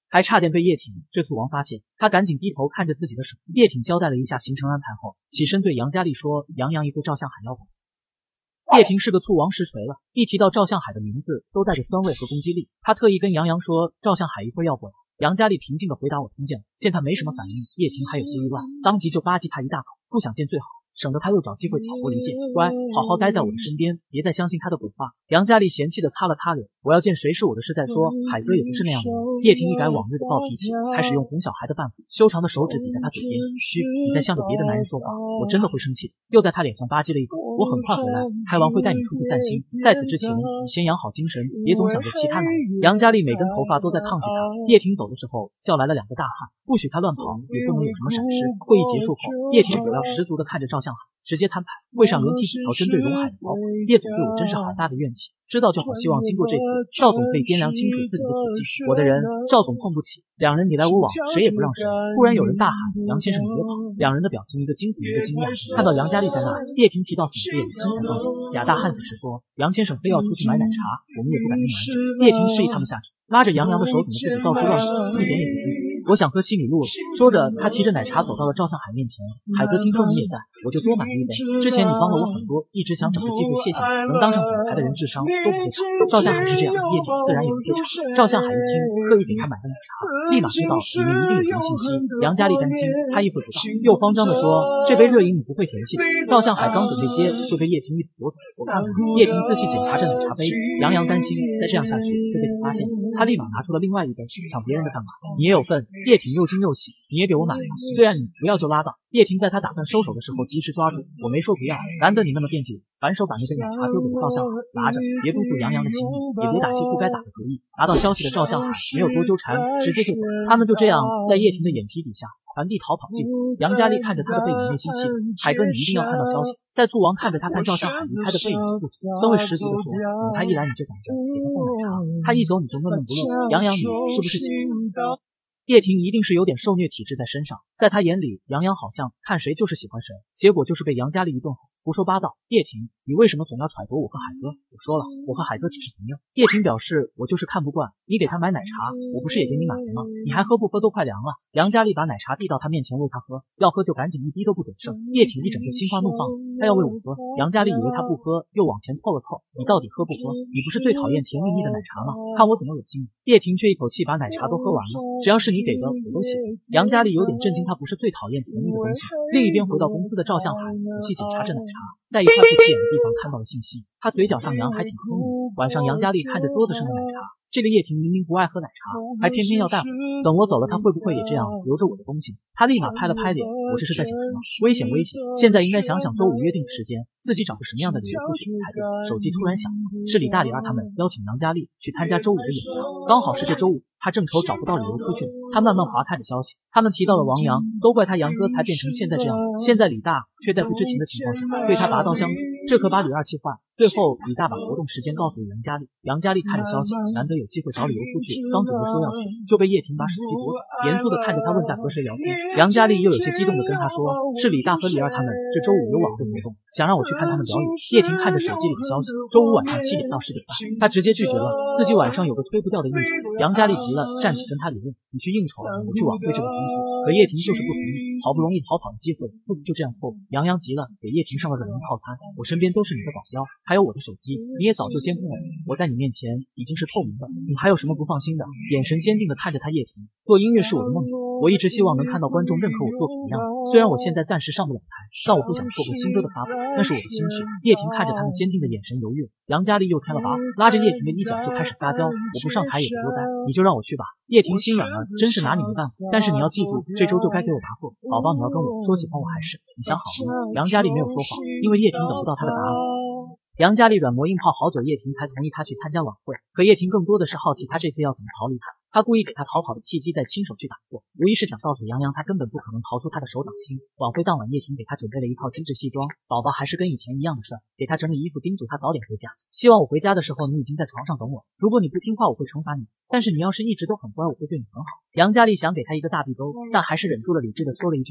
还差点被叶挺这醋王发现。他赶紧低头看着自己的手。叶挺交代了一下行程安排后，起身对杨佳丽说：“杨洋一会赵向海要过来。”叶挺是个醋王实锤了，一提到赵向海的名字都带着酸味和攻击力。他特意跟杨洋说赵向海一会要过来。杨佳丽平静地回答：“我听见了。”见他没什么反应，叶挺还有些意外，当即就吧唧他一大口，不想见最好，省得他又找机会挑拨离间。乖，好好待在我的身边，别再相信他的鬼话。杨佳丽嫌弃地擦了擦脸，我要见谁是我的事再说，海哥也不是那样的人。叶挺一改往日的暴脾气，开始用哄小孩的办法，修长的手指抵在他嘴边。嘘，你再向着别的男人说话，我真的会生气的。又在他脸上吧唧了一口。我很快回来，开完会带你出去散心。在此之前，你先养好精神，别总想着其他男人。杨佳丽每根头发都在抗拒他。叶挺走的时候叫来了2个大汉，不许他乱跑，也不能有什么闪失。会议结束后，叶挺火药十足地看着赵向海，直接摊牌，柜上轮替几条针对荣海的包裹。叶总对我真是很大的怨气，知道就好，希望经过这次，赵总可以掂量清楚自己的处境。我的人，赵总碰不起。两人你来我往，谁也不让谁。忽然有人大喊：“杨先生，你别跑！”两人的表情一个惊恐一个惊讶。看到杨佳丽在那，叶挺提到死对眼，心才放心。亚大汉子是说，杨先生非要出去买奶茶，我们也不敢硬瞒着。叶挺示意他们下去，拉着杨洋的手，怎么自己到处乱跑，一点也不低。我想喝西米露了。说着，他提着奶茶走到了赵向海面前。海哥，听说你也在，我就多买了一杯。之前你帮了我很多，一直想找个机会谢谢你。能当上品牌的人智商都不会差。赵向海是这样，叶挺自然也不会差。赵向海一听，特意给他买了奶茶，立马知道里面一定有什么信息。杨佳丽单听，他意会不到，又慌张地说：“这杯热饮你不会嫌弃的。”赵向海刚准备接，就被叶挺一夺走。我看看。叶挺仔细检查着奶茶杯，杨洋担心再这样下去会被你发现，他立马拿出了另外一杯，抢别人的干嘛？你也有份。叶挺又惊又喜，你也给我买了。对啊，你不要就拉倒。叶挺在他打算收手的时候及时抓住，我没说不要，难得你那么惦记我，反手把那杯奶茶丢给了赵向海，拿着，别辜负杨洋的心意，也别打些不该打的主意。拿到消息的赵向海没有多纠缠，直接就走。他们就这样在叶挺的眼皮底下传递逃跑计划。杨佳丽看着他的背影，内心气愤。海哥，你一定要看到消息。在醋王看着他看赵向海离开的背影不死，酸味十足的说：“他一来你就赶着给他送奶茶，他一走你就闷闷不乐。杨洋，你是不是喜欢他？”叶挺一定是有点受虐体质在身上，在他眼里，杨洋好像看谁就是喜欢谁，结果就是被杨佳丽一顿吼，胡说八道。叶挺，你为什么总要揣度我和海哥？我说了，我和海哥只是朋友。叶挺表示，我就是看不惯你给他买奶茶，我不是也给你买了吗？你还喝不喝都快凉了。杨佳丽把奶茶递到他面前喂他喝，要喝就赶紧一滴都不准剩。叶挺一整个心花怒放，他要喂我喝。杨佳丽以为他不喝，又往前凑了凑，你到底喝不喝？你不是最讨厌甜腻腻的奶茶吗？看我怎么恶心你。叶挺却一口气把奶茶都喝完了，只要是你给的我都喜欢。杨佳丽有点震惊，他不是最讨厌甜腻的东西。另一边回到公司的赵向海仔细检查着奶茶，在一块不起眼的地方看到了信息，他嘴角上扬还挺聪明。晚上杨佳丽看着桌子上的奶茶，这个叶挺明明不爱喝奶茶，还偏偏要带回来。等我走了，他会不会也这样留着我的东西？他立马拍了拍脸，我这是在想什么？危险危险！现在应该想想周五约定的时间，自己找个什么样的理由出去排队。手机突然响了，是李大李二他们邀请杨佳丽去参加周五的演唱，刚好是这周五。他正愁找不到理由出去呢，他慢慢滑看着消息，他们提到了王阳，都怪他杨哥才变成现在这样。现在李大却在不知情的情况下对他拔刀相助，这可把李二气坏了。最后李大把活动时间告诉了杨佳丽，杨佳丽看着消息，难得有机会找理由出去，刚准备说要去，就被叶挺把手机夺走，严肃的看着他问在和谁聊天。杨佳丽又有些激动的跟他说，是李大和李二他们这周五有晚会活动，想让我去看他们表演。叶挺看着手机里的消息，周五晚上7点到10点半，他直接拒绝了，自己晚上有个推不掉的应酬。杨佳丽急了，站起跟他理论，你去应酬，我去晚会这个冲突。可叶挺就是不同意，好不容易逃跑的机会，不就这样错过？杨洋急了，给叶挺上了软硬套餐，我身边都是你的保镖，还有我的手机，你也早就监控我，我在你面前已经是透明的，你还有什么不放心的？眼神坚定的看着他叶挺，做音乐是我的梦想，我一直希望能看到观众认可我作品的样子，虽然我现在暂时上不了台，但我不想错过新歌的发布，那是我的心血。叶挺看着他们坚定的眼神犹豫，杨佳丽又开了把火，拉着叶挺的衣角就开始撒娇，我不上台也不多待，你就让我去吧。叶挺心软了，真是拿你没办法，但是你要记住，这周就该给我答复，宝宝你要跟我说喜欢我还是？你想好了吗？杨佳丽没有说谎，因为叶挺等不到他的答案。杨佳丽软磨硬泡好久，叶挺才同意他去参加晚会。可叶挺更多的是好奇他这次要怎么逃离他，他故意给他逃跑的契机再亲手去打破，无疑是想告诉杨洋他根本不可能逃出他的手掌心。晚会当晚，叶挺给他准备了一套精致西装，宝宝还是跟以前一样的帅，给他整理衣服，叮嘱他早点回家，希望我回家的时候你已经在床上等我，如果你不听话我会惩罚你，但是你要是一直都很乖我会对你很好。杨佳丽想给他一个大壁兜，但还是忍住了理智的说了一句知道。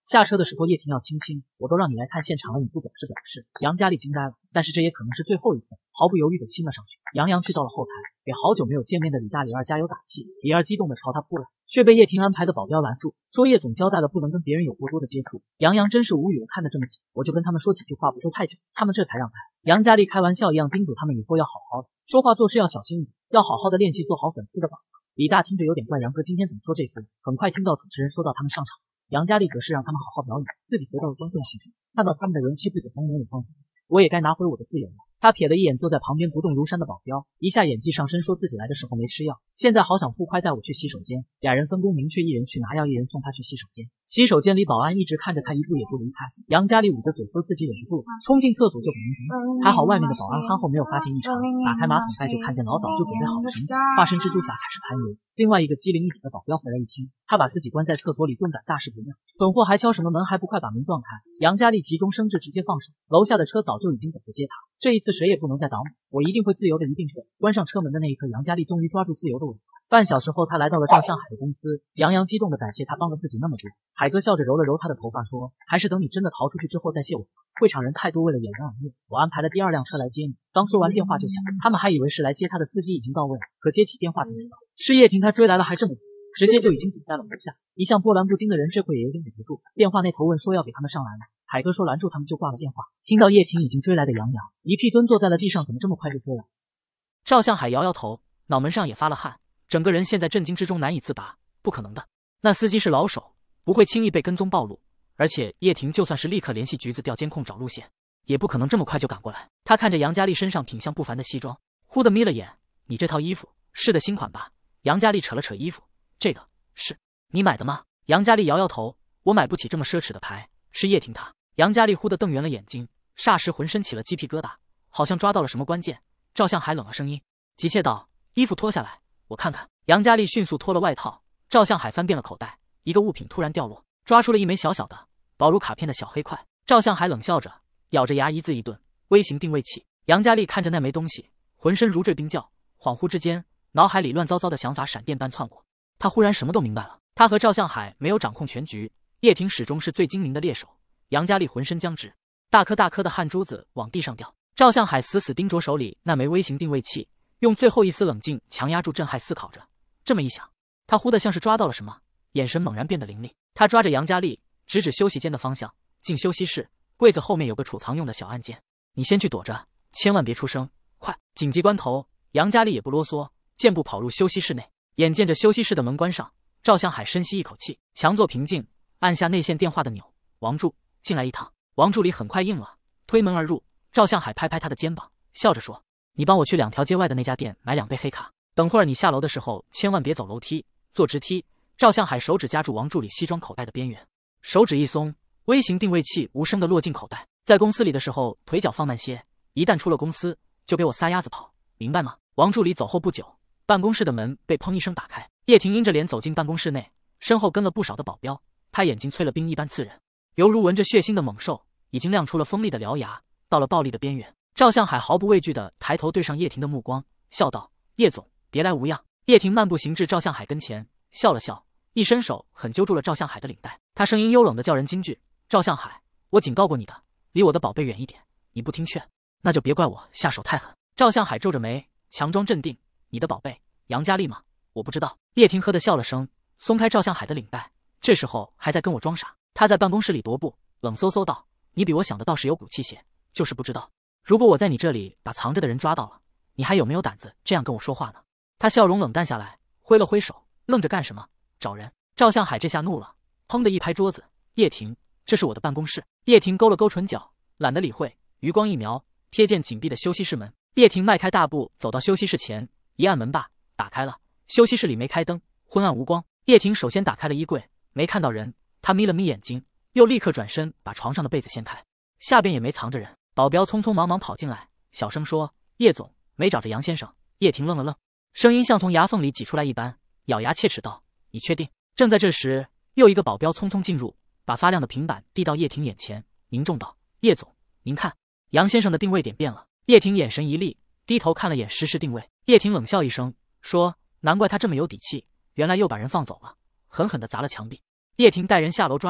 下车的时候，叶婷要亲亲，我都让你来看现场了，你不表示怎么是？杨佳丽惊呆了，但是这也可能是最后一次，毫不犹豫地亲了上去。杨洋去到了后台，给好久没有见面的李大李二加油打气。李二激动地朝他扑来，却被叶婷安排的保镖拦住，说叶总交代了不能跟别人有过多的接触。杨洋真是无语了，看得这么紧，我就跟他们说几句话，不会太久，他们这才让开。杨佳丽开玩笑一样叮嘱他们以后要好好的说话做事，要小心一点，要好好的练习做好粉丝的榜样。李大听着有点怪，杨哥今天怎么说这番？很快听到主持人说到他们上场。杨佳丽则是让他们好好表演，自己得到了观众喜欢，看到他们的人气不止同年有放松，我也该拿回我的自由了。他瞥了一眼坐在旁边不动如山的保镖，一下演技上身，说自己来的时候没吃药，现在好想不快带我去洗手间。俩人分工明确，一人去拿药，一人送他去洗手间。洗手间里保安一直看着他，一步也不离开。杨佳丽捂着嘴说自己忍不住了，冲进厕所就给人疼。还好外面的保安憨厚没有发现异常，打开马桶盖就看见老早就准备好的绳子，化身蜘蛛侠开始攀游。另外一个机灵一点的保镖回来一听，他把自己关在厕所里，顿感大事不妙。蠢货还敲什么门？还不快把门撞开！杨佳丽急中生智，直接放手。楼下的车早就已经等着接他，这一次谁也不能再挡我一定会自由的，一定会。关上车门的那一刻，杨佳丽终于抓住自由的尾巴。半小时后，他来到了赵向海的公司。杨洋激动的感谢他帮了自己那么多。海哥笑着揉了揉他的头发，说：“还是等你真的逃出去之后再谢我吧。会场人太多，为了掩人耳目，我安排了第二辆车来接你。”刚说完，电话就响，他们还以为是来接他的司机已经到位了，可接起电话才知道是叶婷，他追来了，还这么晚，直接就已经堵在了楼下。一向波澜不惊的人，这会也有点忍不住。电话那头问说要给他们上来了，海哥说拦住他们就挂了电话。听到叶婷已经追来的杨洋，一屁蹲坐在了地上，怎么这么快就追来？ 赵向海摇摇头，脑门上也发了汗，整个人陷在震惊之中难以自拔。不可能的，那司机是老手，不会轻易被跟踪暴露，而且叶婷就算是立刻联系局子调监控找路线，也不可能这么快就赶过来。他看着杨佳丽身上品相不凡的西装，忽地眯了眼，你这套衣服是的新款吧？杨佳丽扯了扯衣服，这个是你买的吗？杨佳丽摇摇头，我买不起这么奢侈的牌，是叶婷她。杨佳丽忽地瞪圆了眼睛，霎时浑身起了鸡皮疙瘩，好像抓到了什么关键。赵向海冷了声音，急切道：“衣服脱下来，我看看。”杨佳丽迅速脱了外套。赵向海翻遍了口袋，一个物品突然掉落，抓出了一枚小小的、薄如卡片的小黑块。赵向海冷笑着，咬着牙一字一顿：“微型定位器。”杨佳丽看着那枚东西，浑身如坠冰窖，恍惚之间，脑海里乱糟糟的想法闪电般窜过。他忽然什么都明白了。他和赵向海没有掌控全局，叶婷始终是最精明的猎手。杨佳丽浑身僵直，大颗大颗的汗珠子往地上掉。赵向海死死盯着手里那枚微型定位器，用最后一丝冷静强压住震撼，思考着。这么一想，他忽的像是抓到了什么，眼神猛然变得凌厉。他抓着杨佳丽，直指休息间的方向。进休息室，柜子后面有个储藏用的小按键，你先去躲着，千万别出声，快！紧急关头，杨佳丽也不啰嗦，健步跑入休息室内。眼见着休息室的门关上，赵向海深吸一口气，强作平静，按下内线电话的钮。王助，进来一趟。王助理很快应了，推门而入。赵向海拍拍他的肩膀，笑着说：“你帮我去2条街外的那家店买2杯黑卡。等会儿你下楼的时候，千万别走楼梯，坐直梯。”赵向海手指夹住王助理西装口袋的边缘，手指一松，微型定位器无声地落进口袋。在公司里的时候，腿脚放慢些，一旦出了公司，就给我撒丫子跑，明白吗？王助理走后不久，办公室的门被砰一声打开，叶婷阴着脸走进办公室内，身后跟了不少的保镖。他眼睛淬了冰一般刺人，犹如闻着血腥的猛兽，已经亮出了锋利的獠牙，到了暴力的边缘。赵向海毫不畏惧地抬头对上叶婷的目光，笑道：“叶总，别来无恙。”叶婷漫步行至赵向海跟前，笑了笑，一伸手狠揪住了赵向海的领带。他声音幽冷的叫人惊惧：“赵向海，我警告过你的，离我的宝贝远一点，你不听劝，那就别怪我下手太狠。”赵向海皱着眉，强装镇定：“你的宝贝，杨佳丽吗？我不知道。”叶婷呵地笑了声，松开赵向海的领带，这时候还在跟我装傻。他在办公室里踱步，冷飕飕道：“你比我想的倒是有骨气些，就是不知道，如果我在你这里把藏着的人抓到了，你还有没有胆子这样跟我说话呢？”他笑容冷淡下来，挥了挥手，愣着干什么？找人！赵向海这下怒了，砰的一拍桌子：“叶婷，这是我的办公室。”叶婷勾了勾唇角，懒得理会，余光一瞄，瞥见紧闭的休息室门。叶婷迈开大步走到休息室前，一按门把，打开了。休息室里没开灯，昏暗无光。叶婷首先打开了衣柜，没看到人，她眯了眯眼睛，又立刻转身把床上的被子掀开，下边也没藏着人。保镖匆匆忙忙跑进来，小声说：“叶总，没找着杨先生。”叶婷愣了愣，声音像从牙缝里挤出来一般，咬牙切齿道：“你确定？”正在这时，又一个保镖匆匆进入，把发亮的平板递到叶婷眼前，凝重道：“叶总，您看，杨先生的定位点变了。”叶婷眼神一厉，低头看了眼实时定位。叶婷冷笑一声，说：“难怪他这么有底气，原来又把人放走了。”狠狠地砸了墙壁。叶婷带人下楼抓人。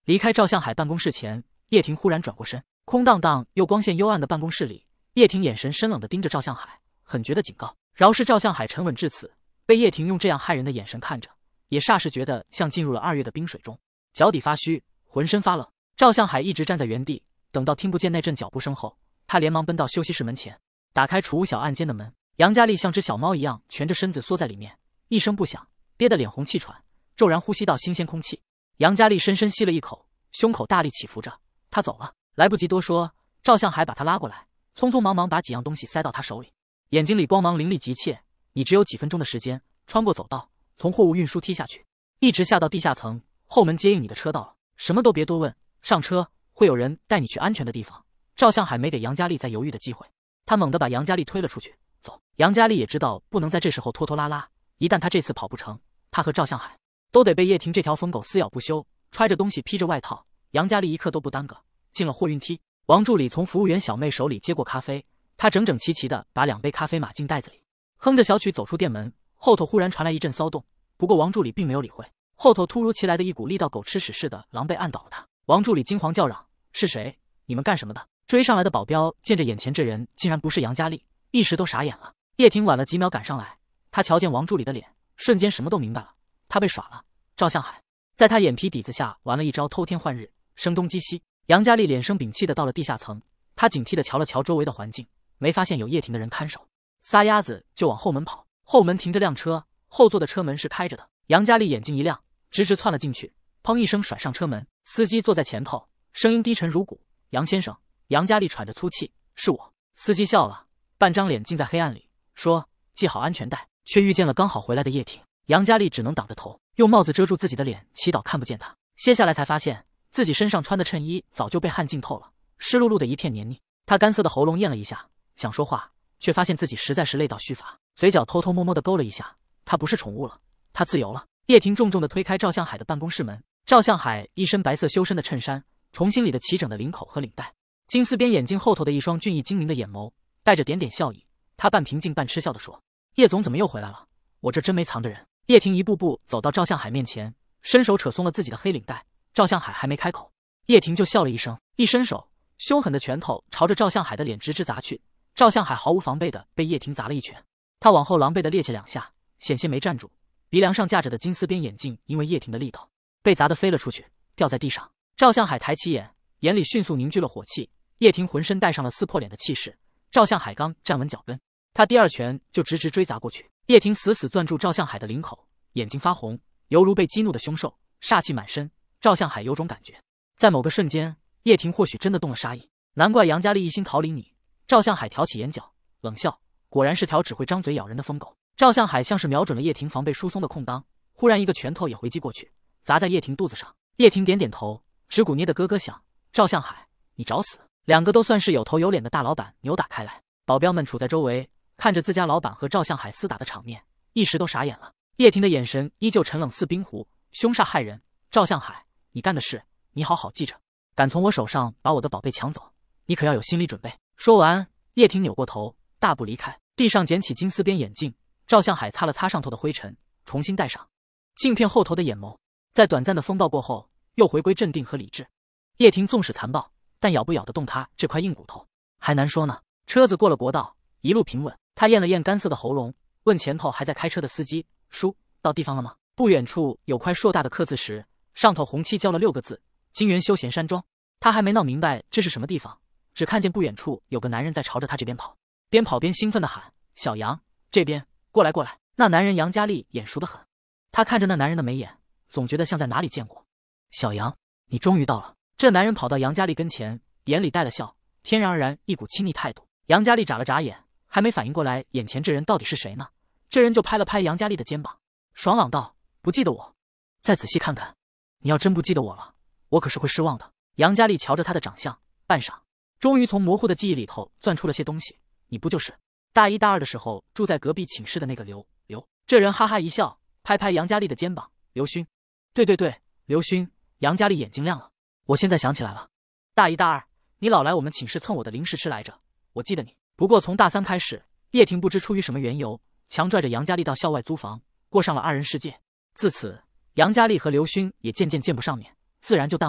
离开赵向海办公室前，叶婷忽然转过身，空荡荡又光线幽暗的办公室里，叶婷眼神深冷地盯着赵向海，很觉得警告。饶是赵向海沉稳至此，被叶婷用这样骇人的眼神看着，也霎时觉得像进入了2月的冰水中，脚底发虚，浑身发冷。赵向海一直站在原地，等到听不见那阵脚步声后，他连忙奔到休息室门前，打开储物小暗间的门。杨佳丽像只小猫一样蜷着身子缩在里面，一声不响，憋得脸红气喘，骤然呼吸到新鲜空气。杨佳丽深深吸了一口，胸口大力起伏着。他走了，来不及多说，赵向海把他拉过来，匆匆忙忙把几样东西塞到他手里，眼睛里光芒凌厉急切。你只有几分钟的时间，穿过走道，从货物运输梯下去，一直下到地下层，后门接应你的车到了，什么都别多问，上车，会有人带你去安全的地方。赵向海没给杨佳丽再犹豫的机会，他猛地把杨佳丽推了出去，走。杨佳丽也知道不能在这时候拖拖拉拉，一旦他这次跑不成，他和赵向海都得被叶婷这条疯狗撕咬不休。揣着东西，披着外套，杨佳丽一刻都不耽搁，进了货运梯。王助理从服务员小妹手里接过咖啡，他整整齐齐地把2杯咖啡码进袋子里，哼着小曲走出店门。后头忽然传来一阵骚动，不过王助理并没有理会。后头突如其来的一股力道狗吃屎似的狼狈按倒了他。王助理惊惶叫嚷：是谁？你们干什么的？追上来的保镖见着眼前这人竟然不是杨佳丽，一时都傻眼了。叶婷晚了几秒赶上来，他瞧见王助理的脸，瞬间什么都明白了，他被耍了。赵向海在他眼皮底子下玩了一招偷天换日，声东击西。杨佳丽脸生屏气的到了地下层，他警惕的瞧了瞧周围的环境，没发现有叶婷的人看守，撒丫子就往后门跑。后门停着辆车，后座的车门是开着的。杨佳丽眼睛一亮，直直窜了进去，砰一声甩上车门。司机坐在前头，声音低沉如鼓：杨先生。杨佳丽喘着粗气：是我。司机笑了，半张脸浸在黑暗里，说：系好安全带。却遇见了刚好回来的叶婷。杨佳丽只能挡着头，用帽子遮住自己的脸，祈祷看不见他。歇下来才发现自己身上穿的衬衣早就被汗浸透了，湿漉漉的一片黏腻。他干涩的喉咙咽了一下，想说话，却发现自己实在是累到虚乏，嘴角偷偷摸摸的勾了一下。他不是宠物了，他自由了。叶婷重重的推开赵向海的办公室门。赵向海一身白色修身的衬衫，重新理的齐整的领口和领带，金丝边眼睛后头的一双俊逸精明的眼眸带着点点笑意。他半平静半嗤笑地说：叶总怎么又回来了？我这真没藏着人。叶婷一步步走到赵向海面前，伸手扯松了自己的黑领带。赵向海还没开口，叶婷就笑了一声，一伸手，凶狠的拳头朝着赵向海的脸直直砸去。赵向海毫无防备的被叶婷砸了一拳，他往后狼狈的趔趄2下，险些没站住。鼻梁上架着的金丝边眼镜因为叶婷的力道被砸得飞了出去，掉在地上。赵向海抬起眼，眼里迅速凝聚了火气。叶婷浑身带上了撕破脸的气势。赵向海刚站稳脚跟，他第2拳就直直追砸过去。叶婷死死攥住赵向海的领口，眼睛发红，犹如被激怒的凶兽，煞气满身。赵向海有种感觉，在某个瞬间，叶婷或许真的动了杀意。难怪杨佳丽一心逃离你。赵向海挑起眼角，冷笑，果然是条只会张嘴咬人的疯狗。赵向海像是瞄准了叶婷防备疏松的空当，忽然一个拳头也回击过去，砸在叶婷肚子上。叶婷点点头，指骨捏得咯咯响。赵向海，你找死！2个都算是有头有脸的大老板扭打开来，保镖们处在周围，看着自家老板和赵向海厮打的场面，一时都傻眼了。叶婷的眼神依旧沉冷似冰湖，凶煞骇人。赵向海，你干的事，你好好记着，敢从我手上把我的宝贝抢走，你可要有心理准备。说完，叶婷扭过头，大步离开。地上捡起金丝边眼镜，赵向海擦了擦上头的灰尘，重新戴上镜片后头的眼眸，在短暂的风暴过后，又回归镇定和理智。叶婷纵使残暴，但咬不咬得动他这块硬骨头，还难说呢。车子过了国道，一路平稳。他咽了咽干涩的喉咙，问前头还在开车的司机：叔，到地方了吗？不远处有块硕大的刻字石，上头红漆浇了6个字：金源休闲山庄。他还没闹明白这是什么地方，只看见不远处有个男人在朝着他这边跑，边跑边兴奋地喊：小杨，这边过来过来。那男人杨佳丽眼熟得很，他看着那男人的眉眼，总觉得像在哪里见过。小杨，你终于到了。这男人跑到杨佳丽跟前，眼里带了笑，天然而然一股亲昵态度。杨佳丽眨了眨眼，还没反应过来眼前这人到底是谁呢，这人就拍了拍杨佳丽的肩膀，爽朗道：不记得我？再仔细看看，你要真不记得我了，我可是会失望的。杨佳丽瞧着他的长相，半晌，终于从模糊的记忆里头钻出了些东西：你不就是大1大2的时候住在隔壁寝室的那个刘？这人哈哈一笑，拍拍杨佳丽的肩膀：刘勋。对对对，刘勋。杨佳丽眼睛亮了，我现在想起来了，大1大2你老来我们寝室蹭我的零食吃来着，我记得你。不过从大3开始，叶婷不知出于什么缘由，强拽着杨佳丽到校外租房，过上了2人世界。自此，杨佳丽和刘勋也渐渐见不上面，自然就淡忘了。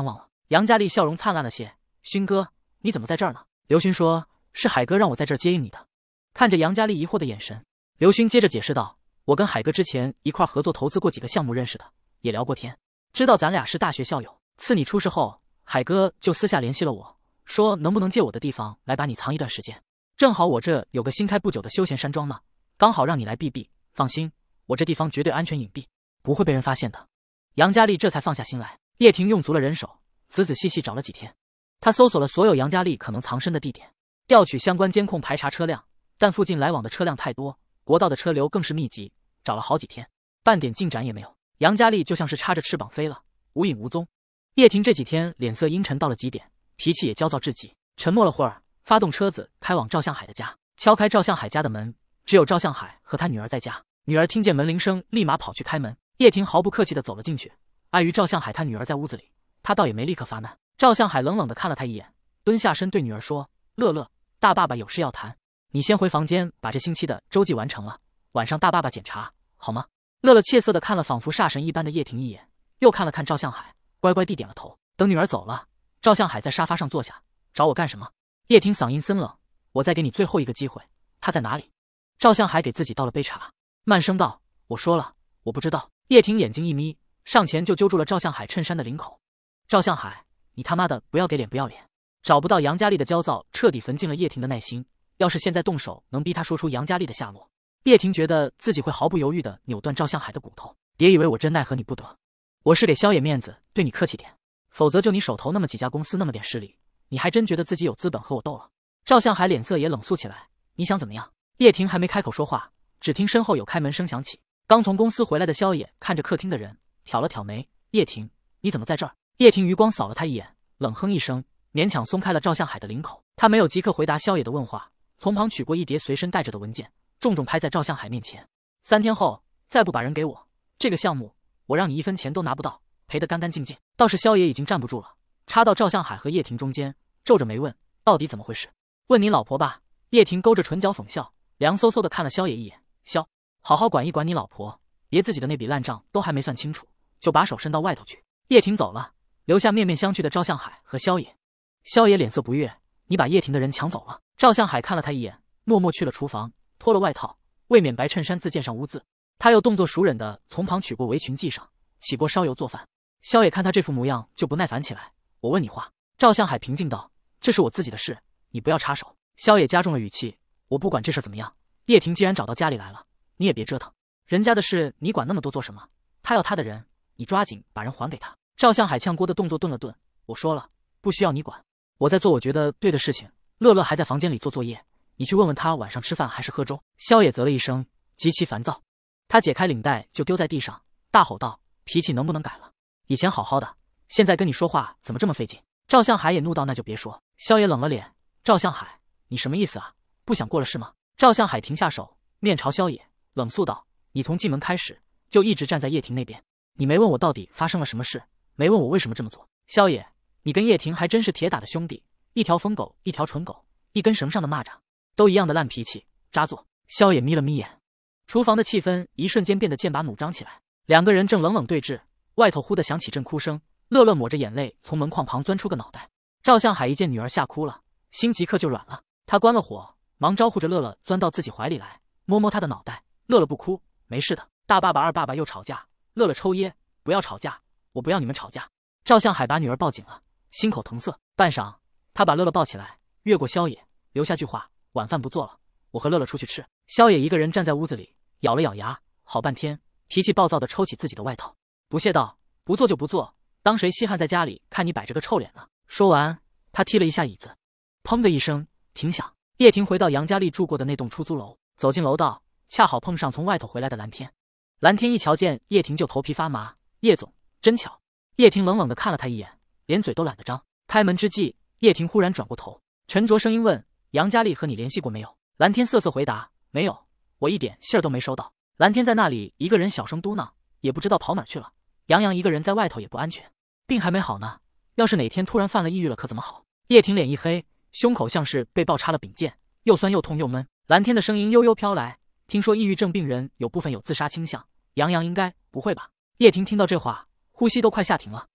杨佳丽笑容灿烂了些，勋哥，你怎么在这儿呢？刘勋说，是海哥让我在这儿接应你的。看着杨佳丽疑惑的眼神，刘勋接着解释道，我跟海哥之前一块合作投资过几个项目认识的，也聊过天，知道咱俩是大学校友。次你出事后，海哥就私下联系了我，说能不能借我的地方来把你藏一段时间，正好我这有个新开不久的休闲山庄呢，刚好让你来避避。放心，我这地方绝对安全隐蔽，不会被人发现的。杨佳丽这才放下心来。叶婷用足了人手，仔仔细细找了几天，他搜索了所有杨佳丽可能藏身的地点，调取相关监控排查车辆，但附近来往的车辆太多，国道的车流更是密集，找了好几天，半点进展也没有。杨佳丽就像是插着翅膀飞了，无影无踪。叶婷这几天脸色阴沉到了极点，脾气也焦躁至极，沉默了会儿，发动车子开往赵向海的家，敲开赵向海家的门，只有赵向海和他女儿在家。女儿听见门铃声，立马跑去开门。叶婷毫不客气地走了进去，碍于赵向海他女儿在屋子里，他倒也没立刻发难。赵向海冷冷地看了他一眼，蹲下身对女儿说，乐乐，大爸爸有事要谈，你先回房间把这星期的周记完成了，晚上大爸爸检查好吗？乐乐怯色地看了仿佛煞神一般的叶婷一眼，又看了看赵向海，乖乖地点了头。等女儿走了，赵向海在沙发上坐下，找我干什么？叶婷嗓音森冷，我再给你最后一个机会，他在哪里？赵向海给自己倒了杯茶，慢声道，我说了，我不知道。叶婷眼睛一眯，上前就揪住了赵向海衬衫的领口。赵向海，你他妈的不要给脸不要脸！找不到杨佳丽的焦躁彻底焚尽了叶婷的耐心，要是现在动手能逼他说出杨佳丽的下落，叶婷觉得自己会毫不犹豫地扭断赵向海的骨头。别以为我真奈何你不得，我是给萧野面子，对你客气点，否则就你手头那么几家公司那么点势力，你还真觉得自己有资本和我斗了？赵向海脸色也冷肃起来，你想怎么样？叶婷还没开口说话，只听身后有开门声响起。刚从公司回来的萧野看着客厅的人，挑了挑眉，叶婷，你怎么在这儿？叶婷余光扫了他一眼，冷哼一声，勉强松开了赵向海的领口。他没有即刻回答萧野的问话，从旁取过一叠随身带着的文件，重重拍在赵向海面前。3天后再不把人给我，这个项目我让你1分钱都拿不到，赔得干干净净。倒是萧野已经站不住了，插到赵向海和叶婷中间，皱着眉问，到底怎么回事？问你老婆吧。叶婷勾着唇角讽笑，凉飕飕地看了萧野一眼，萧，好好管一管你老婆，别自己的那笔烂账都还没算清楚，就把手伸到外头去。叶婷走了，留下面面相觑的赵向海和萧野。萧野脸色不悦，你把叶婷的人抢走了。赵向海看了他一眼，默默去了厨房，脱了外套，卫冕白衬衫自荐上污渍。他又动作熟稔地从旁取过围裙系上，起锅烧油做饭。萧野看他这副模样就不耐烦起来，我问你话。赵向海平静道，这是我自己的事，你不要插手。萧野加重了语气，我不管这事怎么样，叶婷既然找到家里来了，你也别折腾，人家的事你管那么多做什么？他要他的人，你抓紧把人还给他。赵向海炝锅的动作顿了顿，我说了，不需要你管，我在做我觉得对的事情。乐乐还在房间里做作业，你去问问他晚上吃饭还是喝粥。萧野啧了一声，极其烦躁，他解开领带就丢在地上，大吼道，脾气能不能改了？以前好好的，现在跟你说话怎么这么费劲？赵向海也怒道，那就别说。萧野冷了脸，赵向海，你什么意思啊？不想过了是吗？赵向海停下手，面朝萧野，冷肃道，你从进门开始就一直站在叶婷那边，你没问我到底发生了什么事，没问我为什么这么做。萧野，你跟叶婷还真是铁打的兄弟，一条疯狗一条蠢狗，一根绳上的蚂蚱，都一样的烂脾气，渣作。萧野眯了眯眼，厨房的气氛一瞬间变得剑拔弩张起来，两个人正冷冷对峙，外头忽地响起阵哭声，乐乐抹着眼泪从门框旁钻出个脑袋。赵向海一见女儿吓哭了，心即刻就软了，他关了火，忙招呼着乐乐钻到自己怀里来，摸摸他的脑袋。乐乐不哭，没事的，大爸爸二爸爸又吵架。乐乐抽噎，不要吵架，我不要你们吵架。赵向海把女儿抱紧了，心口疼涩。半晌，他把乐乐抱起来，越过萧野，留下句话，晚饭不做了，我和乐乐出去吃。萧野一个人站在屋子里，咬了咬牙，好半天，脾气暴躁地抽起自己的外套，不屑道，不做就不做，当谁稀罕在家里看你摆着个臭脸呢？说完，他踢了一下椅子，砰的一声，挺响。叶婷回到杨佳丽住过的那栋出租楼，走进楼道，恰好碰上从外头回来的蓝天。蓝天一瞧见叶婷就头皮发麻，叶总，真巧。叶婷冷冷地看了他一眼，连嘴都懒得张。开门之际，叶婷忽然转过头，沉着声音问，杨佳丽和你联系过没有？蓝天瑟瑟回答，没有，我一点信儿都没收到。蓝天在那里一个人小声嘟囔，也不知道跑哪儿去了。杨洋一个人在外头也不安全，病还没好呢，要是哪天突然犯了抑郁了可怎么好？叶婷脸一黑，胸口像是被爆插了柄剑，又酸又痛又闷。蓝天的声音悠悠飘来，听说抑郁症病人有部分有自杀倾向，杨洋应该不会吧？叶婷听到这话，呼吸都快吓停了。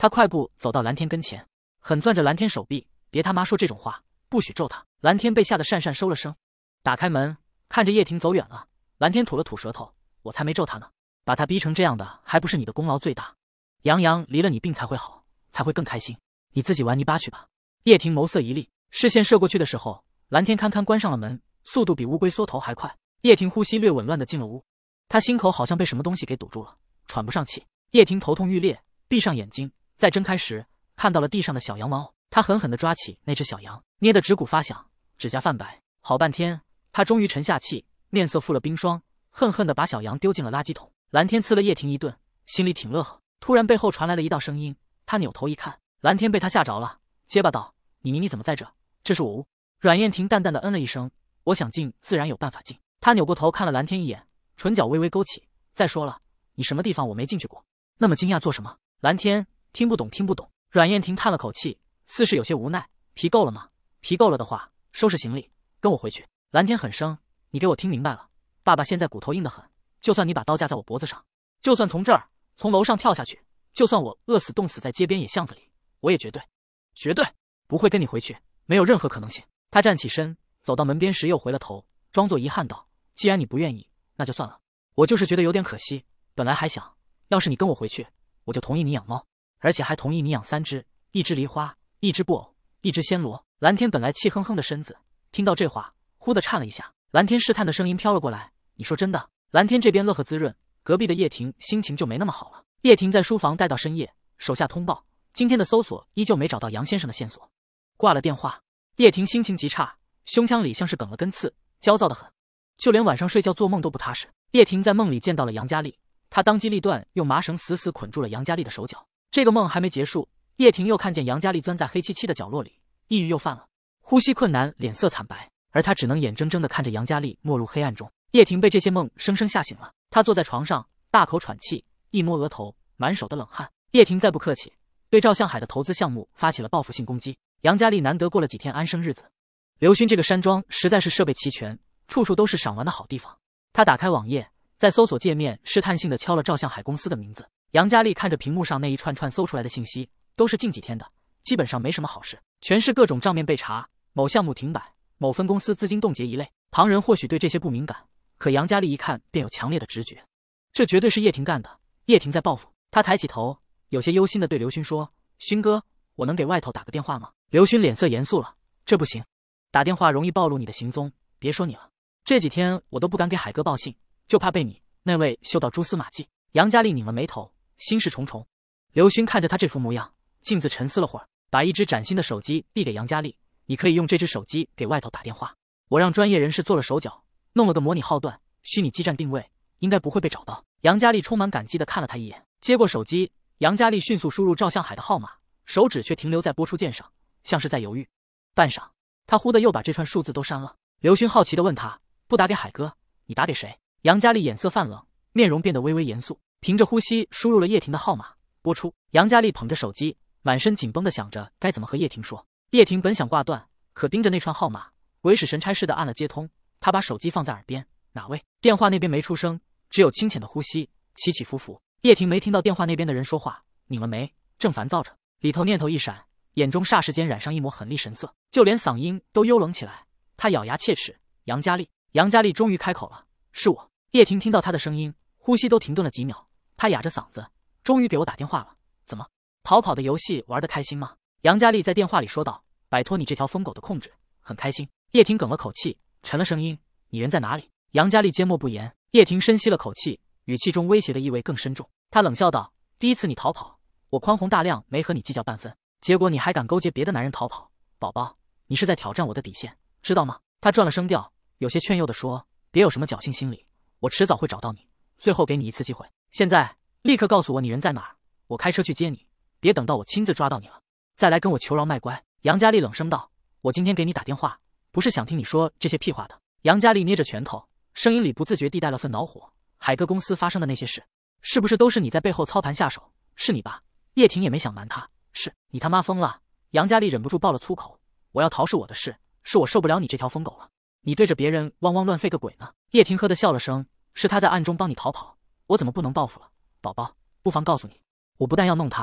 他快步走到蓝天跟前，狠攥着蓝天手臂，别他妈说这种话，不许咒他。蓝天被吓得讪讪收了声，打开门，看着叶婷走远了，蓝天吐了吐舌头，我才没咒他呢，把他逼成这样的，还不是你的功劳最大？杨洋离了你病才会好，才会更开心，你自己玩泥巴去吧。叶婷眸色一厉，视线射过去的时候，蓝天堪堪关上了门，速度比乌龟缩头还快。叶婷呼吸略紊乱的进了屋，她心口好像被什么东西给堵住了，喘不上气。叶婷头痛欲裂，闭上眼睛，再睁开时，看到了地上的小羊玩偶。她狠狠地抓起那只小羊，捏得指骨发响，指甲泛白。好半天，她终于沉下气，面色覆了冰霜，恨恨地把小羊丢进了垃圾桶。蓝天呲了叶婷一顿，心里挺乐呵。突然背后传来了一道声音，他扭头一看，蓝天被他吓着了，结巴道：“你怎么在这？这是我屋。”阮燕婷淡淡的嗯了一声：“我想进，自然有办法进。”他扭过头看了蓝天一眼，唇角微微勾起：“再说了，你什么地方我没进去过？那么惊讶做什么？”蓝天听不懂。阮燕婷叹了口气，似是有些无奈：“皮够了吗？皮够了的话，收拾行李，跟我回去。”蓝天很生：“你给我听明白了，爸爸现在骨头硬得很，就算你把刀架在我脖子上，就算从这儿从楼上跳下去，就算我饿死冻死在街边野巷子里，我也绝对不会跟你回去，没有任何可能性。”他站起身，走到门边时又回了头，装作遗憾道：“既然你不愿意，那就算了。我就是觉得有点可惜，本来还想，要是你跟我回去，我就同意你养猫，而且还同意你养3只，一只梨花，一只布偶，一只暹罗。”蓝天本来气哼哼的身子，听到这话，忽地颤了一下。蓝天试探的声音飘了过来：“你说真的？”蓝天这边乐呵滋润，隔壁的叶婷心情就没那么好了。叶婷在书房待到深夜，手下通报，今天的搜索依旧没找到杨先生的线索。挂了电话，叶婷心情极差，胸腔里像是梗了根刺，焦躁得很，就连晚上睡觉做梦都不踏实。叶婷在梦里见到了杨佳丽，她当机立断用麻绳死死捆住了杨佳丽的手脚。这个梦还没结束，叶婷又看见杨佳丽钻在黑漆漆的角落里，抑郁又犯了，呼吸困难，脸色惨白，而她只能眼睁睁地看着杨佳丽没入黑暗中。叶婷被这些梦生生吓醒了，她坐在床上大口喘气，一摸额头，满手的冷汗。叶婷再不客气，对赵向海的投资项目发起了报复性攻击。杨佳丽难得过了几天安生日子，刘勋这个山庄实在是设备齐全，处处都是赏玩的好地方。他打开网页，在搜索界面试探性地敲了赵向海公司的名字。杨佳丽看着屏幕上那一串串搜出来的信息，都是近几天的，基本上没什么好事，全是各种账面被查，某项目停摆，某分公司资金冻结一类。旁人或许对这些不敏感，可杨佳丽一看便有强烈的直觉，这绝对是叶婷干的，叶婷在报复。他抬起头，有些忧心地对刘勋说：“勋哥，我能给外头打个电话吗？”刘勋脸色严肃了：“这不行，打电话容易暴露你的行踪，别说你了，这几天我都不敢给海哥报信，就怕被你那位嗅到蛛丝马迹。”杨佳丽拧了眉头，心事重重。刘勋看着他这副模样，径自沉思了会儿，把一只崭新的手机递给杨佳丽：“你可以用这只手机给外头打电话，我让专业人士做了手脚，弄了个模拟号段，虚拟基站定位，应该不会被找到。”杨佳丽充满感激地看了他一眼，接过手机。杨佳丽迅速输入赵向海的号码，手指却停留在拨出键上，像是在犹豫。半晌，他忽地又把这串数字都删了。刘勋好奇地问他：“不打给海哥，你打给谁？”杨佳丽眼色泛冷，面容变得微微严肃，凭着呼吸输入了叶婷的号码，拨出。杨佳丽捧着手机，满身紧绷地想着该怎么和叶婷说。叶婷本想挂断，可盯着那串号码，鬼使神差似的按了接通。他把手机放在耳边：“哪位？”电话那边没出声，只有清浅的呼吸，起起伏伏。叶婷没听到电话那边的人说话，拧了眉，正烦躁着，里头念头一闪，眼中霎时间染上一抹狠厉神色，就连嗓音都幽冷起来。他咬牙切齿：“杨佳丽。”杨佳丽终于开口了：“是我。”叶婷听到他的声音，呼吸都停顿了几秒，他哑着嗓子：“终于给我打电话了，怎么？逃跑的游戏玩得开心吗？”杨佳丽在电话里说道：“摆脱你这条疯狗的控制，很开心。”叶婷哽了口气，沉了声音：“你人在哪里？”杨佳丽缄默不言。叶婷深吸了口气，语气中威胁的意味更深重。他冷笑道：“第一次你逃跑，我宽宏大量没和你计较半分，结果你还敢勾结别的男人逃跑，宝宝，你是在挑战我的底线，知道吗？”他转了声调，有些劝诱地说：“别有什么侥幸心理，我迟早会找到你，最后给你一次机会。现在立刻告诉我你人在哪儿，我开车去接你，别等到我亲自抓到你了，再来跟我求饶卖乖。”杨佳丽冷声道：“我今天给你打电话，不是想听你说这些屁话的。”杨佳丽捏着拳头，声音里不自觉地带了份恼火：“海哥公司发生的那些事，是不是都是你在背后操盘下手？是你吧？”叶婷也没想瞒他：“是你他妈疯了！”杨佳丽忍不住爆了粗口：“我要逃是我的事，是我受不了你这条疯狗了，你对着别人汪汪乱吠个鬼呢！”叶婷呵地笑了声：“是他在暗中帮你逃跑，我怎么不能报复了？宝宝，不妨告诉你，我不但要弄他，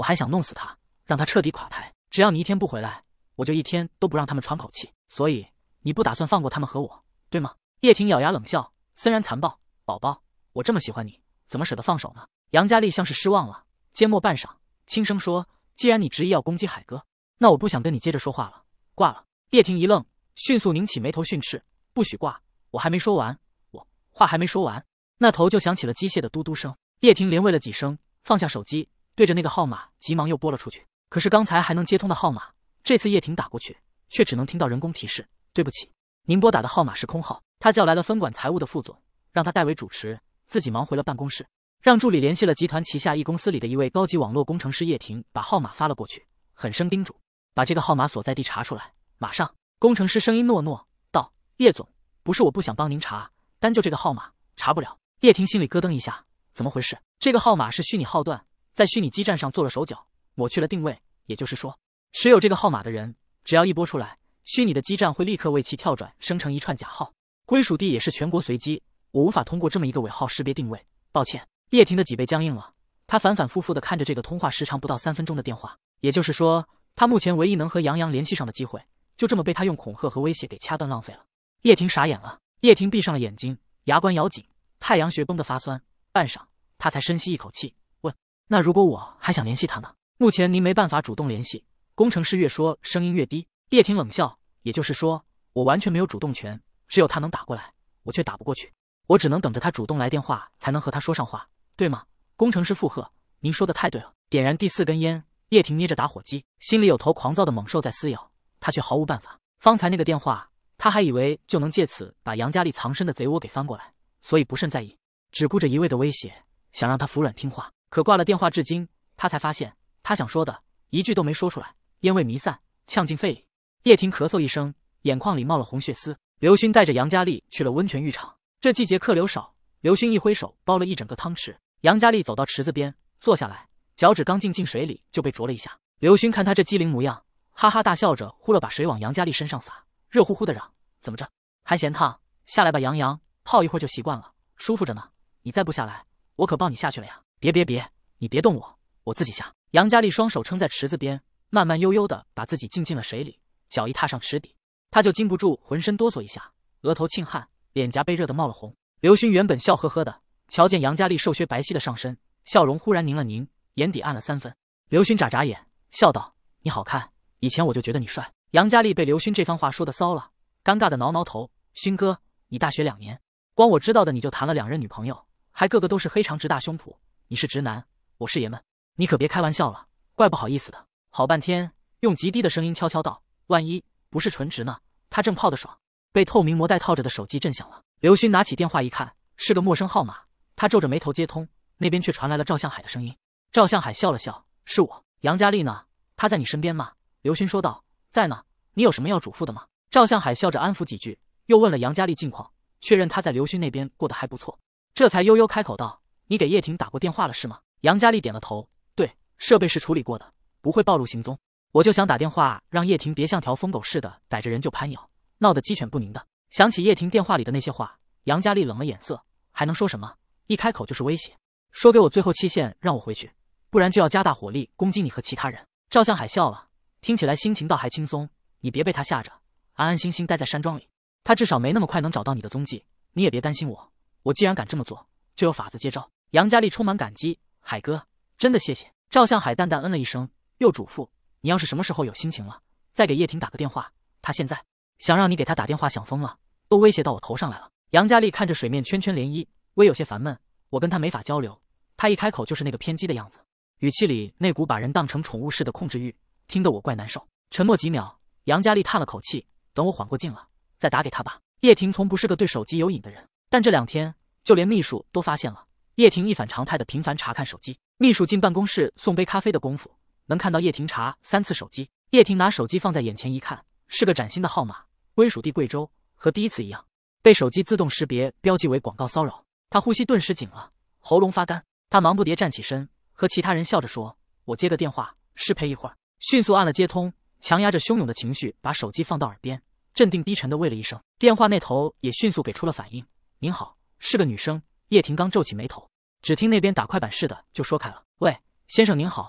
我还想弄死他，让他彻底垮台。只要你一天不回来，我就一天都不让他们喘口气。所以你不打算放过他们和我，对吗？叶婷咬牙冷笑，森然残暴。宝宝，我这么喜欢你，怎么舍得放手呢？杨佳丽像是失望了，缄默半晌，轻声说：既然你执意要攻击海哥，那我不想跟你接着说话了，挂了。叶婷一愣，迅速拧起眉头训斥：不许挂，我还没说完，我话还没说完。那头就响起了机械的嘟嘟声。叶婷连喂了几声，放下手机，对着那个号码急忙又拨了出去。可是刚才还能接通的号码，这次叶婷打过去，却只能听到人工提示：对不起，您拨打的号码是空号。他叫来了分管财务的副总，让他代为主持，自己忙回了办公室，让助理联系了集团旗下一公司里的一位高级网络工程师叶婷，把号码发了过去，狠声叮嘱：把这个号码所在地查出来，马上。工程师声音诺诺道：叶总，不是我不想帮您查，单就这个号码查不了。叶婷心里咯噔一下，怎么回事？这个号码是虚拟号段，在虚拟基站上做了手脚，抹去了定位，也就是说，持有这个号码的人，只要一拨出来，虚拟的基站会立刻为其跳转，生成一串假号，归属地也是全国随机，我无法通过这么一个伪号识别定位，抱歉。叶婷的脊背僵硬了，她反反复复地看着这个通话时长不到3分钟的电话，也就是说，她目前唯一能和杨洋联系上的机会，就这么被他用恐吓和威胁给掐断浪费了。叶婷傻眼了，叶婷闭上了眼睛，牙关咬紧，太阳穴绷得发酸，半晌，她才深吸一口气，问：那如果我还想联系他呢？目前您没办法主动联系。工程师越说声音越低。叶婷冷笑，也就是说，我完全没有主动权，只有他能打过来，我却打不过去，我只能等着他主动来电话才能和他说上话，对吗？工程师附和：您说的太对了。点燃第4根烟，叶婷捏着打火机，心里有头狂躁的猛兽在撕咬，他却毫无办法。方才那个电话，他还以为就能借此把杨佳丽藏身的贼窝给翻过来，所以不甚在意，只顾着一味的威胁，想让他服软听话。可挂了电话至今，他才发现他想说的一句都没说出来，烟味弥散，呛进肺里。叶婷咳嗽一声，眼眶里冒了红血丝。刘勋带着杨佳丽去了温泉浴场，这季节客流少，刘勋一挥手包了一整个汤池。杨佳丽走到池子边坐下来，脚趾刚进水里就被啄了一下。刘勋看他这机灵模样，哈哈大笑着呼了把水往杨佳丽身上洒，热乎乎的嚷：怎么着，还嫌烫？下来吧杨洋，泡一会儿就习惯了，舒服着呢。你再不下来，我可抱你下去了呀。别，你别动我，我自己下。杨佳丽双手撑在池子边，慢慢悠悠地把自己浸进了水里，脚一踏上池底，他就禁不住浑身哆嗦一下，额头沁汗，脸颊被热得冒了红。刘勋原本笑呵呵的，瞧见杨佳丽瘦削白皙的上身，笑容忽然凝了凝，眼底暗了3分。刘勋眨眨眼，笑道：你好看，以前我就觉得你帅。杨佳丽被刘勋这番话说得骚了，尴尬的挠挠头：勋哥，你大学2年，光我知道的你就谈了2任女朋友，还个个都是黑长直大胸脯，你是直男，我是爷们，你可别开玩笑了，怪不好意思的。好半天，用极低的声音悄悄道：万一不是纯直呢？他正泡得爽，被透明膜带套着的手机震响了。刘勋拿起电话一看，是个陌生号码，他皱着眉头接通，那边却传来了赵向海的声音。赵向海笑了笑：是我。杨佳丽呢？她在你身边吗？刘勋说道：在呢。你有什么要嘱咐的吗？赵向海笑着安抚几句，又问了杨佳丽近况，确认她在刘勋那边过得还不错，这才悠悠开口道：你给叶婷打过电话了是吗？杨佳丽点了头：对，设备是处理过的，不会暴露行踪。我就想打电话让叶婷别像条疯狗似的逮着人就攀咬，闹得鸡犬不宁的。想起叶婷电话里的那些话，杨佳丽冷了眼色，还能说什么？一开口就是威胁，说给我最后期限让我回去，不然就要加大火力攻击你和其他人。赵向海笑了，听起来心情倒还轻松，你别被他吓着，安安心心待在山庄里，他至少没那么快能找到你的踪迹，你也别担心我，我既然敢这么做，就有法子接招。杨佳丽充满感激：海哥，真的谢谢。赵向海淡淡嗯了一声，又嘱咐：你要是什么时候有心情了，再给叶婷打个电话，他现在想让你给他打电话想疯了，都威胁到我头上来了。杨佳丽看着水面圈圈涟漪，微有些烦闷，我跟他没法交流，他一开口就是那个偏激的样子，语气里那股把人当成宠物似的控制欲，听得我怪难受。沉默几秒，杨佳丽叹了口气：等我缓过劲了，再打给他吧。叶婷从不是个对手机有瘾的人，但这2天就连秘书都发现了叶婷一反常态的频繁查看手机。秘书进办公室送杯咖啡的功夫，能看到叶婷查3次手机。叶婷拿手机放在眼前一看，是个崭新的号码，归属地贵州，和第一次一样，被手机自动识别标记为广告骚扰。她呼吸顿时紧了，喉咙发干。她忙不迭站起身，和其他人笑着说：我接个电话，适配一会儿。迅速按了接通，强压着汹涌的情绪，把手机放到耳边，镇定低沉地喂了一声。电话那头也迅速给出了反应：您好，是个女生。叶婷刚皱起眉头，只听那边打快板似的就说开了：喂，先生您好，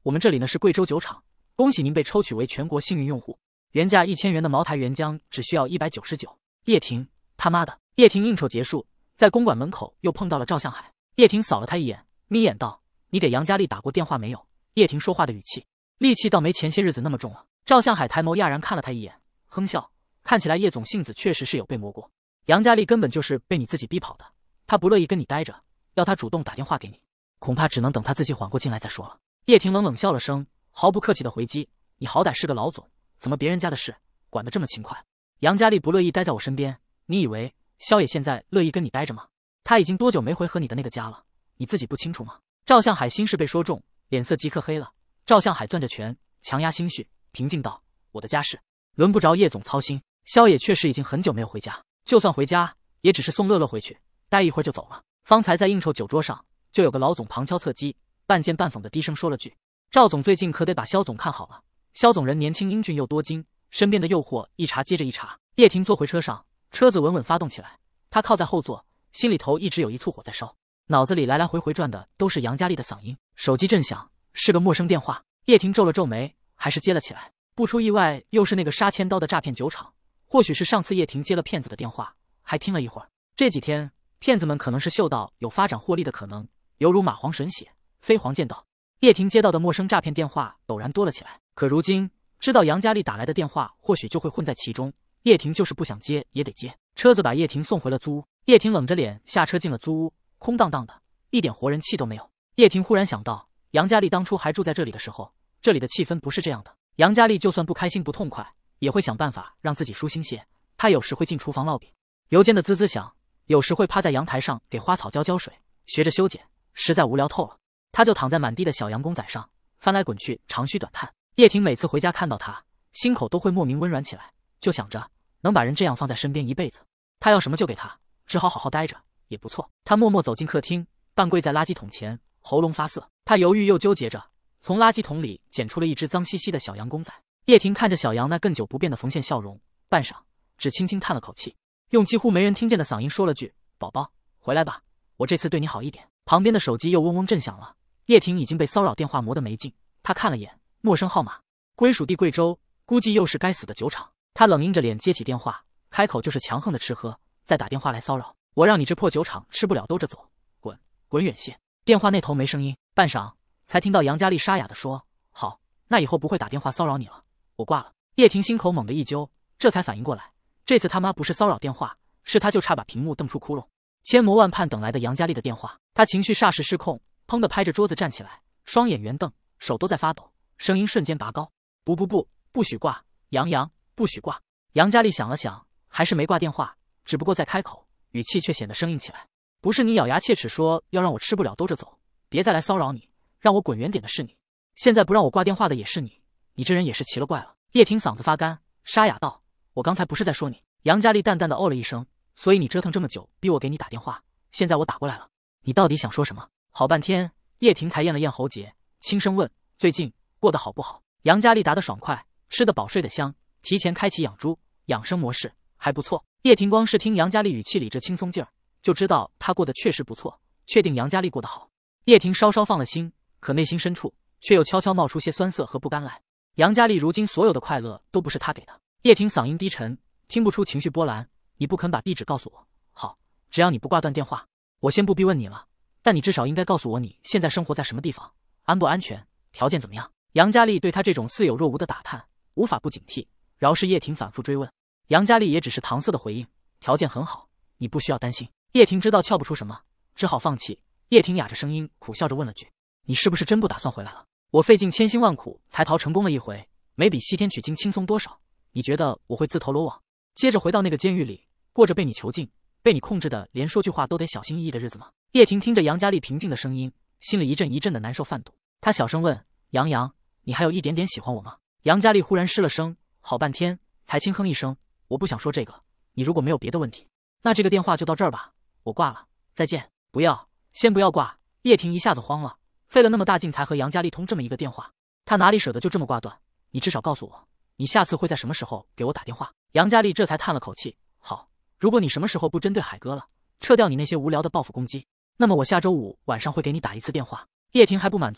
我们这里呢是贵州酒厂，恭喜您被抽取为全国幸运用户，原价1000元的茅台原浆只需要199。叶婷，他妈的！叶婷应酬结束，在公馆门口又碰到了赵向海。叶婷扫了他一眼，眯眼道：“你给杨佳丽打过电话没有？”叶婷说话的语气、戾气倒没前些日子那么重了。赵向海抬眸讶然看了他一眼，哼笑，看起来叶总性子确实是有被磨过。杨佳丽根本就是被你自己逼跑的，她不乐意跟你待着，要她主动打电话给你，恐怕只能等她自己缓过劲来再说了。叶婷冷笑了声，毫不客气的回击：“你好歹是个老总，怎么别人家的事管得这么轻快？杨佳丽不乐意待在我身边，你以为萧野现在乐意跟你待着吗？他已经多久没回和你的那个家了？你自己不清楚吗？”赵向海心事被说中，脸色即刻黑了。赵向海攥着拳，强压心绪，平静道：“我的家事轮不着叶总操心。萧野确实已经很久没有回家，就算回家，也只是送乐乐回去，待一会儿就走了。方才在应酬酒桌上，就有个老总旁敲侧击，半贱半讽的低声说了句：赵总最近可得把萧总看好了。萧总人年轻英俊又多金，身边的诱惑一茬接着一茬。”叶婷坐回车上，车子稳稳发动起来，她靠在后座，心里头一直有一簇火在烧，脑子里来来回回转的都是杨佳丽的嗓音。手机震响，是个陌生电话。叶婷皱了皱眉，还是接了起来。不出意外，又是那个杀千刀的诈骗酒厂。或许是上次叶婷接了骗子的电话，还听了一会儿。这几天，骗子们可能是嗅到有发展获利的可能，犹如蚂蟥吮血，飞黄见到。叶婷接到的陌生诈骗电话陡然多了起来。可如今知道杨佳丽打来的电话，或许就会混在其中。叶婷就是不想接也得接。车子把叶婷送回了租屋。叶婷冷着脸下车进了租屋，空荡荡的，一点活人气都没有。叶婷忽然想到，杨佳丽当初还住在这里的时候，这里的气氛不是这样的。杨佳丽就算不开心不痛快，也会想办法让自己舒心些。她有时会进厨房烙饼，油煎的滋滋响；有时会趴在阳台上给花草浇水，学着修剪，实在无聊透了。她就躺在满地的小羊公仔上，翻来滚去，长吁短叹。叶婷每次回家看到她，心口都会莫名温软起来，就想着能把人这样放在身边一辈子，她要什么就给她，只好好好待着也不错。她默默走进客厅，半跪在垃圾桶前，喉咙发涩。她犹豫又纠结着，从垃圾桶里捡出了一只脏兮兮的小羊公仔。叶婷看着小羊那更久不变的缝线笑容，半晌只轻轻叹了口气，用几乎没人听见的嗓音说了句：“宝宝，回来吧，我这次对你好一点。”旁边的手机又嗡嗡震响了。叶婷已经被骚扰电话磨得没劲，她看了眼陌生号码，归属地贵州，估计又是该死的酒厂。她冷硬着脸接起电话，开口就是强横的吃喝：“再打电话来骚扰我，让你这破酒厂吃不了兜着走，滚，滚远些。”电话那头没声音，半晌才听到杨佳丽沙哑地说：“好，那以后不会打电话骚扰你了，我挂了。”叶婷心口猛地一揪，这才反应过来，这次他妈不是骚扰电话，是他就差把屏幕瞪出窟窿。千磨万盼等来的杨佳丽的电话，他情绪霎时失控，砰地拍着桌子站起来，双眼圆瞪，手都在发抖，声音瞬间拔高：“不许挂，杨，不许挂。”杨佳丽想了想，还是没挂电话，只不过在开口，语气却显得生硬起来：“不是你咬牙切齿说要让我吃不了兜着走，别再来骚扰你，让我滚远点的是你，现在不让我挂电话的也是你，你这人也是奇了怪了。”叶婷嗓子发干，沙哑道：“我刚才不是在说你。”杨佳丽淡淡的哦了一声：“所以你折腾这么久，逼我给你打电话，现在我打过来了，你到底想说什么？”好半天，叶婷才咽了咽喉结，轻声问：“最近过得好不好？”杨佳丽答得爽快，吃得饱睡得香，提前开启养猪养生模式，还不错。叶婷光是听杨佳丽语气里这轻松劲儿，就知道她过得确实不错，确定杨佳丽过得好。叶婷稍稍放了心，可内心深处却又悄悄冒出些酸涩和不甘来。杨佳丽如今所有的快乐都不是她给的。叶婷嗓音低沉，听不出情绪波澜：“你不肯把地址告诉我，好，只要你不挂断电话，我先不逼问你了，但你至少应该告诉我你现在生活在什么地方，安不安全，条件怎么样？”杨佳丽对他这种似有若无的打探无法不警惕，饶是叶婷反复追问，杨佳丽也只是搪塞的回应：“条件很好，你不需要担心。”叶婷知道撬不出什么，只好放弃。叶婷哑着声音苦笑着问了句：“你是不是真不打算回来了？我费尽千辛万苦才逃成功了一回，没比西天取经轻松多少，你觉得我会自投罗网，接着回到那个监狱里，过着被你囚禁、被你控制的连说句话都得小心翼翼的日子吗？”叶婷听着杨佳丽平静的声音，心里一阵一阵的难受泛堵。她小声问：“杨，你还有一点点喜欢我吗？”杨佳丽忽然失了声，好半天才轻哼一声：“我不想说这个，你如果没有别的问题，那这个电话就到这儿吧，我挂了，再见。”“不要，先不要挂。”叶婷一下子慌了，费了那么大劲才和杨佳丽通这么一个电话，她哪里舍得就这么挂断？你至少告诉我，你下次会在什么时候给我打电话？杨佳丽这才叹了口气：“好，如果你什么时候不针对海哥了，撤掉你那些无聊的报复攻击，那么我下周5晚上会给你打一次电话。”叶婷还不满足，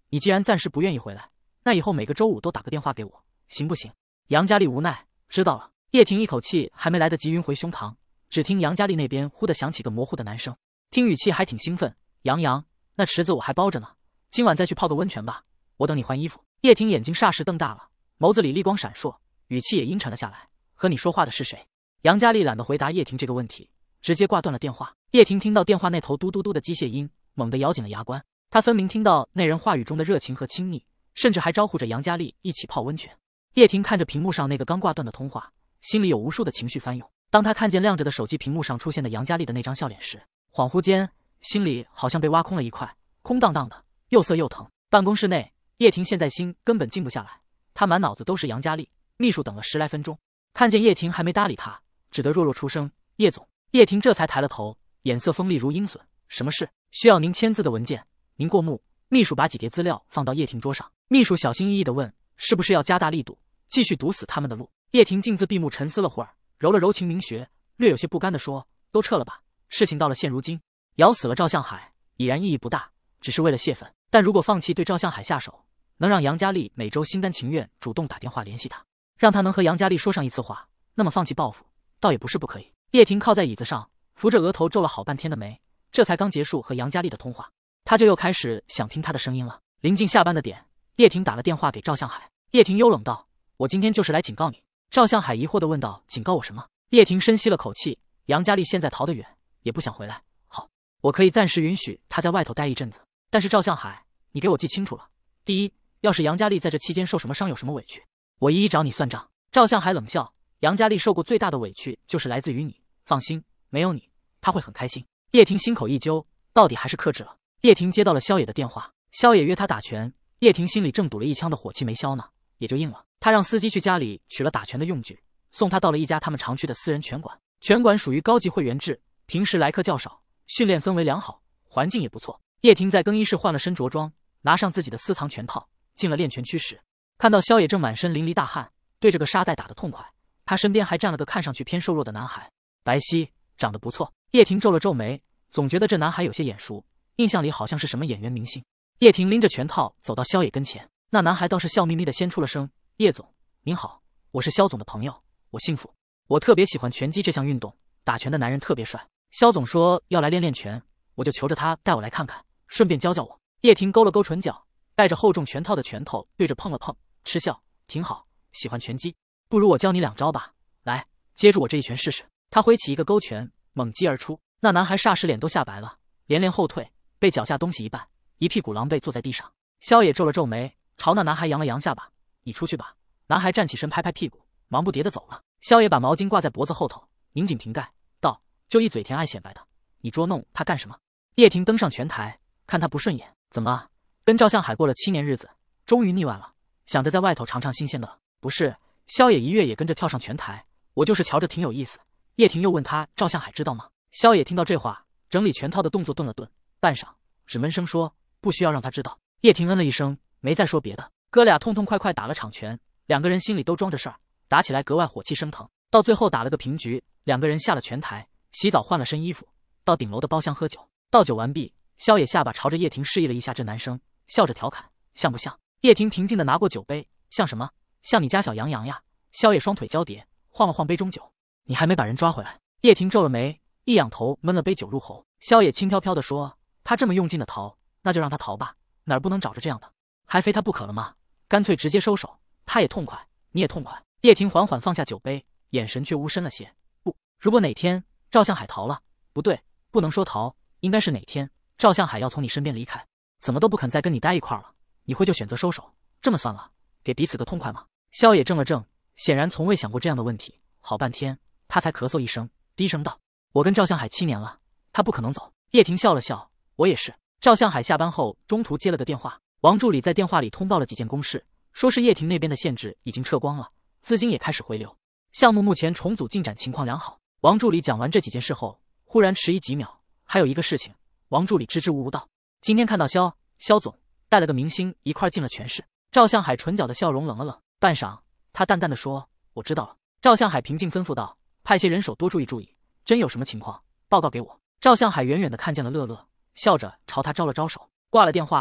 你既然暂时不愿意回来，那以后每个周五都打个电话给我，行不行？”杨佳丽无奈：“知道了。”叶婷一口气还没来得及晕回胸膛，只听杨佳丽那边忽地响起个模糊的男声，听语气还挺兴奋：“杨洋，那池子我还包着呢，今晚再去泡个温泉吧，我等你换衣服。”叶婷眼睛霎时瞪大了，眸子里厉光闪烁，语气也阴沉了下来：“和你说话的是谁？”杨佳丽懒得回答叶婷这个问题，直接挂断了电话。叶婷听到电话那头嘟嘟嘟的机械音，猛地咬紧了牙关。她分明听到那人话语中的热情和亲昵，甚至还招呼着杨佳丽一起泡温泉。叶婷看着屏幕上那个刚挂断的通话，心里有无数的情绪翻涌。当她看见亮着的手机屏幕上出现的杨佳丽的那张笑脸时，恍惚间心里好像被挖空了一块，空荡荡的，又涩又疼。办公室内，叶婷现在心根本静不下来，她满脑子都是杨佳丽。秘书等了10来分钟，看见叶婷还没搭理他，只得弱弱出声：“叶总。”叶婷这才抬了头，眼色锋利如鹰隼：“什么事？需要您签字的文件，您过目。”秘书把几叠资料放到叶婷桌上，秘书小心翼翼地问：“是不是要加大力度，继续堵死他们的路？”叶婷镜自闭目沉思了会儿，揉了揉秦明学，略有些不甘地说：“都撤了吧，事情到了现如今，咬死了赵向海已然意义不大，只是为了泄愤。但如果放弃对赵向海下手，能让杨佳丽每周心甘情愿主动打电话联系他，让他能和杨佳丽说上一次话，那么放弃报复倒也不是不可以。”叶婷靠在椅子上，扶着额头皱了好半天的眉，这才刚结束和杨佳丽的通话，他就又开始想听她的声音了。临近下班的点，叶婷打了电话给赵向海。叶婷幽冷道：“我今天就是来警告你。”赵向海疑惑地问道：“警告我什么？”叶婷深吸了口气：“杨佳丽现在逃得远，也不想回来。好，我可以暂时允许她在外头待一阵子，但是赵向海，你给我记清楚了。第一，要是杨佳丽在这期间受什么伤，有什么委屈，我一一找你算账。”赵向海冷笑：“杨佳丽受过最大的委屈就是来自于你，放心，没有你，她会很开心。”叶婷心口一揪，到底还是克制了。叶婷接到了萧野的电话，萧野约她打拳。叶婷心里正堵了一枪的火气没消呢，也就应了。她让司机去家里取了打拳的用具，送她到了一家他们常去的私人拳馆。拳馆属于高级会员制，平时来客较少，训练氛围良好，环境也不错。叶婷在更衣室换了身着装，拿上自己的私藏拳套，进了练拳区时，看到萧野正满身淋漓大汗，对着个沙袋打得痛快。他身边还站了个看上去偏瘦弱的男孩，白皙，长得不错。叶婷皱了皱眉，总觉得这男孩有些眼熟，印象里好像是什么演员明星。叶婷拎着拳套走到萧野跟前，那男孩倒是笑眯眯的先出了声：“叶总，您好，我是萧总的朋友，我姓傅，我特别喜欢拳击这项运动，打拳的男人特别帅。萧总说要来练练拳，我就求着他带我来看看，顺便教教我。”叶婷勾了勾唇角，带着厚重拳套的拳头对着碰了碰，嗤笑：“挺好，喜欢拳击，不如我教你2招吧，来，接住我这一拳试试。”他挥起一个勾拳，猛击而出，那男孩霎时脸都吓白了，连连后退，被脚下东西一绊，一屁股狼狈坐在地上。萧野皱了皱眉，朝那男孩扬了扬下巴：“你出去吧。”男孩站起身，拍拍屁股，忙不迭地走了。萧野把毛巾挂在脖子后头，拧紧瓶盖，道：“就一嘴甜爱显摆的，你捉弄他干什么？”叶婷登上拳台，看他不顺眼：“怎么，跟赵向海过了7年日子，终于腻歪了，想着在外头尝尝新鲜的了？”“不是。”萧野一跃也跟着跳上拳台：“我就是瞧着挺有意思。”叶婷又问他：“赵向海知道吗？”萧野听到这话，整理拳套的动作顿了顿，半晌，只闷声说：“不需要让他知道。”叶婷嗯了一声，没再说别的。哥俩痛痛快快打了场拳，两个人心里都装着事儿，打起来格外火气升腾。到最后打了个平局，两个人下了拳台，洗澡换了身衣服，到顶楼的包厢喝酒。倒酒完毕，萧野下巴朝着叶婷示意了一下这男生，笑着调侃：“像不像？”叶婷平静地拿过酒杯：“像什么？像你家小杨洋呀。”萧野双腿交叠，晃了晃杯中酒：“你还没把人抓回来？”叶婷皱了眉，一仰头闷了杯酒入喉。萧野轻飘飘地说：“他这么用劲的逃，那就让他逃吧，哪儿不能找着这样的？还非他不可了吗？干脆直接收手，他也痛快，你也痛快。”叶婷缓缓放下酒杯，眼神却无深了些。不，如果哪天赵向海逃了，不对，不能说逃，应该是哪天赵向海要从你身边离开，怎么都不肯再跟你待一块儿了，你会就选择收手？这么算了，给彼此个痛快吗？萧野怔了怔，显然从未想过这样的问题，好半天，他才咳嗽一声，低声道：“我跟赵向海7年了，他不可能走。”叶婷笑了笑：“我也是。”赵向海下班后中途接了个电话，王助理在电话里通报了几件公事，说是叶婷那边的限制已经撤光了，资金也开始回流，项目目前重组进展情况良好。王助理讲完这几件事后，忽然迟疑几秒，还有一个事情。王助理支支吾吾道：“今天看到萧总带了个明星一块进了全市。”赵向海唇角的笑容冷了冷，半晌，他淡淡的说：“我知道了。”赵向海平静吩咐道：“派些人手多注意注意，真有什么情况报告给我。”赵向海远远的看见了乐乐，笑着朝他招了招手，挂了电话。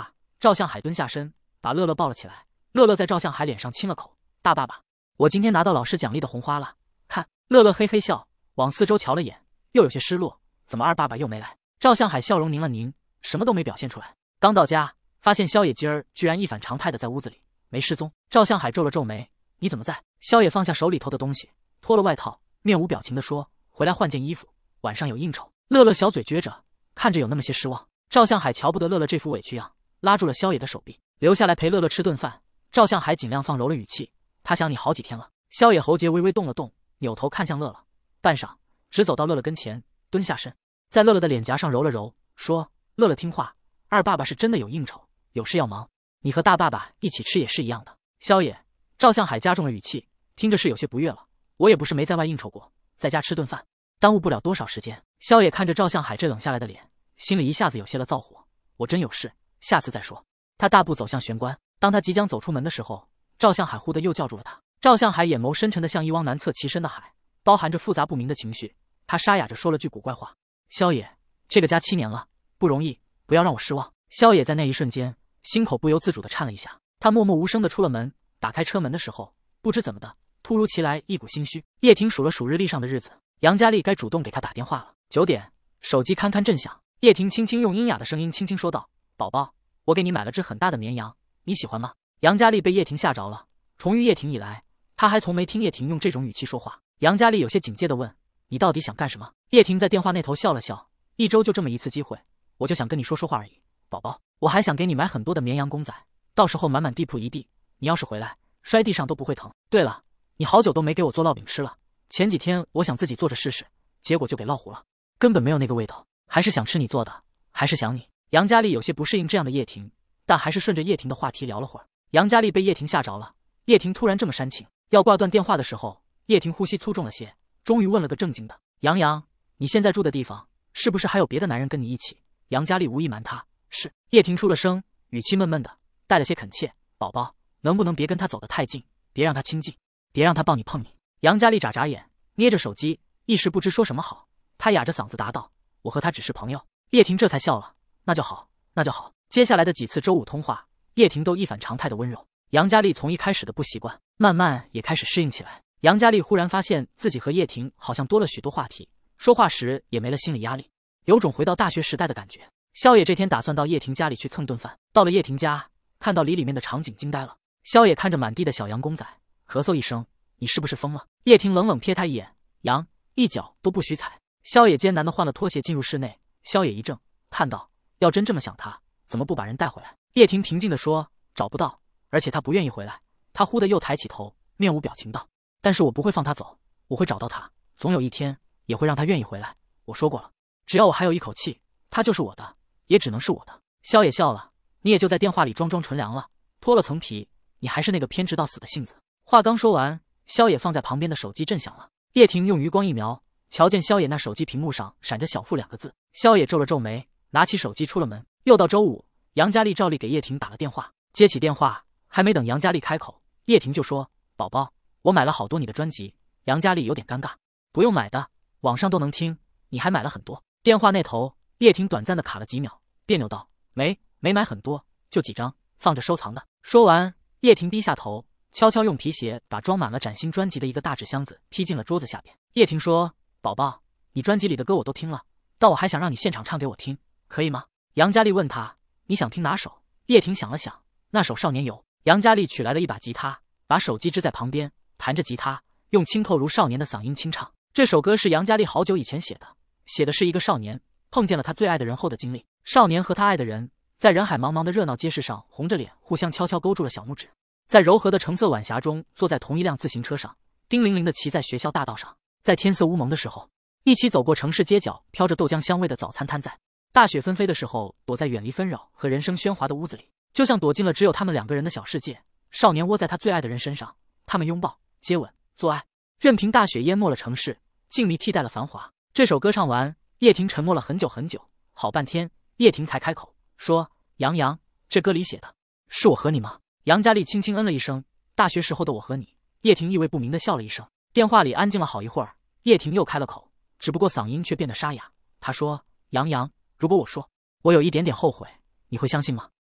赵向海蹲下身，把乐乐抱了起来。乐乐在赵向海脸上亲了口：“大爸爸，我今天拿到老师奖励的红花了，看。”乐乐嘿嘿笑，往四周瞧了眼，又有些失落：“怎么二爸爸又没来？”赵向海笑容凝了凝，什么都没表现出来。刚到家，发现萧野今儿居然一反常态的在屋子里，没失踪。赵向海皱了皱眉：“你怎么在？”萧野放下手里头的东西，脱了外套，面无表情地说：“回来换件衣服，晚上有应酬。”乐乐小嘴撅着，看着有那么些失望。赵向海瞧不得乐乐这副委屈样，拉住了萧野的手臂：“留下来陪乐乐吃顿饭。”赵向海尽量放柔了语气：“他想你好几天了。”萧野喉结微微动了动，扭头看向乐乐，半晌，直走到乐乐跟前，蹲下身，在乐乐的脸颊上揉了揉，说：“乐乐听话，二爸爸是真的有应酬，有事要忙，你和大爸爸一起吃也是一样的。”萧野，赵向海加重了语气，听着是有些不悦了：“我也不是没在外应酬过，在家吃顿饭，耽误不了多少时间。”萧野看着赵向海这冷下来的脸，心里一下子有些了燥火：“我真有事，下次再说。”他大步走向玄关，当他即将走出门的时候，赵向海忽地又叫住了他。赵向海眼眸深沉的像一汪难测其深的海，包含着复杂不明的情绪。他沙哑着说了句古怪话：“萧野，这个家7年了，不容易，不要让我失望。”萧野在那一瞬间，心口不由自主地颤了一下。他默默无声地出了门，打开车门的时候，不知怎么的，突如其来一股心虚。叶婷数了数日历上的日子，杨佳丽该主动给他打电话了。9点，手机堪堪震响。叶婷轻轻用阴哑的声音轻轻说道：“宝宝，我给你买了只很大的绵羊，你喜欢吗？”杨佳丽被叶婷吓着了。从遇叶婷以来，她还从没听叶婷用这种语气说话。杨佳丽有些警戒地问：“你到底想干什么？”叶婷在电话那头笑了笑：“1周就这么一次机会，我就想跟你说说话而已。宝宝，我还想给你买很多的绵羊公仔，到时候满满地铺一地，你要是回来摔地上都不会疼。对了，你好久都没给我做烙饼吃了，前几天我想自己做着试试，结果就给烙糊了，根本没有那个味道，还是想吃你做的，还是想你。”杨佳丽有些不适应这样的叶婷，但还是顺着叶婷的话题聊了会儿。杨佳丽被叶婷吓着了，叶婷突然这么煽情。要挂断电话的时候，叶婷呼吸粗重了些，终于问了个正经的：“杨洋，你现在住的地方是不是还有别的男人跟你一起？”杨佳丽无意瞒他：“是。”叶婷出了声，语气闷闷的，带了些恳切：“宝宝，能不能别跟他走得太近，别让他亲近，别让他抱你碰你。”杨佳丽眨眨眼，捏着手机，一时不知说什么好。她哑着嗓子答道：“我和他只是朋友。”叶婷这才笑了：“那就好，那就好。”接下来的几次周五通话，叶婷都一反常态的温柔。杨佳丽从一开始的不习惯，慢慢也开始适应起来。杨佳丽忽然发现自己和叶婷好像多了许多话题，说话时也没了心理压力，有种回到大学时代的感觉。萧野这天打算到叶婷家里去蹭顿饭，到了叶婷家，看到里面的场景惊呆了。萧野看着满地的小羊公仔，咳嗽一声：“你是不是疯了？”叶婷冷冷瞥他一眼：“羊，一脚都不许踩。”萧野艰难地换了拖鞋进入室内。萧野一怔，叹道：“要真这么想他，怎么不把人带回来？”叶婷平静地说：“找不到，而且他不愿意回来。”他忽地又抬起头，面无表情道：“但是我不会放他走，我会找到他，总有一天也会让他愿意回来。我说过了，只要我还有一口气，他就是我的，也只能是我的。”萧野笑了：“你也就在电话里装纯良了，脱了层皮，你还是那个偏执到死的性子。”话刚说完，萧野放在旁边的手机震响了。叶婷用余光一瞄，瞧见萧野那手机屏幕上闪着小腹2个字。萧野皱了皱眉，拿起手机出了门。又到周五，杨佳丽照例给叶婷打了电话。接起电话，还没等杨佳丽开口，叶婷就说：“宝宝，我买了好多你的专辑。”杨佳丽有点尴尬：“不用买的，网上都能听，你还买了很多。”电话那头，叶婷短暂的卡了几秒，别扭道：“没买很多，就几张，放着收藏的。”说完，叶婷低下头，悄悄用皮鞋把装满了崭新专辑的一个大纸箱子踢进了桌子下边。叶婷说：“宝宝，你专辑里的歌我都听了，但我还想让你现场唱给我听，可以吗？”杨佳丽问他：“你想听哪首？”叶婷想了想：“那首《少年游》。”杨佳丽取来了一把吉他，把手机支在旁边，弹着吉他，用清透如少年的嗓音清唱。这首歌是杨佳丽好久以前写的，写的是一个少年碰见了他最爱的人后的经历。少年和他爱的人在人海茫茫的热闹街市上红着脸，互相悄悄勾住了小拇指，在柔和的橙色晚霞中，坐在同一辆自行车上，叮铃铃地骑在学校大道上，在天色乌蒙的时候，一起走过城市街角飘着豆浆香味的早餐摊，在大雪纷飞的时候，躲在远离纷扰和人声喧哗的屋子里，就像躲进了只有他们2个人的小世界。少年窝在他最爱的人身上，他们拥抱、接吻、做爱，任凭大雪淹没了城市，静谧替代了繁华。这首歌唱完，叶婷沉默了很久很久，好半天，叶婷才开口说：“杨洋，这歌里写的是我和你吗？”杨佳丽轻轻嗯了一声：“大学时候的我和你。”叶婷意味不明地笑了一声。电话里安静了好一会儿，叶婷又开了口，只不过嗓音却变得沙哑。她说：“杨洋，如果我说我有一点点后悔，你会相信吗？”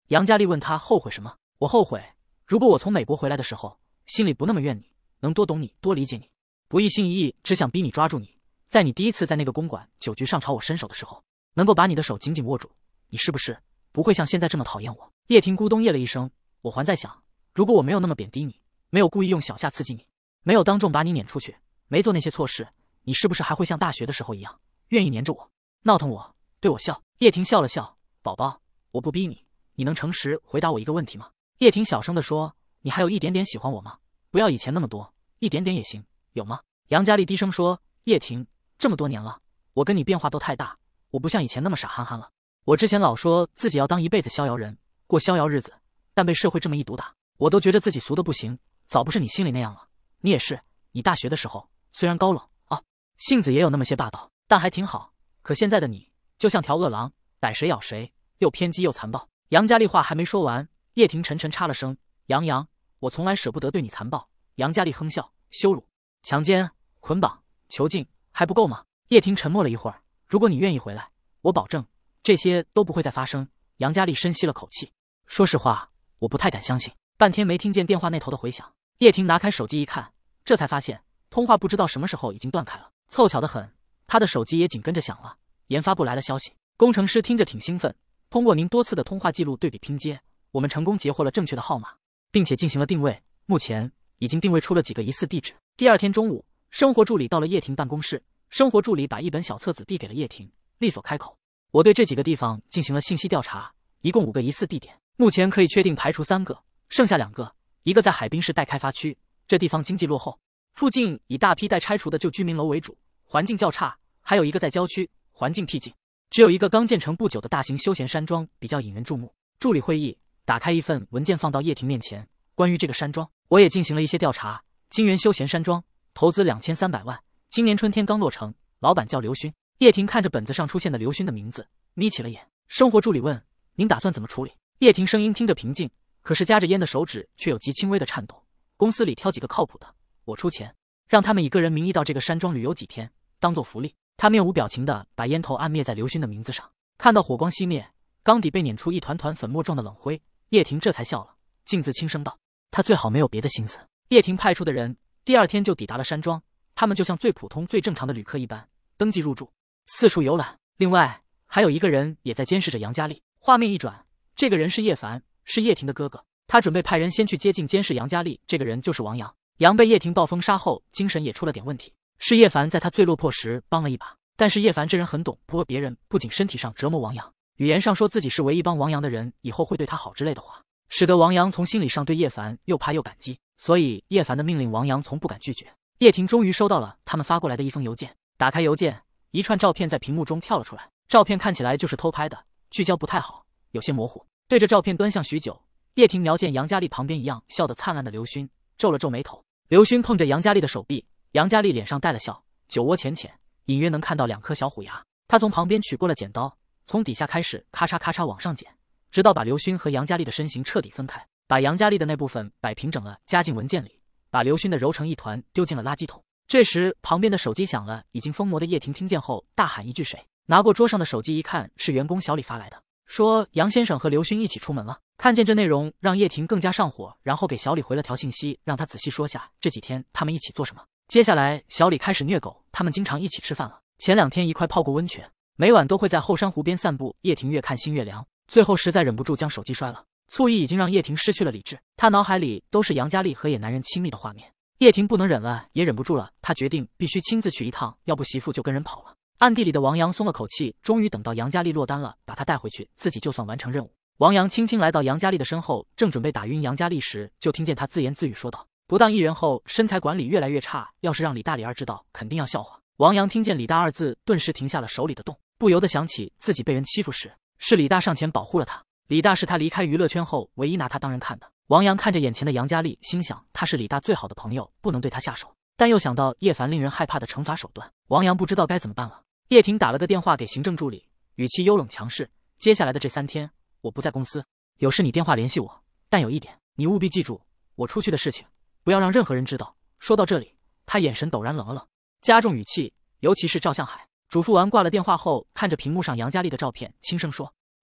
杨佳丽问他后悔什么？我后悔，如果我从美国回来的时候，心里不那么怨你，能多懂你，多理解你，不一心一意只想逼你抓住你，在你第一次在那个公馆酒局上朝我伸手的时候，能够把你的手紧紧握住，你是不是不会像现在这么讨厌我？叶婷咕咚咽了一声，我还在想，如果我没有那么贬低你，没有故意用小下刺激你，没有当众把你撵出去，没做那些错事，你是不是还会像大学的时候一样，愿意黏着我，闹腾我，对我笑？叶婷笑了笑，宝宝，我不逼你，你能诚实回答我一个问题吗？叶婷小声地说，你还有一点点喜欢我吗？不要以前那么多，一点点也行，有吗？杨佳丽低声说，叶婷，这么多年了，我跟你变化都太大，我不像以前那么傻憨憨了。我之前老说自己要当一辈子逍遥人，过逍遥日子，但被社会这么一毒打，我都觉得自己俗得不行，早不是你心里那样了。你也是，你大学的时候虽然高冷啊，性子也有那么些霸道，但还挺好。可现在的你就像条恶狼，逮谁咬谁，又偏激又残暴。杨佳丽话还没说完，叶婷沉沉插了声，杨洋，我从来舍不得对你残暴。杨佳丽哼笑，羞辱、强奸、捆绑、囚禁还不够吗？叶婷沉默了一会儿，如果你愿意回来，我保证这些都不会再发生。杨佳丽深吸了口气，说实话，我不太敢相信。半天没听见电话那头的回响，叶婷拿开手机一看，这才发现通话不知道什么时候已经断开了。凑巧得很，她的手机也紧跟着响了，研发部来的消息。工程师听着挺兴奋，通过您多次的通话记录对比拼接，我们成功截获了正确的号码，并且进行了定位，目前已经定位出了几个疑似地址。第二天中午，生活助理到了叶婷办公室，生活助理把一本小册子递给了叶婷，利索开口，我对这几个地方进行了信息调查，一共5个疑似地点，目前可以确定排除3个，剩下2个，一个在海滨市待开发区，这地方经济落后，附近以大批待拆除的旧居民楼为主，环境较差，还有一个在郊区，环境僻静，只有一个刚建成不久的大型休闲山庄比较引人注目。助理会议，打开一份文件放到叶婷面前，关于这个山庄，我也进行了一些调查。金源休闲山庄投资2300万，今年春天刚落成，老板叫刘勋。叶婷看着本子上出现的刘勋的名字，眯起了眼。生活助理问，您打算怎么处理？叶婷声音听着平静，可是夹着烟的手指却有极轻微的颤抖。公司里挑几个靠谱的，我出钱，让他们以个人名义到这个山庄旅游几天，当做福利。他面无表情地把烟头按灭在刘勋的名字上，看到火光熄灭，缸底被碾出一团团粉末状的冷灰，叶婷这才笑了，径自轻声道，他最好没有别的心思。叶婷派出的人第2天就抵达了山庄，他们就像最普通最正常的旅客一般，登记入住，四处游览。另外还有一个人也在监视着杨佳丽。画面一转，这个人是叶凡，是叶婷的哥哥，他准备派人先去接近监视杨佳丽，这个人就是王阳。杨被叶婷暴风杀后，精神也出了点问题，是叶凡在他最落魄时帮了一把，但是叶凡这人很懂不过别人，不仅身体上折磨王阳，语言上说自己是唯一帮王阳的人，以后会对他好之类的话，使得王阳从心理上对叶凡又怕又感激，所以叶凡的命令王阳从不敢拒绝。叶婷终于收到了他们发过来的一封邮件，打开邮件，一串照片在屏幕中跳了出来，照片看起来就是偷拍的，聚焦不太好，有些模糊。对着照片端详许久，叶婷瞄见杨佳丽旁边一样笑得灿烂的刘勋，皱了皱眉头。刘勋碰着杨佳丽的手臂，杨佳丽脸上带了笑，酒窝浅浅，隐约能看到2颗小虎牙。他从旁边取过了剪刀，从底下开始咔嚓咔嚓往上剪，直到把刘勋和杨佳丽的身形彻底分开，把杨佳丽的那部分摆平整了加进文件里，把刘勋的揉成一团丢进了垃圾桶。这时旁边的手机响了，已经疯魔的叶婷听见后大喊一句谁，拿过桌上的手机一看，是员工小李发来的，说杨先生和刘勋一起出门了。看见这内容让叶婷更加上火，然后给小李回了条信息，让他仔细说下这几天他们一起做什么。接下来小李开始虐狗，他们经常一起吃饭了，前2天一块泡过温泉，每晚都会在后山湖边散步。叶婷越看心越凉，最后实在忍不住将手机摔了。醋意已经让叶婷失去了理智，她脑海里都是杨佳丽和野男人亲密的画面。叶婷不能忍了，也忍不住了，她决定必须亲自去一趟，要不媳妇就跟人跑了。暗地里的王阳松了口气，终于等到杨佳丽落单了，把她带回去，自己就算完成任务。王阳轻轻来到杨佳丽的身后，正准备打晕杨佳丽时，就听见她自言自语说道，不当艺人后身材管理越来越差，要是让李大李二知道肯定要笑话。王阳听见李大2字，顿时停下了手里的动，不由得想起自己被人欺负时，是李大上前保护了他，李大是他离开娱乐圈后唯一拿他当人看的。王阳看着眼前的杨佳丽，心想他是李大最好的朋友，不能对他下手，但又想到叶凡令人害怕的惩罚手段，王阳不知道该怎么办了。叶婷打了个电话给行政助理，语气幽冷强势，接下来的这3天我不在公司，有事你电话联系我，但有一点你务必记住，我出去的事情不要让任何人知道。说到这里，他眼神陡然冷了冷，加重语气，尤其是赵向海。嘱咐完挂了电话后，看着屏幕上杨佳丽的照片，轻声说，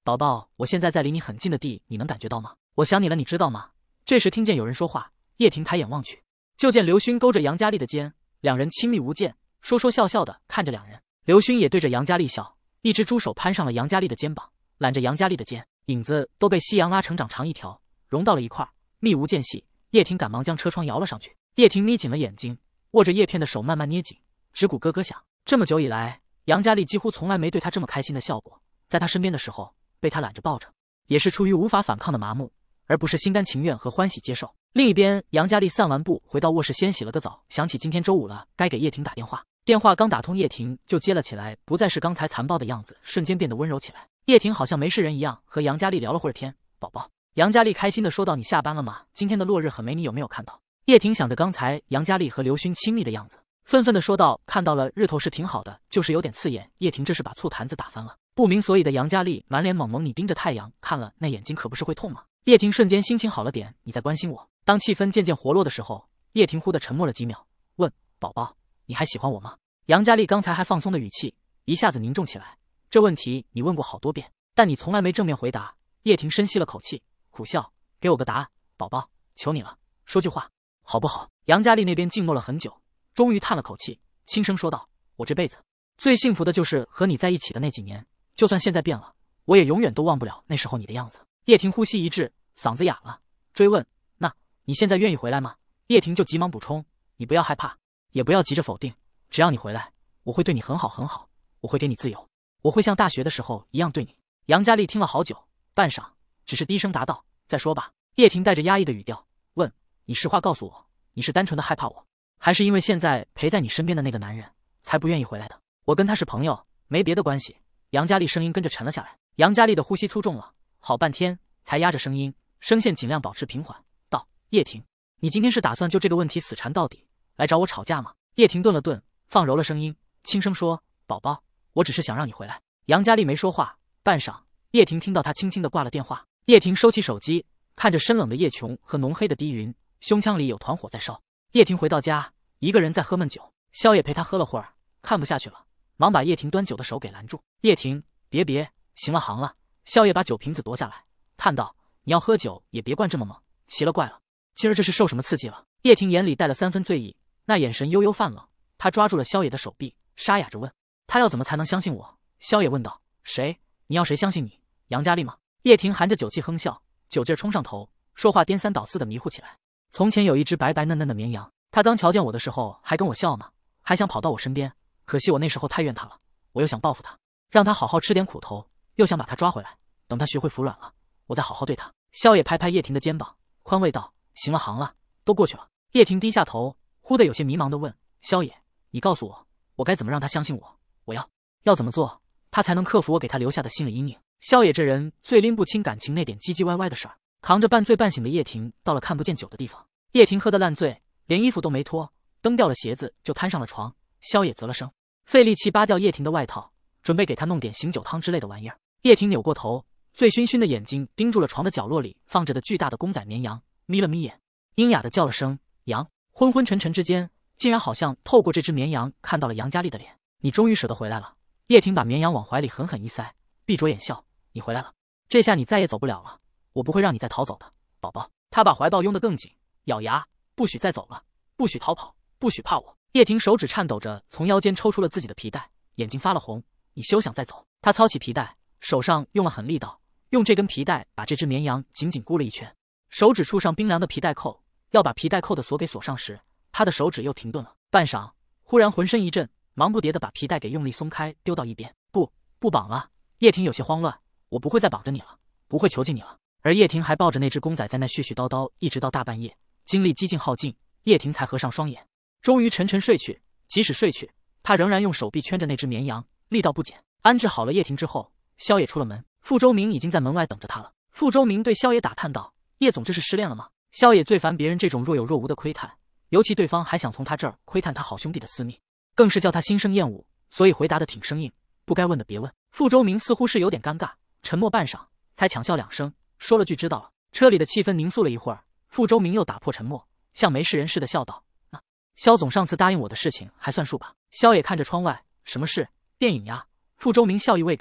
宝宝，我现在在离你很近的地，你能感觉到吗？我想你了，你知道吗？这时听见有人说话，叶婷抬眼望去，就见刘勋勾着杨佳丽的肩，两人亲密无间，说说笑笑的看着两人。刘勋也对着杨佳丽笑，一只猪手攀上了杨佳丽的肩膀，揽着杨佳丽的肩，影子都被夕阳拉成长长一条，融到了一块，密无间隙。叶婷赶忙将车窗摇了上去，叶婷眯紧了眼睛，握着叶片的手慢慢捏紧，指骨咯咯响。这么久以来，杨佳丽几乎从来没对他这么开心的笑过，在他身边的时候，被他揽着抱着，也是出于无法反抗的麻木，而不是心甘情愿和欢喜接受。另一边，杨佳丽散完步回到卧室，先洗了个澡，想起今天周五了，该给叶婷打电话。电话刚打通，叶婷就接了起来，不再是刚才残暴的样子，瞬间变得温柔起来。叶婷好像没事人一样，和杨佳丽聊了会儿天。宝宝，杨佳丽开心地说道：“你下班了吗？今天的落日很美，你有没有看到？”叶婷想着刚才杨佳丽和刘勋亲密的样子，愤愤地说道：“看到了，日头是挺好的，就是有点刺眼。”叶婷这是把醋坛子打翻了。不明所以的杨佳丽满脸懵懵，你盯着太阳看了，那眼睛可不是会痛吗？叶婷瞬间心情好了点，你在关心我。当气氛渐渐活络的时候，叶婷忽地沉默了几秒，问：“宝宝，你还喜欢我吗？”杨佳丽刚才还放松的语气一下子凝重起来。这问题你问过好多遍，但你从来没正面回答。叶婷深吸了口气，苦笑：“给我个答案，宝宝，求你了，说句话，好不好？”杨佳丽那边静默了很久，终于叹了口气，轻声说道：“我这辈子最幸福的就是和你在一起的那几年，就算现在变了，我也永远都忘不了那时候你的样子。”叶婷呼吸一滞，嗓子哑了，追问：“那你现在愿意回来吗？”叶婷就急忙补充：“你不要害怕，也不要急着否定，只要你回来，我会对你很好很好，我会给你自由，我会像大学的时候一样对你。”杨佳丽听了好久，半晌，只是低声答道：“再说吧。”叶婷带着压抑的语调问：“你实话告诉我，你是单纯的害怕我，还是因为现在陪在你身边的那个男人才不愿意回来的？”“我跟他是朋友，没别的关系。”杨佳丽声音跟着沉了下来。杨佳丽的呼吸粗重了，好半天才压着声音，声线尽量保持平缓，道：“叶婷，你今天是打算就这个问题死缠到底，来找我吵架吗？”叶婷顿了顿，放柔了声音，轻声说：“宝宝，我只是想让你回来。”杨佳丽没说话，半晌，叶婷听到她轻轻地挂了电话。叶婷收起手机，看着深冷的夜穹和浓黑的低云，胸腔里有团火在烧。叶婷回到家，一个人在喝闷酒，萧野陪她喝了会儿，看不下去了，忙把叶婷端酒的手给拦住。“叶婷，别，行了行了。”萧野把酒瓶子夺下来，叹道：“你要喝酒也别灌这么猛，奇了怪了，今儿这是受什么刺激了？”叶婷眼里带了3分醉意，那眼神悠悠泛冷。她抓住了萧野的手臂，沙哑着问：“他要怎么才能相信我？”萧野问道：“谁？你要谁相信你？杨佳丽吗？”叶婷含着酒气哼笑，酒劲冲上头，说话颠三倒四的迷糊起来。从前有一只白白嫩嫩的绵羊，它刚瞧见我的时候还跟我笑呢，还想跑到我身边，可惜我那时候太怨它了，我又想报复它，让它好好吃点苦头，又想把它抓回来，等它学会服软了，我再好好对它。萧野拍拍叶婷的肩膀，宽慰道：“行了行了，都过去了。”叶婷低下头，忽地有些迷茫地问：“萧野，你告诉我，我该怎么让他相信我？我要怎么做，他才能克服我给他留下的心理阴影？”萧野这人最拎不清感情那点唧唧歪歪的事儿，扛着半醉半醒的叶婷到了看不见酒的地方。叶婷喝得烂醉，连衣服都没脱，蹬掉了鞋子就瘫上了床。萧野啧了声，费力气扒掉叶婷的外套，准备给她弄点醒酒汤之类的玩意儿。叶婷扭过头，醉醺醺的眼睛盯住了床的角落里放着的巨大的公仔绵羊，眯了眯眼，阴哑的叫了声羊。昏昏沉沉之间，竟然好像透过这只绵羊看到了杨佳丽的脸。“你终于舍得回来了。”叶婷把绵羊往怀里狠狠一塞，闭着眼笑：“你回来了，这下你再也走不了了，我不会让你再逃走的，宝宝。”她把怀抱拥得更紧，咬牙：“不许再走了，不许逃跑，不许怕我。”叶婷手指颤抖着从腰间抽出了自己的皮带，眼睛发了红：“你休想再走。”她操起皮带，手上用了狠力道，用这根皮带把这只绵羊紧紧箍了一圈。手指触上冰凉的皮带扣，要把皮带扣的锁给锁上时，她的手指又停顿了。半晌，忽然浑身一震，忙不迭地把皮带给用力松开，丢到一边。不绑了。”叶婷有些慌乱：“我不会再绑着你了，不会囚禁你了。”而叶婷还抱着那只公仔在那絮絮叨叨，一直到大半夜，精力几近耗尽，叶婷才合上双眼，终于沉沉睡去。即使睡去，她仍然用手臂圈着那只绵羊，力道不减。安置好了叶婷之后，萧野出了门，傅周明已经在门外等着他了。傅周明对萧野打探道：“叶总这是失恋了吗？”萧野最烦别人这种若有若无的窥探，尤其对方还想从他这儿窥探他好兄弟的私密，更是叫他心生厌恶，所以回答的挺生硬：“不该问的别问。”傅周明似乎是有点尴尬，沉默半晌，才强笑2声，说了句：“知道了。”车里的气氛凝肃了一会儿，傅周明又打破沉默，像没事人似的笑道：“那萧总上次答应我的事情还算数吧？”萧野看着窗外：“什么事？电影呀。”傅周明笑意未改，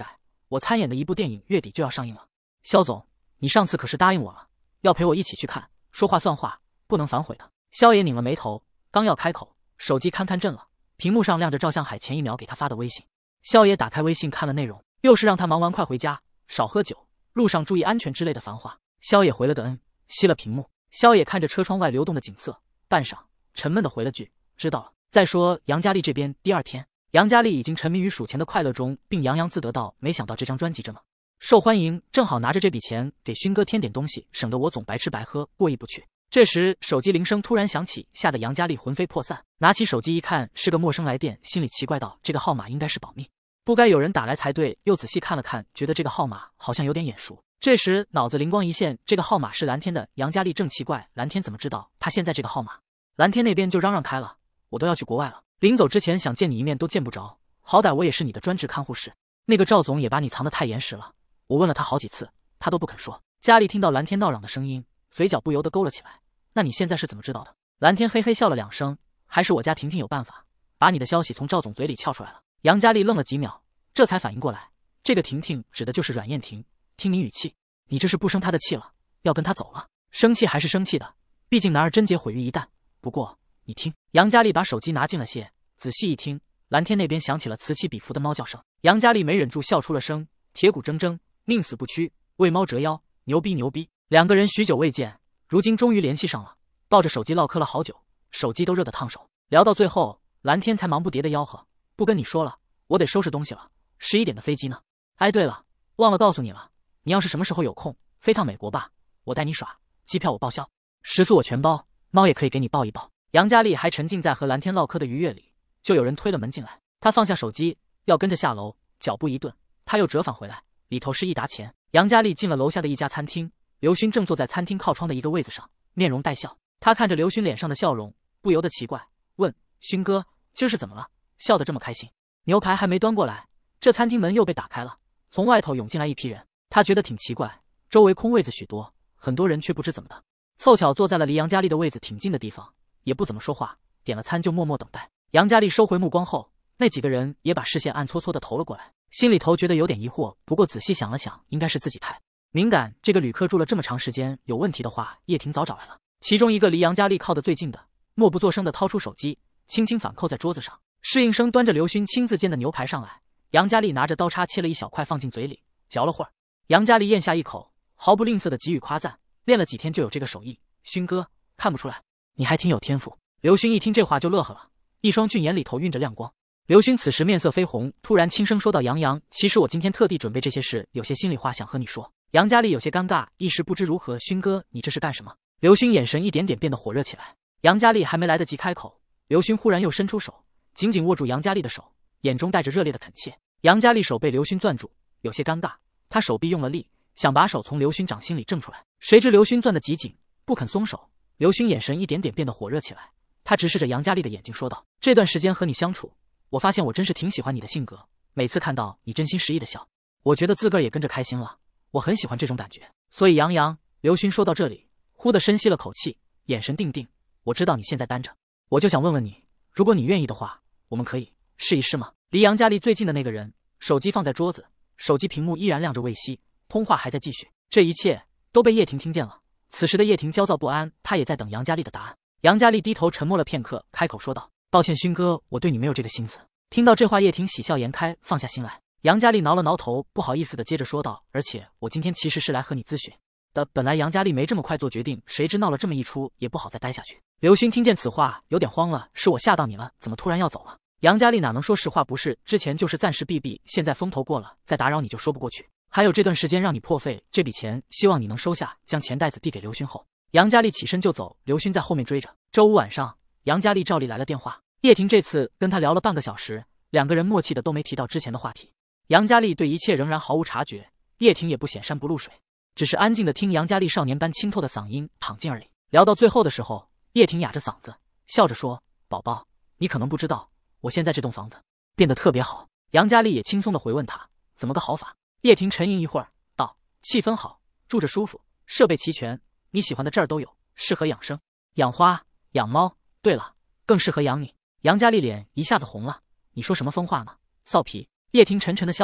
我参演的一部电影月底就要上映了。肖总，你上次可是答应我了，要陪我一起去看，说话算话，不能反悔的。肖爷拧了眉头，刚要开口，手机堪堪震了，屏幕上亮着赵向海前一秒给他发的微信。肖爷打开微信看了内容，又是让他忙完快回家，少喝酒，路上注意安全之类的烦话。肖爷回了个嗯，熄了屏幕。肖爷看着车窗外流动的景色，半晌沉闷地回了句知道了。再说杨佳丽这边，第二天杨佳丽已经沉迷于数钱的快乐中，并洋洋自得道没想到这张专辑这么受欢迎，正好拿着这笔钱给勋哥添点东西，省得我总白吃白喝，过意不去。这时手机铃声突然响起，吓得杨佳丽魂飞魄散，拿起手机一看是个陌生来电，心里奇怪道这个号码应该是保密，不该有人打来才对，又仔细看了看，觉得这个号码好像有点眼熟。这时脑子灵光一现，这个号码是蓝天的。杨佳丽正奇怪蓝天怎么知道他现在这个号码。蓝天那边就嚷嚷开了，我都要去国外了，临走之前想见你一面都见不着，好歹我也是你的专职看护士，那个赵总也把你藏得太严实了，我问了他好几次，他都不肯说。佳丽听到蓝天闹嚷的声音，嘴角不由得勾了起来，那你现在是怎么知道的？蓝天嘿嘿笑了两声，还是我家婷婷有办法，把你的消息从赵总嘴里撬出来了。杨佳丽愣了几秒，这才反应过来，这个婷婷指的就是阮燕婷。听你语气，你这是不生他的气了，要跟他走了？生气还是生气的，毕竟男儿贞洁毁于一旦。不过你听，杨佳丽把手机拿近了些，仔细一听，蓝天那边响起了此起彼伏的猫叫声。杨佳丽没忍住笑出了声，铁骨铮铮，宁死不屈，为猫折腰，牛逼牛逼。两个人许久未见，如今终于联系上了，抱着手机唠嗑了好久，手机都热得烫手。聊到最后，蓝天才忙不迭的吆喝，不跟你说了，我得收拾东西了，11点的飞机呢。哎，对了，忘了告诉你了，你要是什么时候有空，飞趟美国吧，我带你耍，机票我报销，食宿我全包，猫也可以给你抱一抱。杨佳丽还沉浸在和蓝天唠嗑的愉悦里，就有人推了门进来，她放下手机，要跟着下楼，脚步一顿，她又折返回来，里头是一沓钱。杨佳丽进了楼下的一家餐厅，刘勋正坐在餐厅靠窗的一个位子上，面容带笑。她看着刘勋脸上的笑容，不由得奇怪，问勋哥，今儿是怎么了，笑得这么开心？牛排还没端过来，这餐厅门又被打开了，从外头涌进来一批人。他觉得挺奇怪，周围空位子许多，很多人却不知怎么的，凑巧坐在了离杨佳丽的位子挺近的地方，也不怎么说话，点了餐就默默等待。杨佳丽收回目光后，那几个人也把视线暗搓搓的投了过来，心里头觉得有点疑惑，不过仔细想了想，应该是自己太敏感，这个旅客住了这么长时间，有问题的话叶婷早找来了。其中一个离杨佳丽靠得最近的，默不作声的掏出手机，轻轻反扣在桌子上。侍应生端着刘勋亲自煎的牛排上来，杨佳丽拿着刀叉切了一小块放进嘴里，嚼了会儿。杨佳丽咽下一口，毫不吝啬的给予夸赞，练了几天就有这个手艺，勋哥看不出来，你还挺有天赋。刘勋一听这话就乐呵了，一双俊眼里头蕴着亮光。刘勋此时面色绯红，突然轻声说道：杨洋，其实我今天特地准备这些事，有些心里话想和你说。杨佳丽有些尴尬，一时不知如何。勋哥，你这是干什么？刘勋眼神一点点变得火热起来。杨佳丽还没来得及开口，刘勋忽然又伸出手，紧紧握住杨佳丽的手，眼中带着热烈的恳切。杨佳丽手被刘勋攥住，有些尴尬，他手臂用了力，想把手从刘勋掌心里挣出来，谁知刘勋攥得极紧，不肯松手。刘勋眼神一点点变得火热起来，他直视着杨佳丽的眼睛说道：这段时间和你相处，我发现我真是挺喜欢你的性格，每次看到你真心实意的笑，我觉得自个儿也跟着开心了，我很喜欢这种感觉。所以杨洋，刘勋说到这里，忽地深吸了口气，眼神定定，我知道你现在单着，我就想问问你，如果你愿意的话，我们可以试一试吗？离杨佳丽最近的那个人，手机放在桌子，手机屏幕依然亮着未熄，通话还在继续，这一切都被叶婷听见了。此时的叶婷焦躁不安，她也在等杨佳丽的答案。杨佳丽低头沉默了片刻，开口说道：抱歉勋哥，我对你没有这个心思。听到这话，叶婷喜笑颜开，放下心来。杨佳丽挠了挠头，不好意思的接着说道：而且我今天其实是来和你咨询的。本来杨佳丽没这么快做决定，谁知闹了这么一出，也不好再待下去。刘勋听见此话有点慌了，是我吓到你了，怎么突然要走了？杨佳丽哪能说实话不是，之前就是暂时避避，现在风头过了，再打扰你就说不过去。还有这段时间让你破费，这笔钱希望你能收下。将钱袋子递给刘勋后，杨佳丽起身就走，刘勋在后面追着。周五晚上，杨佳丽照例来了电话，叶婷这次跟他聊了半个小时，两个人默契的都没提到之前的话题。杨佳丽对一切仍然毫无察觉，叶婷也不显山不露水，只是安静的听杨佳丽少年般清透的嗓音淌进耳里。聊到最后的时候，叶婷哑着嗓子笑着说：宝宝，你可能不知道，我现在这栋房子变得特别好。杨佳丽也轻松的回问他怎么个好法。叶婷沉吟一会儿道：气氛好，住着舒服，设备齐全，你喜欢的这儿都有，适合养生、养花、养猫，对了，更适合养你。杨佳丽脸一下子红了，你说什么疯话呢？臊皮。叶婷沉沉的笑了，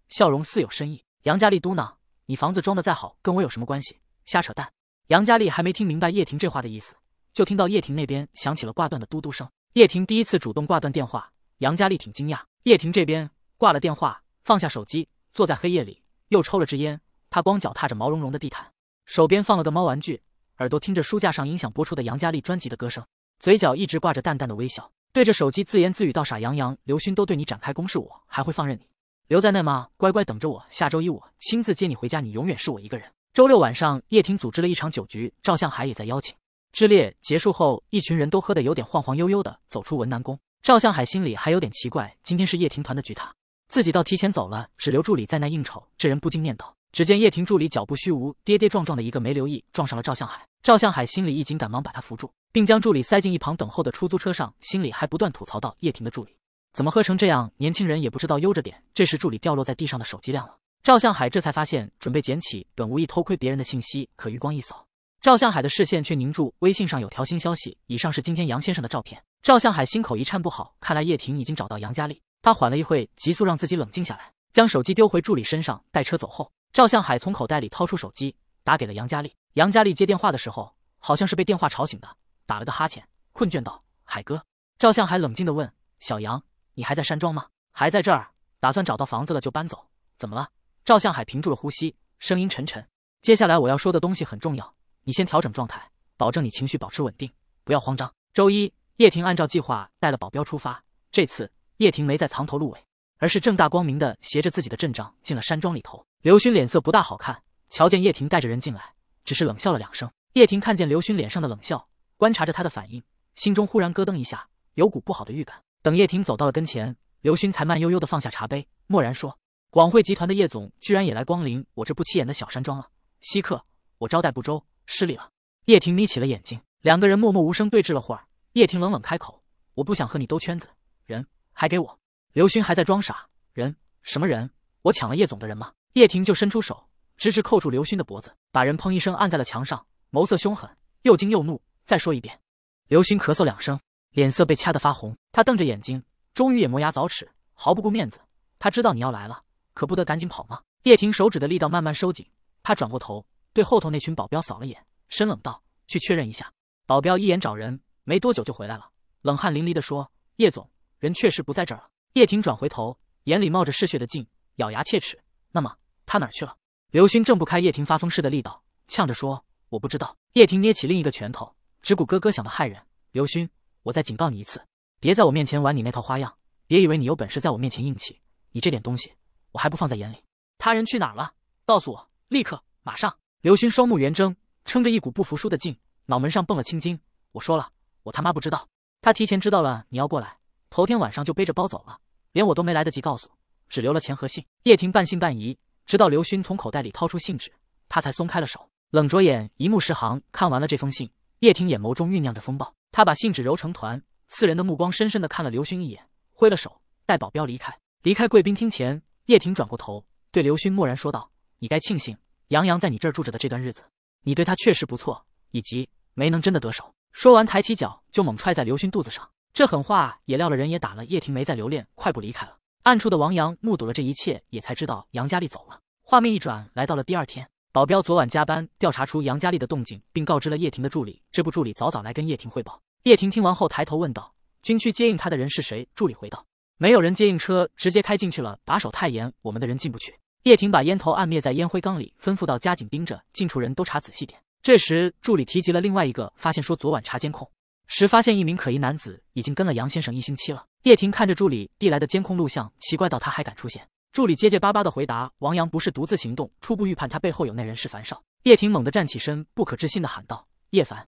笑容似有深意。杨佳丽嘟囔：“你房子装的再好，跟我有什么关系？瞎扯淡！”杨佳丽还没听明白叶婷这话的意思，就听到叶婷那边响起了挂断的嘟嘟声。叶婷第一次主动挂断电话，杨佳丽挺惊讶。叶婷这边挂了电话，放下手机，坐在黑夜里，又抽了支烟。她光脚踏着毛茸茸的地毯，手边放了个猫玩具，耳朵听着书架上音响播出的杨佳丽专辑的歌声，嘴角一直挂着淡淡的微笑，对着手机自言自语道：“傻杨洋，刘勋都对你展开攻势，我还会放任你？留在那吗？乖乖等着我，下周一我亲自接你回家，你永远是我一个人。”周六晚上，叶婷组织了一场酒局，赵向海也在邀请。之列结束后，一群人都喝得有点晃晃悠悠的走出文南宫。赵向海心里还有点奇怪，今天是叶婷团的局，他自己倒提前走了，只留助理在那应酬，这人不禁念叨。只见叶婷助理脚步虚无，跌跌撞撞的一个没留意撞上了赵向海。赵向海心里一紧，赶忙把他扶住，并将助理塞进一旁等候的出租车上，心里还不断吐槽道：“叶婷的助理怎么喝成这样？年轻人也不知道悠着点。”这时助理掉落在地上的手机亮了，赵向海这才发现，准备捡起本无意偷窥别人的信息，可余光一扫，赵向海的视线却凝住，微信上有条新消息，以上是今天杨先生的照片。赵向海心口一颤，不好，看来叶婷已经找到杨佳丽。他缓了一会，急速让自己冷静下来，将手机丢回助理身上，待车走后，赵向海从口袋里掏出手机，打给了杨佳丽。杨佳丽接电话的时候，好像是被电话吵醒的，打了个哈欠，困倦道：“海哥。”赵向海冷静地问：“小杨，你还在山庄吗？”“还在这儿，打算找到房子了就搬走。”“怎么了？”赵向海屏住了呼吸，声音沉沉：“接下来我要说的东西很重要，你先调整状态，保证你情绪保持稳定，不要慌张。”周一，叶婷按照计划带了保镖出发，这次叶婷没再藏头露尾，而是正大光明地携着自己的阵仗进了山庄里头。刘勋脸色不大好看，瞧见叶婷带着人进来，只是冷笑了2声。叶婷看见刘勋脸上的冷笑，观察着他的反应，心中忽然咯噔一下，有股不好的预感。等叶婷走到了跟前，刘勋才慢悠悠地放下茶杯，默然说：“广汇集团的叶总居然也来光临我这不起眼的小山庄了，稀客，我招待不周，失礼了。”叶婷眯起了眼睛，两个人默默无声对峙了会儿。叶婷冷冷开口：“我不想和你兜圈子，人还给我。”刘勋还在装傻：“人？什么人？我抢了叶总的人吗？”叶婷就伸出手，直直扣住刘勋的脖子，把人砰一声按在了墙上，眸色凶狠，又惊又怒。“再说一遍。”刘勋咳嗽2声，脸色被掐得发红。他瞪着眼睛，终于也磨牙凿齿，毫不顾面子：“他知道你要来了，可不得赶紧跑吗？”叶婷手指的力道慢慢收紧，他转过头，对后头那群保镖扫了眼，深冷道：“去确认一下。”保镖一眼找人，没多久就回来了，冷汗淋漓地说：“叶总，人确实不在这儿了。”叶婷转回头，眼里冒着嗜血的劲，咬牙切齿：“那么他哪儿去了？”刘勋挣不开叶婷发疯似的力道，呛着说：“我不知道。”叶婷捏起另一个拳头，指骨咯咯响的骇人：“刘勋，我再警告你一次，别在我面前玩你那套花样，别以为你有本事在我面前硬气，你这点东西我还不放在眼里。他人去哪儿了？告诉我，立刻，马上！”刘勋双目圆睁，撑着一股不服输的劲，脑门上蹦了青筋：“我说了，我他妈不知道。他提前知道了你要过来，头天晚上就背着包走了，连我都没来得及告诉，只留了钱和信。”叶婷半信半疑，直到刘勋从口袋里掏出信纸，他才松开了手，冷着眼一目十行看完了这封信。叶婷眼眸中酝酿着风暴，他把信纸揉成团，刺人的目光深深地看了刘勋一眼，挥了手带保镖离开。离开贵宾厅前，叶婷转过头对刘勋默然说道：“你该庆幸杨洋在你这儿住着的这段日子，你对他确实不错，以及没能真的得手。”说完抬起脚就猛踹在刘勋肚子上，这狠话也撂了人也打了，叶婷没再留恋，快步离开了。暗处的王阳目睹了这一切，也才知道杨佳丽走了。画面一转，来到了第2天，保镖昨晚加班调查出杨佳丽的动静，并告知了叶婷的助理，这部助理早早来跟叶婷汇报。叶婷听完后抬头问道：“军区接应他的人是谁？”助理回道：“没有人接应车，直接开进去了，把守太严，我们的人进不去。”叶婷把烟头按灭在烟灰缸里，吩咐到加紧盯着，进出人都查仔细点。这时助理提及了另外一个发现，说昨晚查监控时发现一名可疑男子已经跟了杨先生1星期了。叶婷看着助理递来的监控录像，奇怪到他还敢出现。助理结结巴巴的回答：“王阳不是独自行动，初步预判他背后有内人是樊少。”叶婷猛地站起身，不可置信的喊道：“叶凡！”